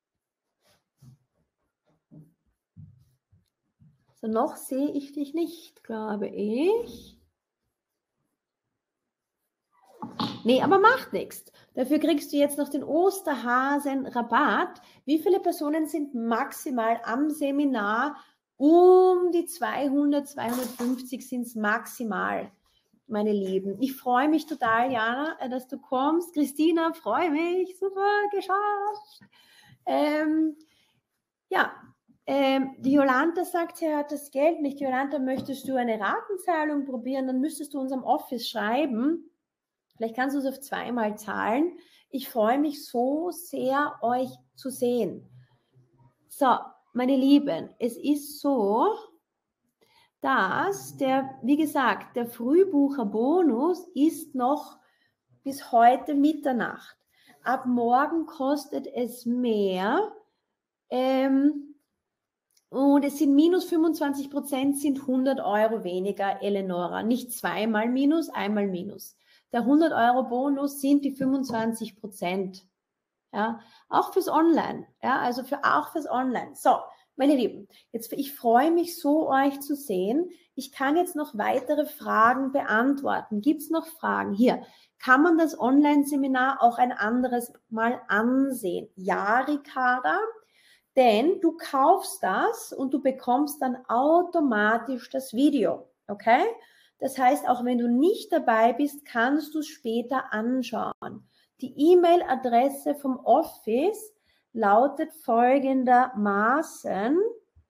A: So, noch sehe ich dich nicht, glaube ich. Nee, aber macht nichts. Dafür kriegst du jetzt noch den Osterhasen-Rabatt. Wie viele Personen sind maximal am Seminar? Um die zweihundert, zweihundertfünfzig sind es maximal, meine Lieben. Ich freue mich total, Jana, dass du kommst. Christina, freue mich. Super, geschafft. Ähm, ja, ähm, die Jolanta sagt, sie hat das Geld nicht. Jolanta, möchtest du eine Ratenzahlung probieren? Dann müsstest du unserem Office schreiben. Vielleicht kannst du es auf zweimal zahlen. Ich freue mich so sehr, euch zu sehen. So, meine Lieben, es ist so, dass der, wie gesagt, der Frühbucherbonus ist noch bis heute Mitternacht. Ab morgen kostet es mehr. Ähm, und es sind minus fünfundzwanzig Prozent, sind hundert Euro weniger, Eleonora. Nicht zweimal minus, einmal minus. Der hundert Euro Bonus sind die fünfundzwanzig Prozent. Ja, auch fürs Online. Ja, also für, auch fürs Online. So, meine Lieben, jetzt, ich freue mich so, euch zu sehen. Ich kann jetzt noch weitere Fragen beantworten. Gibt es noch Fragen? Hier, kann man das Online-Seminar auch ein anderes Mal ansehen? Ja, Ricarda. Denn du kaufst das und du bekommst dann automatisch das Video, okay? Das heißt, auch wenn du nicht dabei bist, kannst du es später anschauen. Die E-Mail-Adresse vom Office lautet folgendermaßen: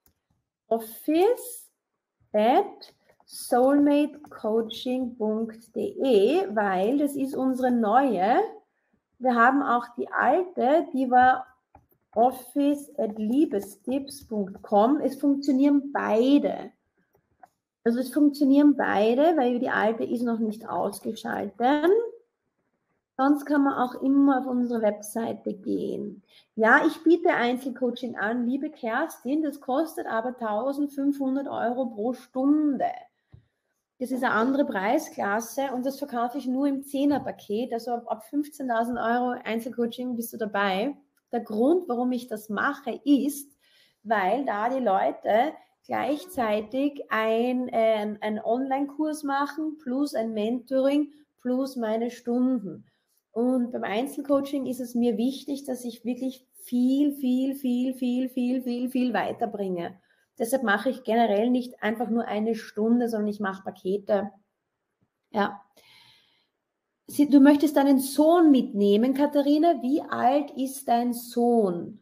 A: office at soulmatecoaching punkt de, weil das ist unsere neue. Wir haben auch die alte, die war office at liebestipps punkt com. Es funktionieren beide. Also es funktionieren beide, weil die alte ist noch nicht ausgeschaltet. Sonst kann man auch immer auf unsere Webseite gehen. Ja, ich biete Einzelcoaching an, liebe Kerstin, das kostet aber eintausendfünfhundert Euro pro Stunde. Das ist eine andere Preisklasse und das verkaufe ich nur im Zehner-Paket, also ab, ab fünfzehntausend Euro Einzelcoaching bist du dabei. Der Grund, warum ich das mache, ist, weil da die Leute gleichzeitig ein, ein, ein Online-Kurs machen, plus ein Mentoring, plus meine Stunden. Und beim Einzelcoaching ist es mir wichtig, dass ich wirklich viel, viel, viel, viel, viel, viel, viel weiterbringe. Deshalb mache ich generell nicht einfach nur eine Stunde, sondern ich mache Pakete. Ja. Du möchtest deinen Sohn mitnehmen, Katharina. Wie alt ist dein Sohn?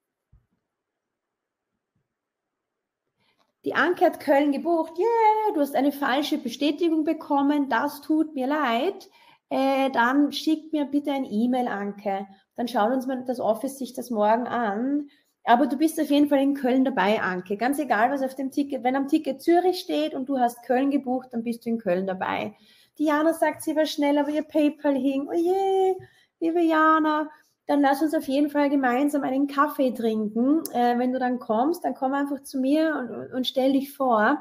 A: Die Anke hat Köln gebucht. Yeah, du hast eine falsche Bestätigung bekommen. Das tut mir leid. Äh, dann schick mir bitte ein E-Mail, Anke. Dann schaut uns mal das Office sich das morgen an. Aber du bist auf jeden Fall in Köln dabei, Anke. Ganz egal, was auf dem Ticket, wenn am Ticket Zürich steht und du hast Köln gebucht, dann bist du in Köln dabei. Diana sagt, sie war schnell, aber ihr PayPal hing. Oh je, liebe Jana, dann lass uns auf jeden Fall gemeinsam einen Kaffee trinken. Äh, wenn du dann kommst, dann komm einfach zu mir und, und stell dich vor.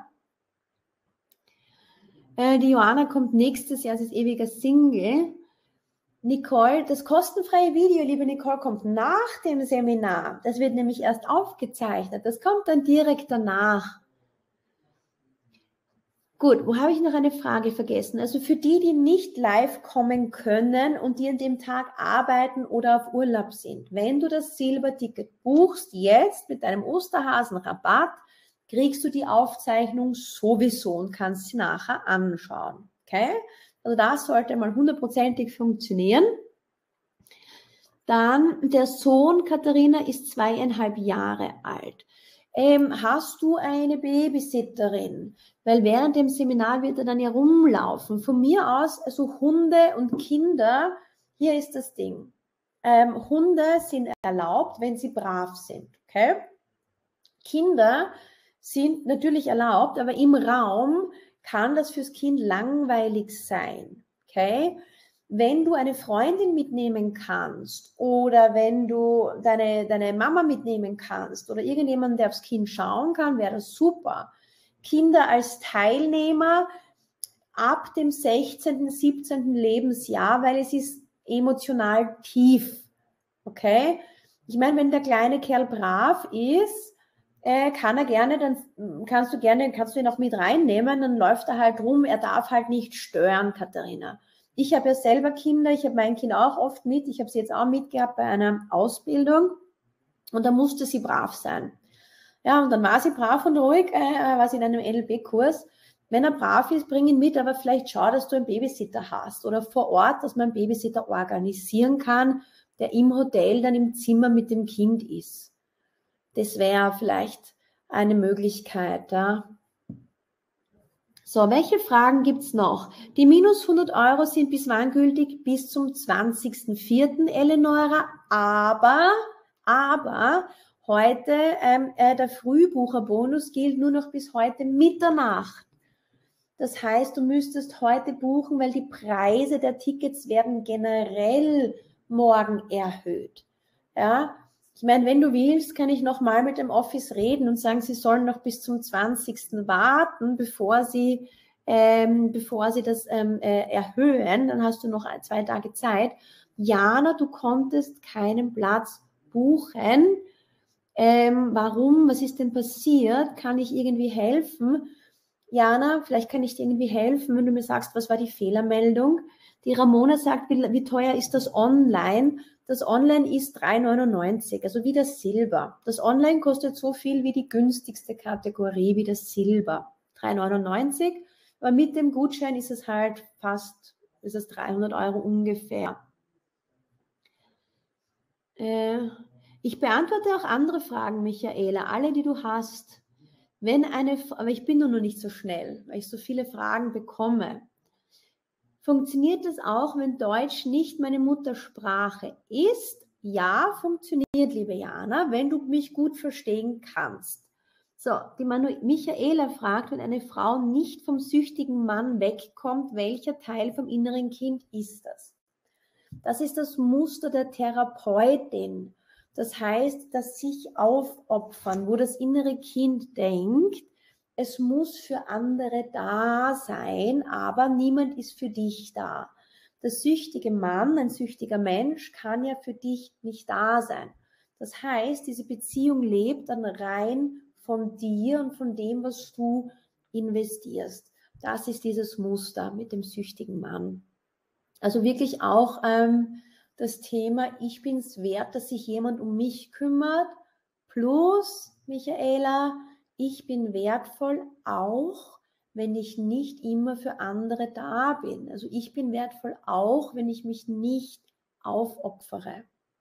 A: Äh, die Johanna kommt nächstes Jahr, sie ist ewiger Single. Nicole, das kostenfreie Video, liebe Nicole, kommt nach dem Seminar. Das wird nämlich erst aufgezeichnet. Das kommt dann direkt danach. Gut, wo habe ich noch eine Frage vergessen? Also für die, die nicht live kommen können und die an dem Tag arbeiten oder auf Urlaub sind, wenn du das Silberticket buchst, jetzt mit deinem Osterhasen-Rabatt, kriegst du die Aufzeichnung sowieso und kannst sie nachher anschauen. Okay? Also das sollte mal hundertprozentig funktionieren. Dann der Sohn, Katharina, ist zweieinhalb Jahre alt. Ähm, hast du eine Babysitterin? Weil während dem Seminar wird er dann ja rumlaufen. Von mir aus, also Hunde und Kinder, hier ist das Ding. Ähm, Hunde sind erlaubt, wenn sie brav sind. Okay? Kinder sind natürlich erlaubt, aber im Raum kann das fürs Kind langweilig sein. Okay? Wenn du eine Freundin mitnehmen kannst oder wenn du deine, deine Mama mitnehmen kannst oder irgendjemand, der aufs Kind schauen kann, wäre das super. Kinder als Teilnehmer ab dem sechzehnten, siebzehnten Lebensjahr, weil es ist emotional tief. Okay? Ich meine, wenn der kleine Kerl brav ist, äh, kann er gerne, dann kannst du gerne, kannst du ihn auch mit reinnehmen, dann läuft er halt rum, er darf halt nicht stören, Katharina. Ich habe ja selber Kinder, ich habe mein Kind auch oft mit, ich habe sie jetzt auch mitgehabt bei einer Ausbildung und da musste sie brav sein. Ja, und dann war sie brav und ruhig, äh, war sie in einem N L P-Kurs. Wenn er brav ist, bring ihn mit, aber vielleicht schau, dass du einen Babysitter hast oder vor Ort, dass man einen Babysitter organisieren kann, der im Hotel dann im Zimmer mit dem Kind ist. Das wäre vielleicht eine Möglichkeit, ja. So, welche Fragen gibt es noch? Die minus hundert Euro sind bis wann gültig? Bis zum zwanzigsten vierten, Eleonora, aber, aber heute, ähm, äh, der Frühbucherbonus gilt nur noch bis heute Mitternacht. Das heißt, du müsstest heute buchen, weil die Preise der Tickets werden generell morgen erhöht. Ja, ich meine, wenn du willst, kann ich nochmal mit dem Office reden und sagen, sie sollen noch bis zum zwanzigsten warten, bevor sie, ähm, bevor sie das ähm, äh, erhöhen. Dann hast du noch ein, zwei Tage Zeit. Jana, du konntest keinen Platz buchen. Ähm, warum? Was ist denn passiert? Kann ich irgendwie helfen? Jana, vielleicht kann ich dir irgendwie helfen, wenn du mir sagst, was war die Fehlermeldung? Die Ramona sagt, wie, wie teuer ist das Online? Das Online ist drei neunundneunzig, also wie das Silber. Das Online kostet so viel wie die günstigste Kategorie, wie das Silber. drei neunundneunzig, aber mit dem Gutschein ist es halt fast, ist es dreihundert Euro ungefähr. Äh, ich beantworte auch andere Fragen, Michaela, alle, die du hast. Wenn eine, aber ich bin nur noch nicht so schnell, weil ich so viele Fragen bekomme. Funktioniert das auch, wenn Deutsch nicht meine Muttersprache ist? Ja, funktioniert, liebe Jana, wenn du mich gut verstehen kannst. So, die Manu Michaela fragt, wenn eine Frau nicht vom süchtigen Mann wegkommt, welcher Teil vom inneren Kind ist das? Das ist das Muster der Therapeutin. Das heißt, das sich aufopfern, wo das innere Kind denkt, es muss für andere da sein, aber niemand ist für dich da. Der süchtige Mann, ein süchtiger Mensch, kann ja für dich nicht da sein. Das heißt, diese Beziehung lebt dann rein von dir und von dem, was du investierst. Das ist dieses Muster mit dem süchtigen Mann. Also wirklich auch ähm, das Thema, ich bin es wert, dass sich jemand um mich kümmert, plus, Michaela, ich bin wertvoll, auch wenn ich nicht immer für andere da bin. Also ich bin wertvoll, auch wenn ich mich nicht aufopfere.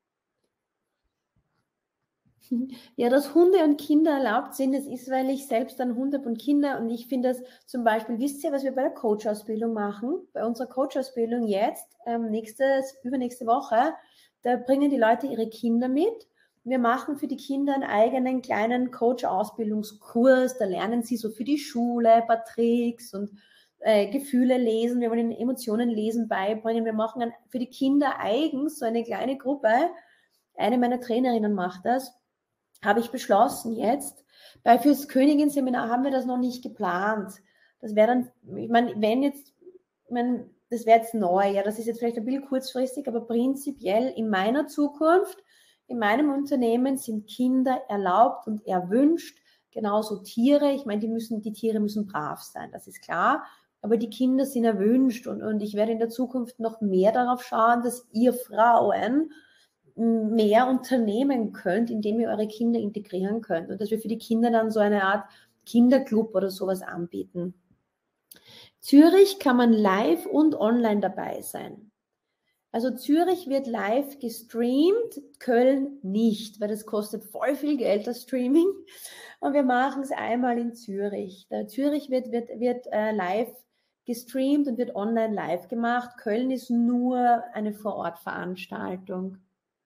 A: Ja, dass Hunde und Kinder erlaubt sind, das ist, weil ich selbst einen Hund habe und Kinder und ich finde das zum Beispiel, wisst ihr, was wir bei der Coach-Ausbildung machen? Bei unserer Coach-Ausbildung jetzt, ähm, nächstes, übernächste Woche, da bringen die Leute ihre Kinder mit. Wir machen für die Kinder einen eigenen kleinen Coach-Ausbildungskurs, da lernen sie so für die Schule ein paar Tricks und äh, Gefühle lesen, wir wollen ihnen Emotionen lesen beibringen, wir machen ein, für die Kinder eigens so eine kleine Gruppe, eine meiner Trainerinnen macht das, habe ich beschlossen jetzt. Bei fürs Königin-Seminar haben wir das noch nicht geplant. Das wäre dann, ich meine, wenn jetzt, ich meine, das wäre jetzt neu, ja, das ist jetzt vielleicht ein bisschen kurzfristig, aber prinzipiell in meiner Zukunft, in meinem Unternehmen sind Kinder erlaubt und erwünscht, genauso Tiere. Ich meine, die müssen, die Tiere müssen brav sein, das ist klar, aber die Kinder sind erwünscht und, und ich werde in der Zukunft noch mehr darauf schauen, dass ihr Frauen mehr unternehmen könnt, indem ihr eure Kinder integrieren könnt und dass wir für die Kinder dann so eine Art Kinderclub oder sowas anbieten. Zürich kann man live und online dabei sein. Also Zürich wird live gestreamt, Köln nicht, weil das kostet voll viel Geld, das Streaming. Und wir machen es einmal in Zürich. Der Zürich wird, wird, wird äh, live gestreamt und wird online live gemacht. Köln ist nur eine Vorortveranstaltung.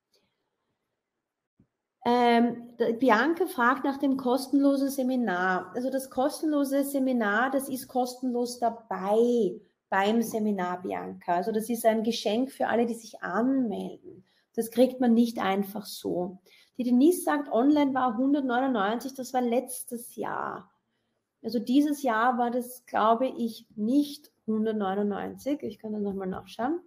A: Ähm, Bianca fragt nach dem kostenlosen Seminar. Also das kostenlose Seminar, das ist kostenlos dabei beim Seminar, Bianca. Also das ist ein Geschenk für alle, die sich anmelden. Das kriegt man nicht einfach so. Die Denise sagt, online war hundertneunundneunzig, das war letztes Jahr. Also dieses Jahr war das, glaube ich, nicht hundertneunundneunzig. Ich kann das nochmal nachschauen.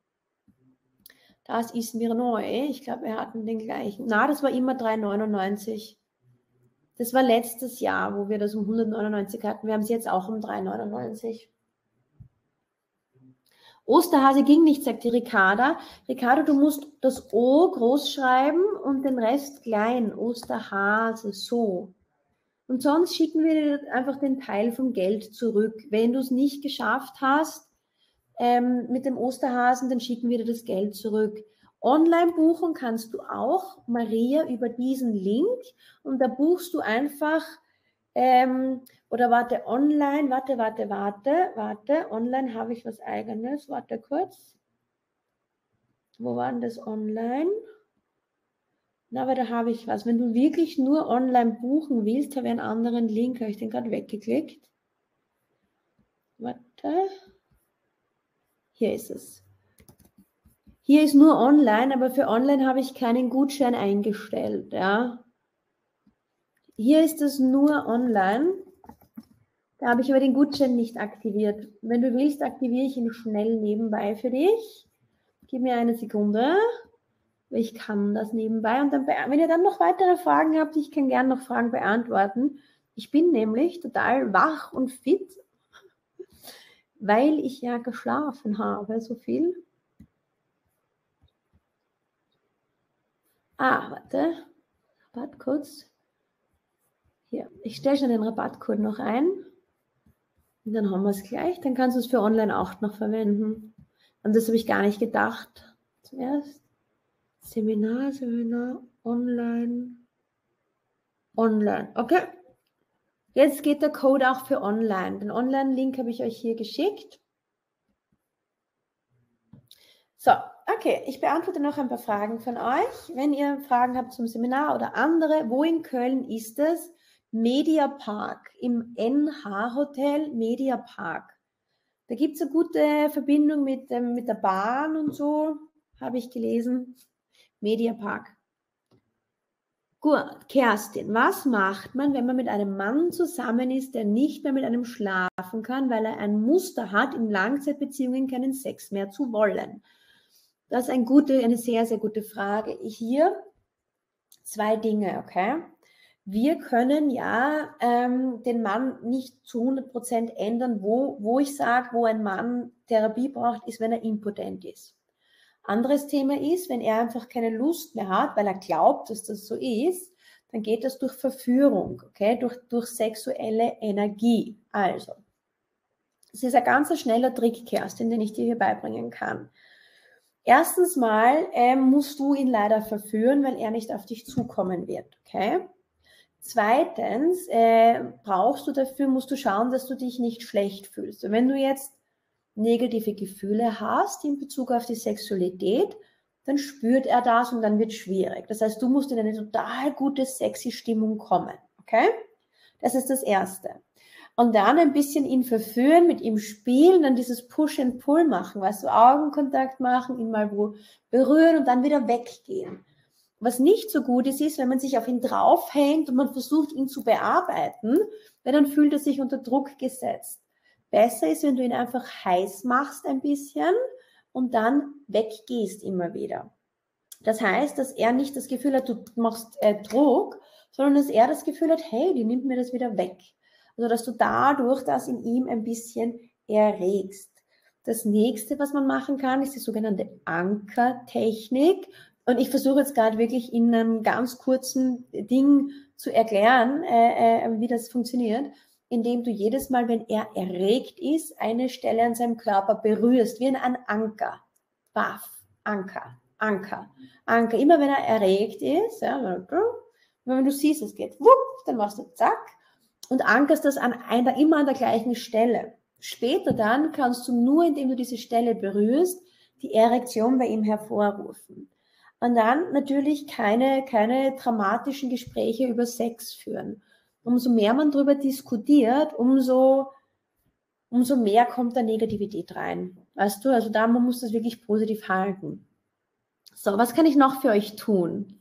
A: Das ist mir neu. Ich glaube, wir hatten den gleichen. Na, das war immer drei neunundneunzig. Das war letztes Jahr, wo wir das um hundertneunundneunzig hatten. Wir haben es jetzt auch um drei neunundneunzig. Osterhase ging nicht, sagt die Ricarda. Ricarda, du musst das O groß schreiben und den Rest klein. Osterhase, so. Und sonst schicken wir dir einfach den Teil vom Geld zurück. Wenn du es nicht geschafft hast ähm, mit dem Osterhasen, dann schicken wir dir das Geld zurück. Online buchen kannst du auch, Maria, über diesen Link. Und da buchst du einfach, ähm, oder warte, online, warte, warte, warte, warte, online habe ich was Eigenes, warte kurz. Wo war denn das online? Na, aber da habe ich was. Wenn du wirklich nur online buchen willst, habe ich einen anderen Link. Habe ich den gerade weggeklickt? Warte. Hier ist es. Hier ist nur online, aber für online habe ich keinen Gutschein eingestellt. Ja. Hier ist es nur online. Da habe ich aber den Gutschein nicht aktiviert. Wenn du willst, aktiviere ich ihn schnell nebenbei für dich. Gib mir eine Sekunde. Ich kann das nebenbei. Und dann, wenn ihr dann noch weitere Fragen habt, ich kann gerne noch Fragen beantworten. Ich bin nämlich total wach und fit, weil ich ja geschlafen habe, so viel. Ah, warte. Rabattcode. Hier, ich stelle schon den Rabattcode noch ein. Und dann haben wir es gleich. Dann kannst du es für online auch noch verwenden. Und das habe ich gar nicht gedacht. Zuerst Seminar, Seminar, online, online. Okay. Jetzt geht der Code auch für online. Den Online-Link habe ich euch hier geschickt. So, okay. Ich beantworte noch ein paar Fragen von euch. Wenn ihr Fragen habt zum Seminar oder andere, wo in Köln ist es? Mediapark, im N H Hotel Mediapark. Da gibt es eine gute Verbindung mit, ähm, mit der Bahn und so, habe ich gelesen. Mediapark. Gut, Kerstin, was macht man, wenn man mit einem Mann zusammen ist, der nicht mehr mit einem schlafen kann, weil er ein Muster hat, in Langzeitbeziehungen keinen Sex mehr zu wollen? Das ist ein gute, eine sehr, sehr gute Frage. Hier zwei Dinge, okay? Wir können ja ähm, den Mann nicht zu hundert Prozent ändern. Wo, wo ich sage, wo ein Mann Therapie braucht, ist, wenn er impotent ist. Anderes Thema ist, wenn er einfach keine Lust mehr hat, weil er glaubt, dass das so ist, dann geht das durch Verführung, okay, durch, durch sexuelle Energie. Also, das ist ein ganz schneller Trick, Kerstin, den ich dir hier beibringen kann. Erstens mal äh, musst du ihn leider verführen, weil er nicht auf dich zukommen wird, okay? Zweitens äh, brauchst du dafür, musst du schauen, dass du dich nicht schlecht fühlst. Und wenn du jetzt negative Gefühle hast in Bezug auf die Sexualität, dann spürt er das und dann wird es schwierig. Das heißt, du musst in eine total gute, sexy Stimmung kommen. Okay? Das ist das Erste. Und dann ein bisschen ihn verführen, mit ihm spielen, dann dieses Push and Pull machen, weißt du, Augenkontakt machen, ihn mal wo berühren und dann wieder weggehen. Was nicht so gut ist, ist, wenn man sich auf ihn draufhängt und man versucht, ihn zu bearbeiten, weil dann fühlt er sich unter Druck gesetzt. Besser ist, wenn du ihn einfach heiß machst ein bisschen und dann weggehst immer wieder. Das heißt, dass er nicht das Gefühl hat, du machst äh, Druck, sondern dass er das Gefühl hat, hey, die nimmt mir das wieder weg. Also, dass du dadurch das in ihm ein bisschen erregst. Das nächste, was man machen kann, ist die sogenannte Ankertechnik. Und ich versuche jetzt gerade wirklich in einem ganz kurzen Ding zu erklären, äh, äh, wie das funktioniert, indem du jedes Mal, wenn er erregt ist, eine Stelle an seinem Körper berührst, wie ein Anker. Baff, Anker, Anker, Anker. Immer wenn er erregt ist, ja, wenn du siehst, es geht, wupp, dann machst du zack und ankerst das an einer, immer an der gleichen Stelle. Später dann kannst du nur, indem du diese Stelle berührst, die Erektion bei ihm hervorrufen. Und dann natürlich keine, keine dramatischen Gespräche über Sex führen. Umso mehr man darüber diskutiert, umso, umso mehr kommt da Negativität rein. Weißt du, also da man muss das wirklich positiv halten. So, was kann ich noch für euch tun?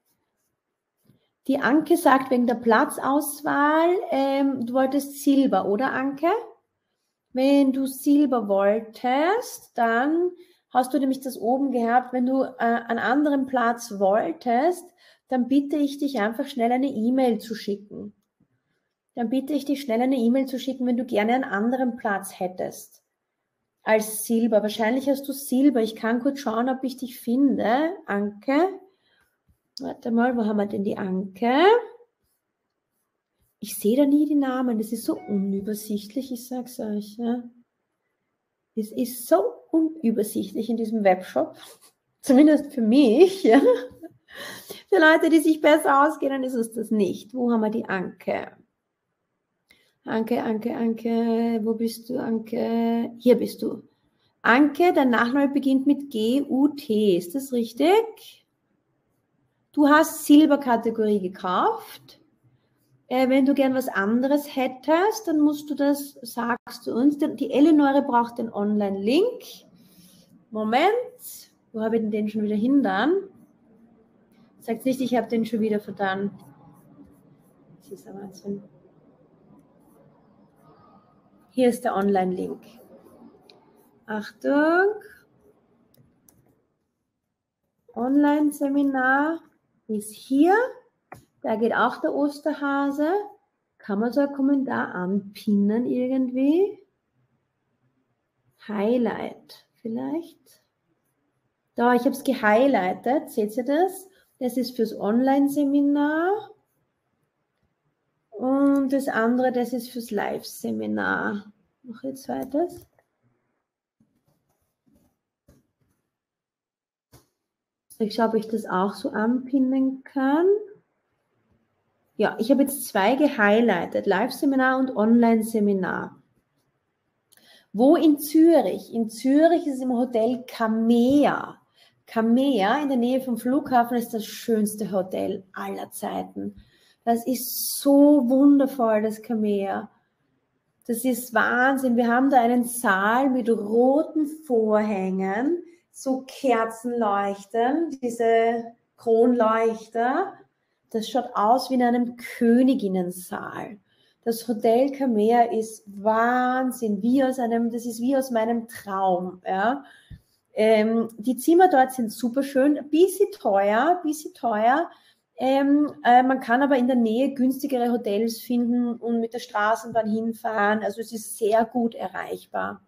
A: Die Anke sagt wegen der Platzauswahl, ähm, du wolltest Silber, oder Anke? Wenn du Silber wolltest, dann hast du nämlich das oben gehabt. Wenn du äh, einen anderen Platz wolltest, dann bitte ich dich einfach schnell eine E-Mail zu schicken. Dann bitte ich dich schnell eine E-Mail zu schicken, wenn du gerne einen anderen Platz hättest. als Silber. Wahrscheinlich hast du Silber. Ich kann kurz schauen, ob ich dich finde. Anke. Warte mal, wo haben wir denn die Anke? Ich sehe da nie die Namen. Das ist so unübersichtlich, ich sag's euch. Ja. Es ist so unübersichtlich in diesem Webshop. Zumindest für mich. Ja. Für Leute, die sich besser auskennen, ist es das nicht. Wo haben wir die Anke? Anke, Anke, Anke. Wo bist du, Anke? Hier bist du. Anke, dein Nachname beginnt mit G U T. Ist das richtig? Du hast Silberkategorie gekauft. Äh, wenn du gern was anderes hättest, dann musst du das, sagst du uns. Die Eleonore braucht den Online-Link. Moment. Wo habe ich denn den schon wieder hin dann? Sagt nicht, ich habe den schon wieder vertan. Das ist ein Wahnsinn. Hier ist der Online-Link. Achtung. Online-Seminar ist hier. Da geht auch der Osterhase. Kann man so einen Kommentar anpinnen irgendwie? Highlight vielleicht. Da, ich habe es gehighlightet. Seht ihr das? Das ist fürs Online-Seminar. Und das andere, das ist fürs Live-Seminar. Noch ein zweites. Ich schaue, ob ich das auch so anpinnen kann. Ja, ich habe jetzt zwei gehighlightet. Live-Seminar und Online-Seminar. Wo in Zürich? In Zürich ist es im Hotel Kamea. Kamea in der Nähe vom Flughafen ist das schönste Hotel aller Zeiten. Das ist so wundervoll, das Kamea. Das ist Wahnsinn. Wir haben da einen Saal mit roten Vorhängen, so Kerzenleuchten, diese Kronleuchter. Das schaut aus wie in einem Königinnensaal. Das Hotel Kamea ist Wahnsinn, wie aus einem, das ist wie aus meinem Traum. Ja. Ähm, die Zimmer dort sind super schön, ein bisschen teuer, ein bisschen teuer. Ähm, äh, man kann aber in der Nähe günstigere Hotels finden und mit der Straßenbahn hinfahren. Also es ist sehr gut erreichbar.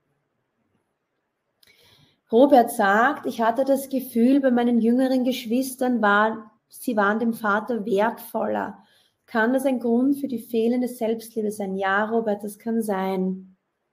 A: Robert sagt, ich hatte das Gefühl, bei meinen jüngeren Geschwistern waren, sie waren dem Vater wertvoller. Kann das ein Grund für die fehlende Selbstliebe sein? Ja, Robert, das kann sein.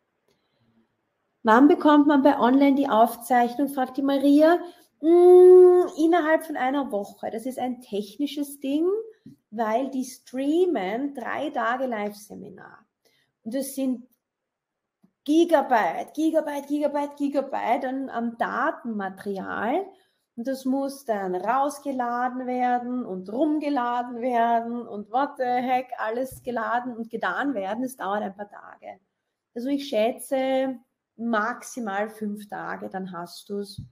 A: Wann bekommt man bei Online die Aufzeichnung, fragt die Maria. Hm, innerhalb von einer Woche. Das ist ein technisches Ding, weil die streamen drei Tage Live-Seminar. Und das sind Gigabyte, Gigabyte, Gigabyte, Gigabyte an, an Datenmaterial. Und das muss dann rausgeladen werden und rumgeladen werden und what the heck, alles geladen und getan werden. Es dauert ein paar Tage. Also ich schätze maximal fünf Tage, dann hast du es.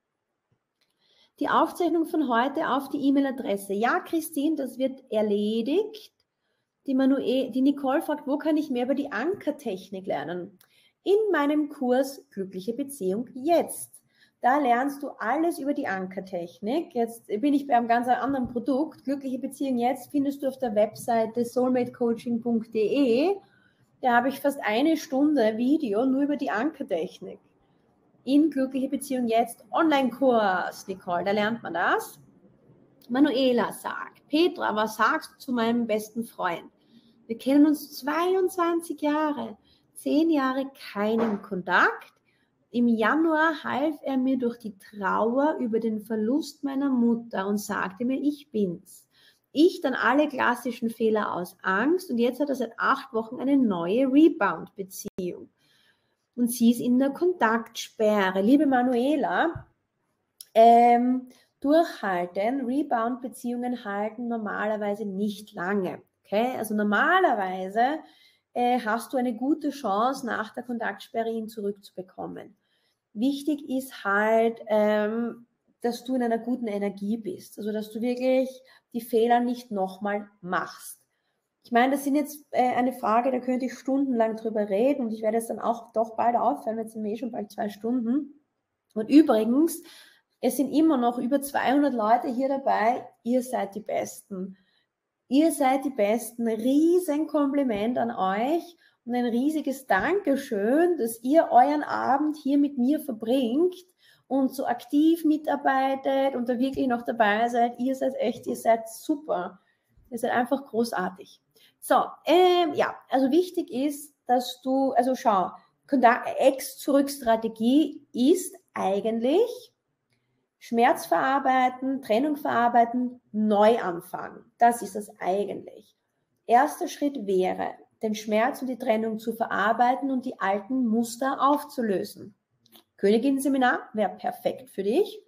A: Die Aufzeichnung von heute auf die E-Mail-Adresse. Ja, Christine, das wird erledigt. Die, Manuel, die Nicole fragt, wo kann ich mehr über die Ankertechnik lernen? In meinem Kurs Glückliche Beziehung jetzt. Da lernst du alles über die Ankertechnik. Jetzt bin ich bei einem ganz anderen Produkt. Glückliche Beziehung jetzt findest du auf der Webseite soulmate coaching punkt de. Da habe ich fast eine Stunde Video nur über die Ankertechnik. In Glückliche Beziehung jetzt Online-Kurs, Nicole, da lernt man das. Manuela sagt, Petra, was sagst du zu meinem besten Freund? Wir kennen uns zweiundzwanzig Jahre, zehn Jahre keinen Kontakt. Im Januar half er mir durch die Trauer über den Verlust meiner Mutter und sagte mir, ich bin's. Ich dann alle klassischen Fehler aus Angst und jetzt hat er seit acht Wochen eine neue Rebound-Beziehung. Und sie ist in der Kontaktsperre. Liebe Manuela, ähm, durchhalten, Rebound-Beziehungen halten normalerweise nicht lange. Okay? Also normalerweise äh, hast du eine gute Chance, nach der Kontaktsperre ihn zurückzubekommen. Wichtig ist halt, ähm, dass du in einer guten Energie bist. Also dass du wirklich die Fehler nicht nochmal machst. Ich meine, das sind jetzt äh, eine Frage, da könnte ich stundenlang drüber reden und ich werde es dann auch doch bald aufhören, jetzt sind wir eh schon bald zwei Stunden. Und übrigens, es sind immer noch über zweihundert Leute hier dabei, ihr seid die Besten. Ihr seid die Besten, riesen Kompliment an euch und ein riesiges Dankeschön, dass ihr euren Abend hier mit mir verbringt und so aktiv mitarbeitet und da wirklich noch dabei seid. Ihr seid echt, ihr seid super. Ihr seid einfach großartig. So, ähm, ja, also wichtig ist, dass du, also schau, Ex-Zurück-Strategie ist eigentlich Schmerz verarbeiten, Trennung verarbeiten, neu anfangen. Das ist es eigentlich. Erster Schritt wäre, den Schmerz und die Trennung zu verarbeiten und die alten Muster aufzulösen. Königin-Seminar wäre perfekt für dich.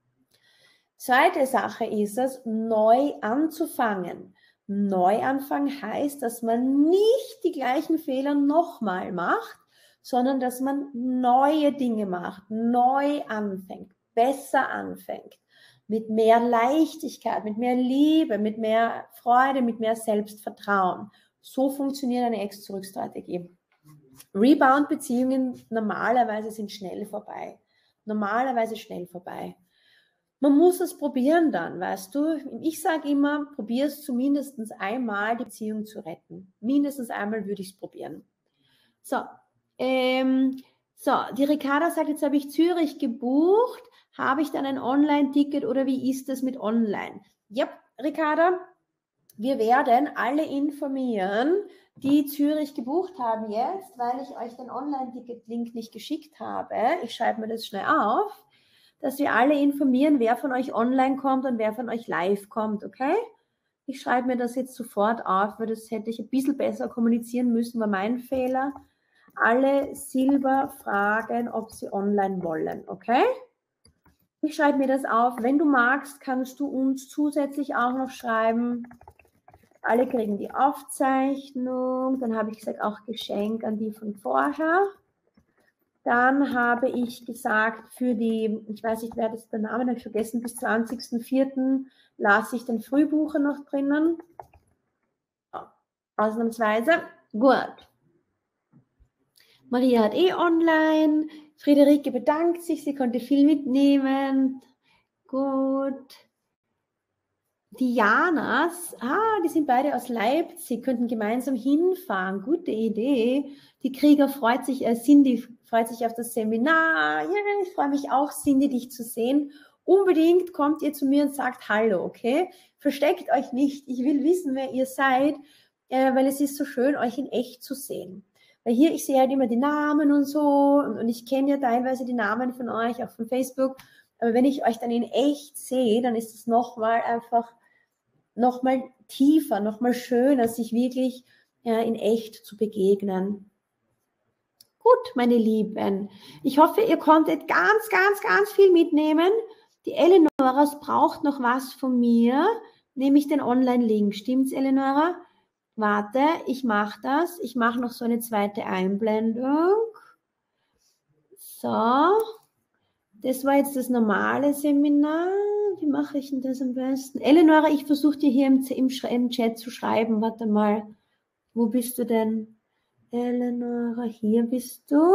A: Zweite Sache ist es, neu anzufangen. Neuanfang heißt, dass man nicht die gleichen Fehler nochmal macht, sondern dass man neue Dinge macht, neu anfängt, besser anfängt, mit mehr Leichtigkeit, mit mehr Liebe, mit mehr Freude, mit mehr Selbstvertrauen. So funktioniert eine Ex-Zurück-Strategie. Rebound-Beziehungen normalerweise sind schnell vorbei. Normalerweise schnell vorbei. Man muss es probieren dann, weißt du. Ich sage immer, probier es zumindest einmal, die Beziehung zu retten. Mindestens einmal würde ich es probieren. So, ähm, so, die Ricarda sagt, jetzt habe ich Zürich gebucht. Habe ich dann ein Online-Ticket oder wie ist das mit Online? Ja, Ricarda, wir werden alle informieren, die Zürich gebucht haben jetzt, weil ich euch den Online-Ticket-Link nicht geschickt habe. Ich schreibe mir das schnell auf, dass wir alle informieren, wer von euch online kommt und wer von euch live kommt, okay? Ich schreibe mir das jetzt sofort auf, weil das hätte ich ein bisschen besser kommunizieren müssen, war mein Fehler. Alle Silber fragen, ob sie online wollen, okay? Ich schreibe mir das auf. Wenn du magst, kannst du uns zusätzlich auch noch schreiben. Alle kriegen die Aufzeichnung. Dann habe ich gesagt, auch Geschenk an die von vorher. Dann habe ich gesagt, für die, ich weiß nicht, wer das der Name, habe ich vergessen, bis zwanzigsten vierten lasse ich den Frühbucher noch drinnen. Ausnahmsweise. Gut. Maria hat eh online. Friederike bedankt sich, sie konnte viel mitnehmen. Gut. Die Janas, ah, die sind beide aus Leipzig, könnten gemeinsam hinfahren. Gute Idee. Die Krieger freut sich, äh, Cindy freut sich auf das Seminar. Ja, ich freue mich auch, Cindy, dich zu sehen. Unbedingt kommt ihr zu mir und sagt Hallo, okay? Versteckt euch nicht. Ich will wissen, wer ihr seid, äh, weil es ist so schön, euch in echt zu sehen. Weil hier, ich sehe halt immer die Namen und so und, und ich kenne ja teilweise die Namen von euch, auch von Facebook. Aber wenn ich euch dann in echt sehe, dann ist es nochmal einfach nochmal tiefer, nochmal schöner, sich wirklich ja, in echt zu begegnen. Gut, meine Lieben. Ich hoffe, ihr konntet ganz, ganz, ganz viel mitnehmen. Die Eleonora braucht noch was von mir, nämlich den Online-Link. Stimmt's, Eleonora? Warte, ich mache das. Ich mache noch so eine zweite Einblendung. So. Das war jetzt das normale Seminar. Wie mache ich denn das am besten? Eleonora, ich versuche dir hier im, im, im Chat zu schreiben. Warte mal. Wo bist du denn? Eleonora, hier bist du.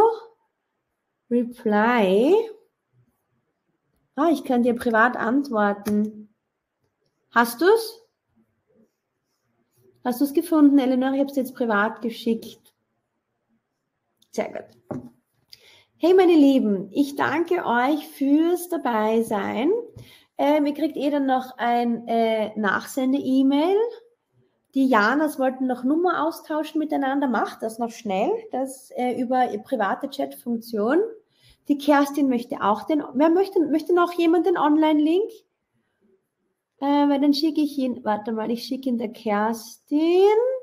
A: Reply. Ah, ich kann dir privat antworten. Hast du es? Hast du es gefunden, Eleonora? Ich habe es jetzt privat geschickt. Sehr gut. Hey, meine Lieben, ich danke euch fürs Dabeisein. Ähm, ihr kriegt eh dann noch ein äh, Nachsende-E-Mail. Die Janas wollten noch Nummer austauschen miteinander. Macht das noch schnell, das äh, über ihre private Chat-Funktion. Die Kerstin möchte auch den, wer möchte, möchte noch jemand den Online-Link? Äh, weil dann schicke ich ihn, warte mal, ich schicke ihn der Kerstin.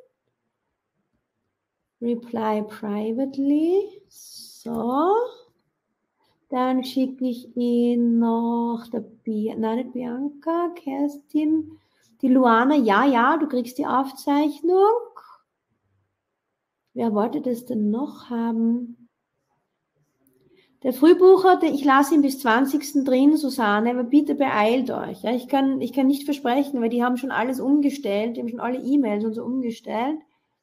A: Reply privately. So. Dann schicke ich ihn noch der Bi- nein, nicht Bianca, Kerstin, die Luana. Ja, ja, du kriegst die Aufzeichnung. Wer wollte das denn noch haben? Der Frühbucher, ich lasse ihn bis zwanzigsten drin, Susanne, aber bitte beeilt euch. Ja, ich kann, ich kann nicht versprechen, weil die haben schon alles umgestellt, die haben schon alle E-Mails und so umgestellt.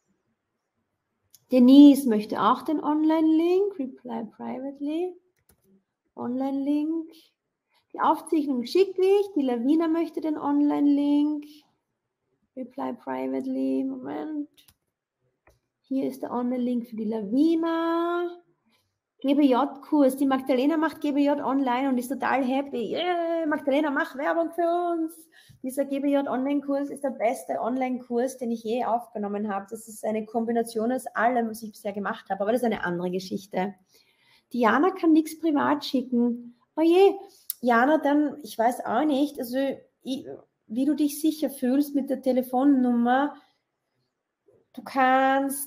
A: Denise möchte auch den Online-Link, reply privately. Online-Link. Die Aufzeichnung schicke ich. Die Lavina möchte den Online-Link. Reply privately. Moment. Hier ist der Online-Link für die Lavina. G B J-Kurs. Die Magdalena macht G B J online und ist total happy. Yeah, Magdalena, mach Werbung für uns. Dieser G B J-Online-Kurs ist der beste Online-Kurs, den ich je aufgenommen habe. Das ist eine Kombination aus allem, was ich bisher gemacht habe. Aber das ist eine andere Geschichte. Diana kann nichts privat schicken. Oh je, Jana, dann, ich weiß auch nicht, also ich, wie du dich sicher fühlst mit der Telefonnummer. Du kannst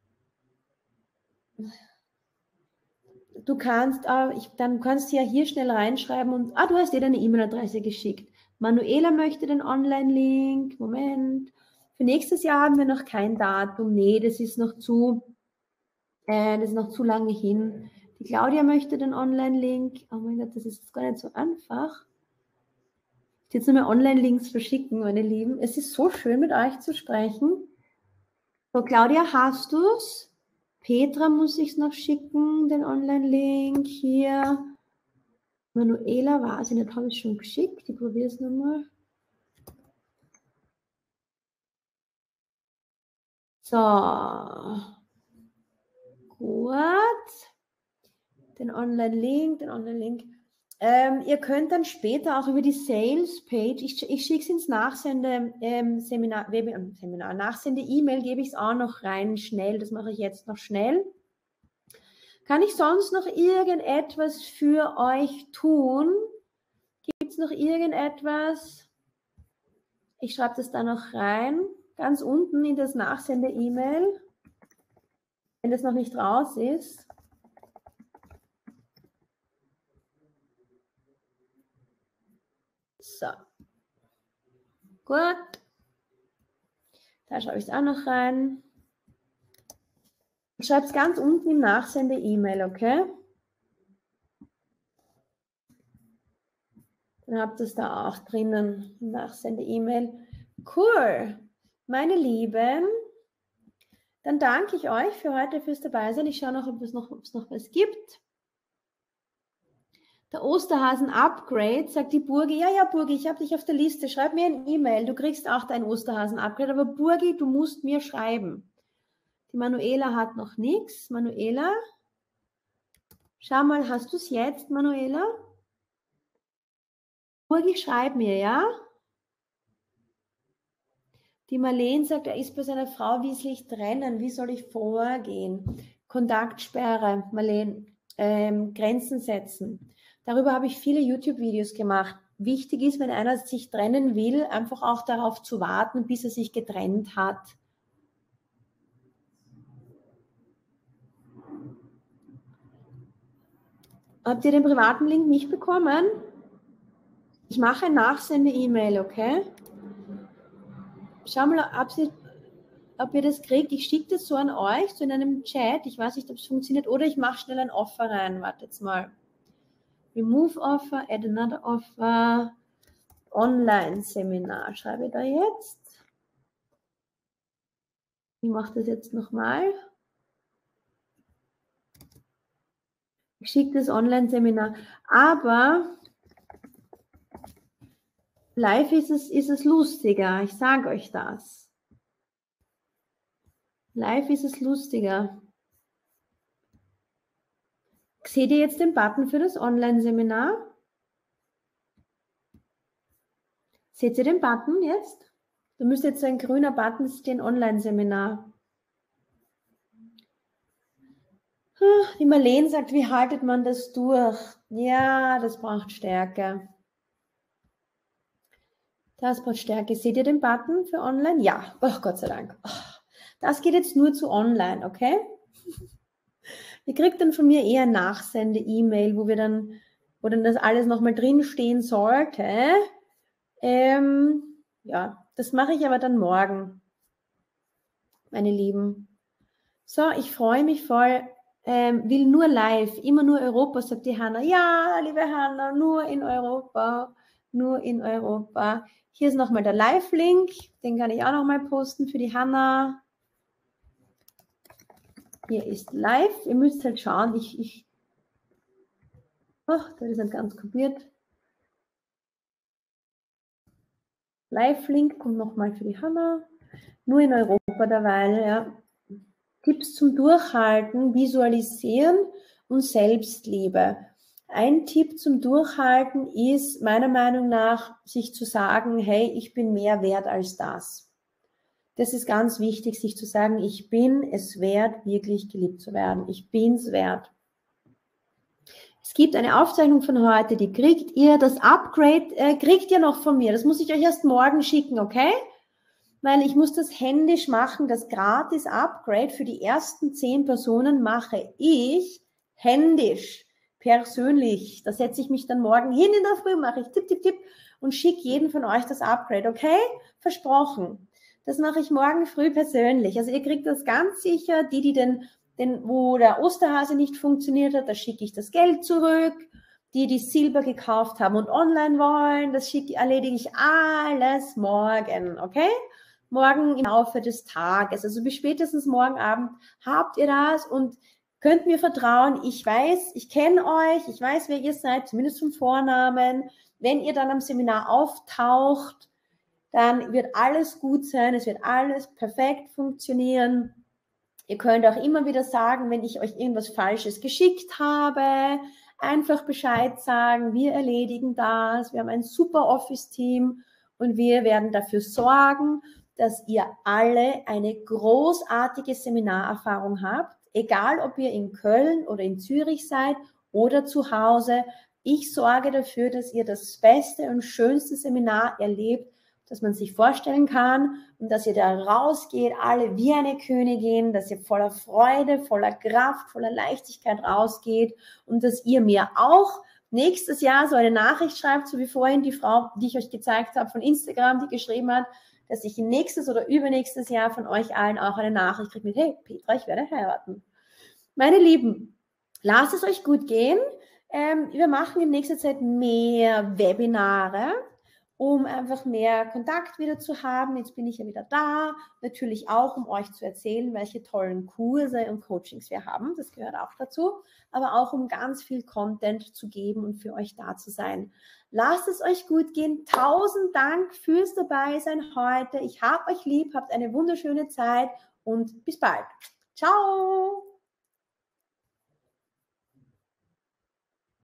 A: Du kannst, äh, ich, dann kannst du ja hier schnell reinschreiben und, ah, du hast dir deine E-Mail-Adresse geschickt. Manuela möchte den Online-Link. Moment. Für nächstes Jahr haben wir noch kein Datum. Nee, das ist noch zu, äh, das ist noch zu lange hin. Die Claudia möchte den Online-Link. Oh mein Gott, das ist jetzt gar nicht so einfach. Ich jetzt nur mehr Online-Links verschicken, meine Lieben. Es ist so schön, mit euch zu sprechen. So, Claudia, hast du es? Petra muss ich es noch schicken, den Online-Link hier. Manuela war sie nicht, habe ich schon geschickt. Ich probiere es nochmal. So. Gut. Den Online-Link, den Online-Link. Ähm, ihr könnt dann später auch über die Sales-Page, ich, ich schicke es ins Nachsende ähm, Seminar, Web, Seminar, Nachsende-E-Mail gebe ich es auch noch rein, schnell. Das mache ich jetzt noch schnell. Kann ich sonst noch irgendetwas für euch tun? Gibt es noch irgendetwas? Ich schreibe das da noch rein, ganz unten in das Nachsende-E-Mail, wenn das noch nicht raus ist. So. Gut. Da schreibe ich es auch noch rein. Ich schreibe es ganz unten im Nachsende-E-Mail, okay? Dann habt ihr es da auch drinnen, im Nachsende-E-Mail. Cool. Meine Lieben, dann danke ich euch für heute fürs Dabeisein. Ich schaue noch, ob es noch, ob es noch was gibt. Der Osterhasen-Upgrade, sagt die Burgi. Ja, ja, Burgi, ich habe dich auf der Liste. Schreib mir ein E-Mail. Du kriegst auch dein Osterhasen-Upgrade. Aber Burgi, du musst mir schreiben. Die Manuela hat noch nichts. Manuela, schau mal, hast du es jetzt, Manuela? Burgi, schreib mir, ja? Die Marlene sagt, er ist bei seiner Frau, wie sich trennen, wie soll ich vorgehen? Kontaktsperre, Marlene, ähm, Grenzen setzen. Darüber habe ich viele YouTube-Videos gemacht. Wichtig ist, wenn einer sich trennen will, einfach auch darauf zu warten, bis er sich getrennt hat. Habt ihr den privaten Link nicht bekommen? Ich mache ein Nachsende-E-Mail, okay? Schau mal, ob, sie, ob ihr das kriegt. Ich schicke das so an euch, so in einem Chat. Ich weiß nicht, ob es funktioniert. Oder ich mache schnell ein Offer rein. Wartet mal. Remove Offer, add another Offer. Online-Seminar. Schreibe ich da jetzt. Ich mache das jetzt nochmal. Ich schicke das Online-Seminar. Aber live ist es, ist es lustiger. Ich sage euch das. Live ist es lustiger. Seht ihr jetzt den Button für das Online-Seminar? Seht ihr den Button jetzt? Da müsste jetzt so ein grüner Button stehen, Online-Seminar. Die Marlene sagt, wie haltet man das durch? Ja, das braucht Stärke. Das braucht Stärke. Seht ihr den Button für Online? Ja. Oh, Gott sei Dank. Das geht jetzt nur zu Online, okay? Ihr kriegt dann von mir eher Nachsende-E-Mail, wo wir dann, wo dann das alles nochmal drinstehen sollte. Ähm, ja, das mache ich aber dann morgen, meine Lieben. So, ich freue mich voll. Ähm, will nur live, immer nur Europa, sagt die Hanna. Ja, liebe Hanna, nur in Europa, nur in Europa. Hier ist nochmal der Live-Link, den kann ich auch nochmal posten für die Hanna. Hier ist live, ihr müsst halt schauen, ich, ich, ach, das ist nicht ganz kopiert. Live-Link kommt nochmal für die Hanna. Nur in Europa derweil, ja. Tipps zum Durchhalten, Visualisieren und Selbstliebe. Ein Tipp zum Durchhalten ist meiner Meinung nach, sich zu sagen, hey, ich bin mehr wert als das. Das ist ganz wichtig, sich zu sagen, ich bin es wert, wirklich geliebt zu werden. Ich bin es wert. Es gibt eine Aufzeichnung von heute, die kriegt ihr, das Upgrade äh, kriegt ihr noch von mir. Das muss ich euch erst morgen schicken, okay? Weil ich muss das händisch machen, das Gratis-Upgrade für die ersten zehn Personen mache ich händisch, persönlich. Da setze ich mich dann morgen hin in der Früh, mache ich tipp, tipp, tipp und schicke jedem von euch das Upgrade, okay? Versprochen. Das mache ich morgen früh persönlich. Also ihr kriegt das ganz sicher, die, die den, den, wo der Osterhase nicht funktioniert hat, da schicke ich das Geld zurück. Die, die Silber gekauft haben und online wollen, das schicke, erledige ich alles morgen, okay? Morgen im Laufe des Tages, also bis spätestens morgen Abend habt ihr das und könnt mir vertrauen. Ich weiß, ich kenne euch, ich weiß, wer ihr seid, zumindest vom Vornamen. Wenn ihr dann am Seminar auftaucht, dann wird alles gut sein, es wird alles perfekt funktionieren. Ihr könnt auch immer wieder sagen, wenn ich euch irgendwas Falsches geschickt habe, einfach Bescheid sagen, wir erledigen das, wir haben ein super Office-Team und wir werden dafür sorgen, dass ihr alle eine großartige Seminarerfahrung habt, egal ob ihr in Köln oder in Zürich seid oder zu Hause. Ich sorge dafür, dass ihr das beste und schönste Seminar erlebt, das man sich vorstellen kann und dass ihr da rausgeht, alle wie eine Königin, dass ihr voller Freude, voller Kraft, voller Leichtigkeit rausgeht und dass ihr mir auch nächstes Jahr so eine Nachricht schreibt, so wie vorhin die Frau, die ich euch gezeigt habe von Instagram, die geschrieben hat, dass ich nächstes oder übernächstes Jahr von euch allen auch eine Nachricht kriege mit, hey Petra, ich werde heiraten. Meine Lieben, lasst es euch gut gehen. Ähm, wir machen in nächster Zeit mehr Webinare, um einfach mehr Kontakt wieder zu haben. Jetzt bin ich ja wieder da. Natürlich auch, um euch zu erzählen, welche tollen Kurse und Coachings wir haben. Das gehört auch dazu. Aber auch, um ganz viel Content zu geben und für euch da zu sein. Lasst es euch gut gehen. Tausend Dank fürs Dabeisein heute. Ich hab euch lieb, habt eine wunderschöne Zeit und bis bald. Ciao!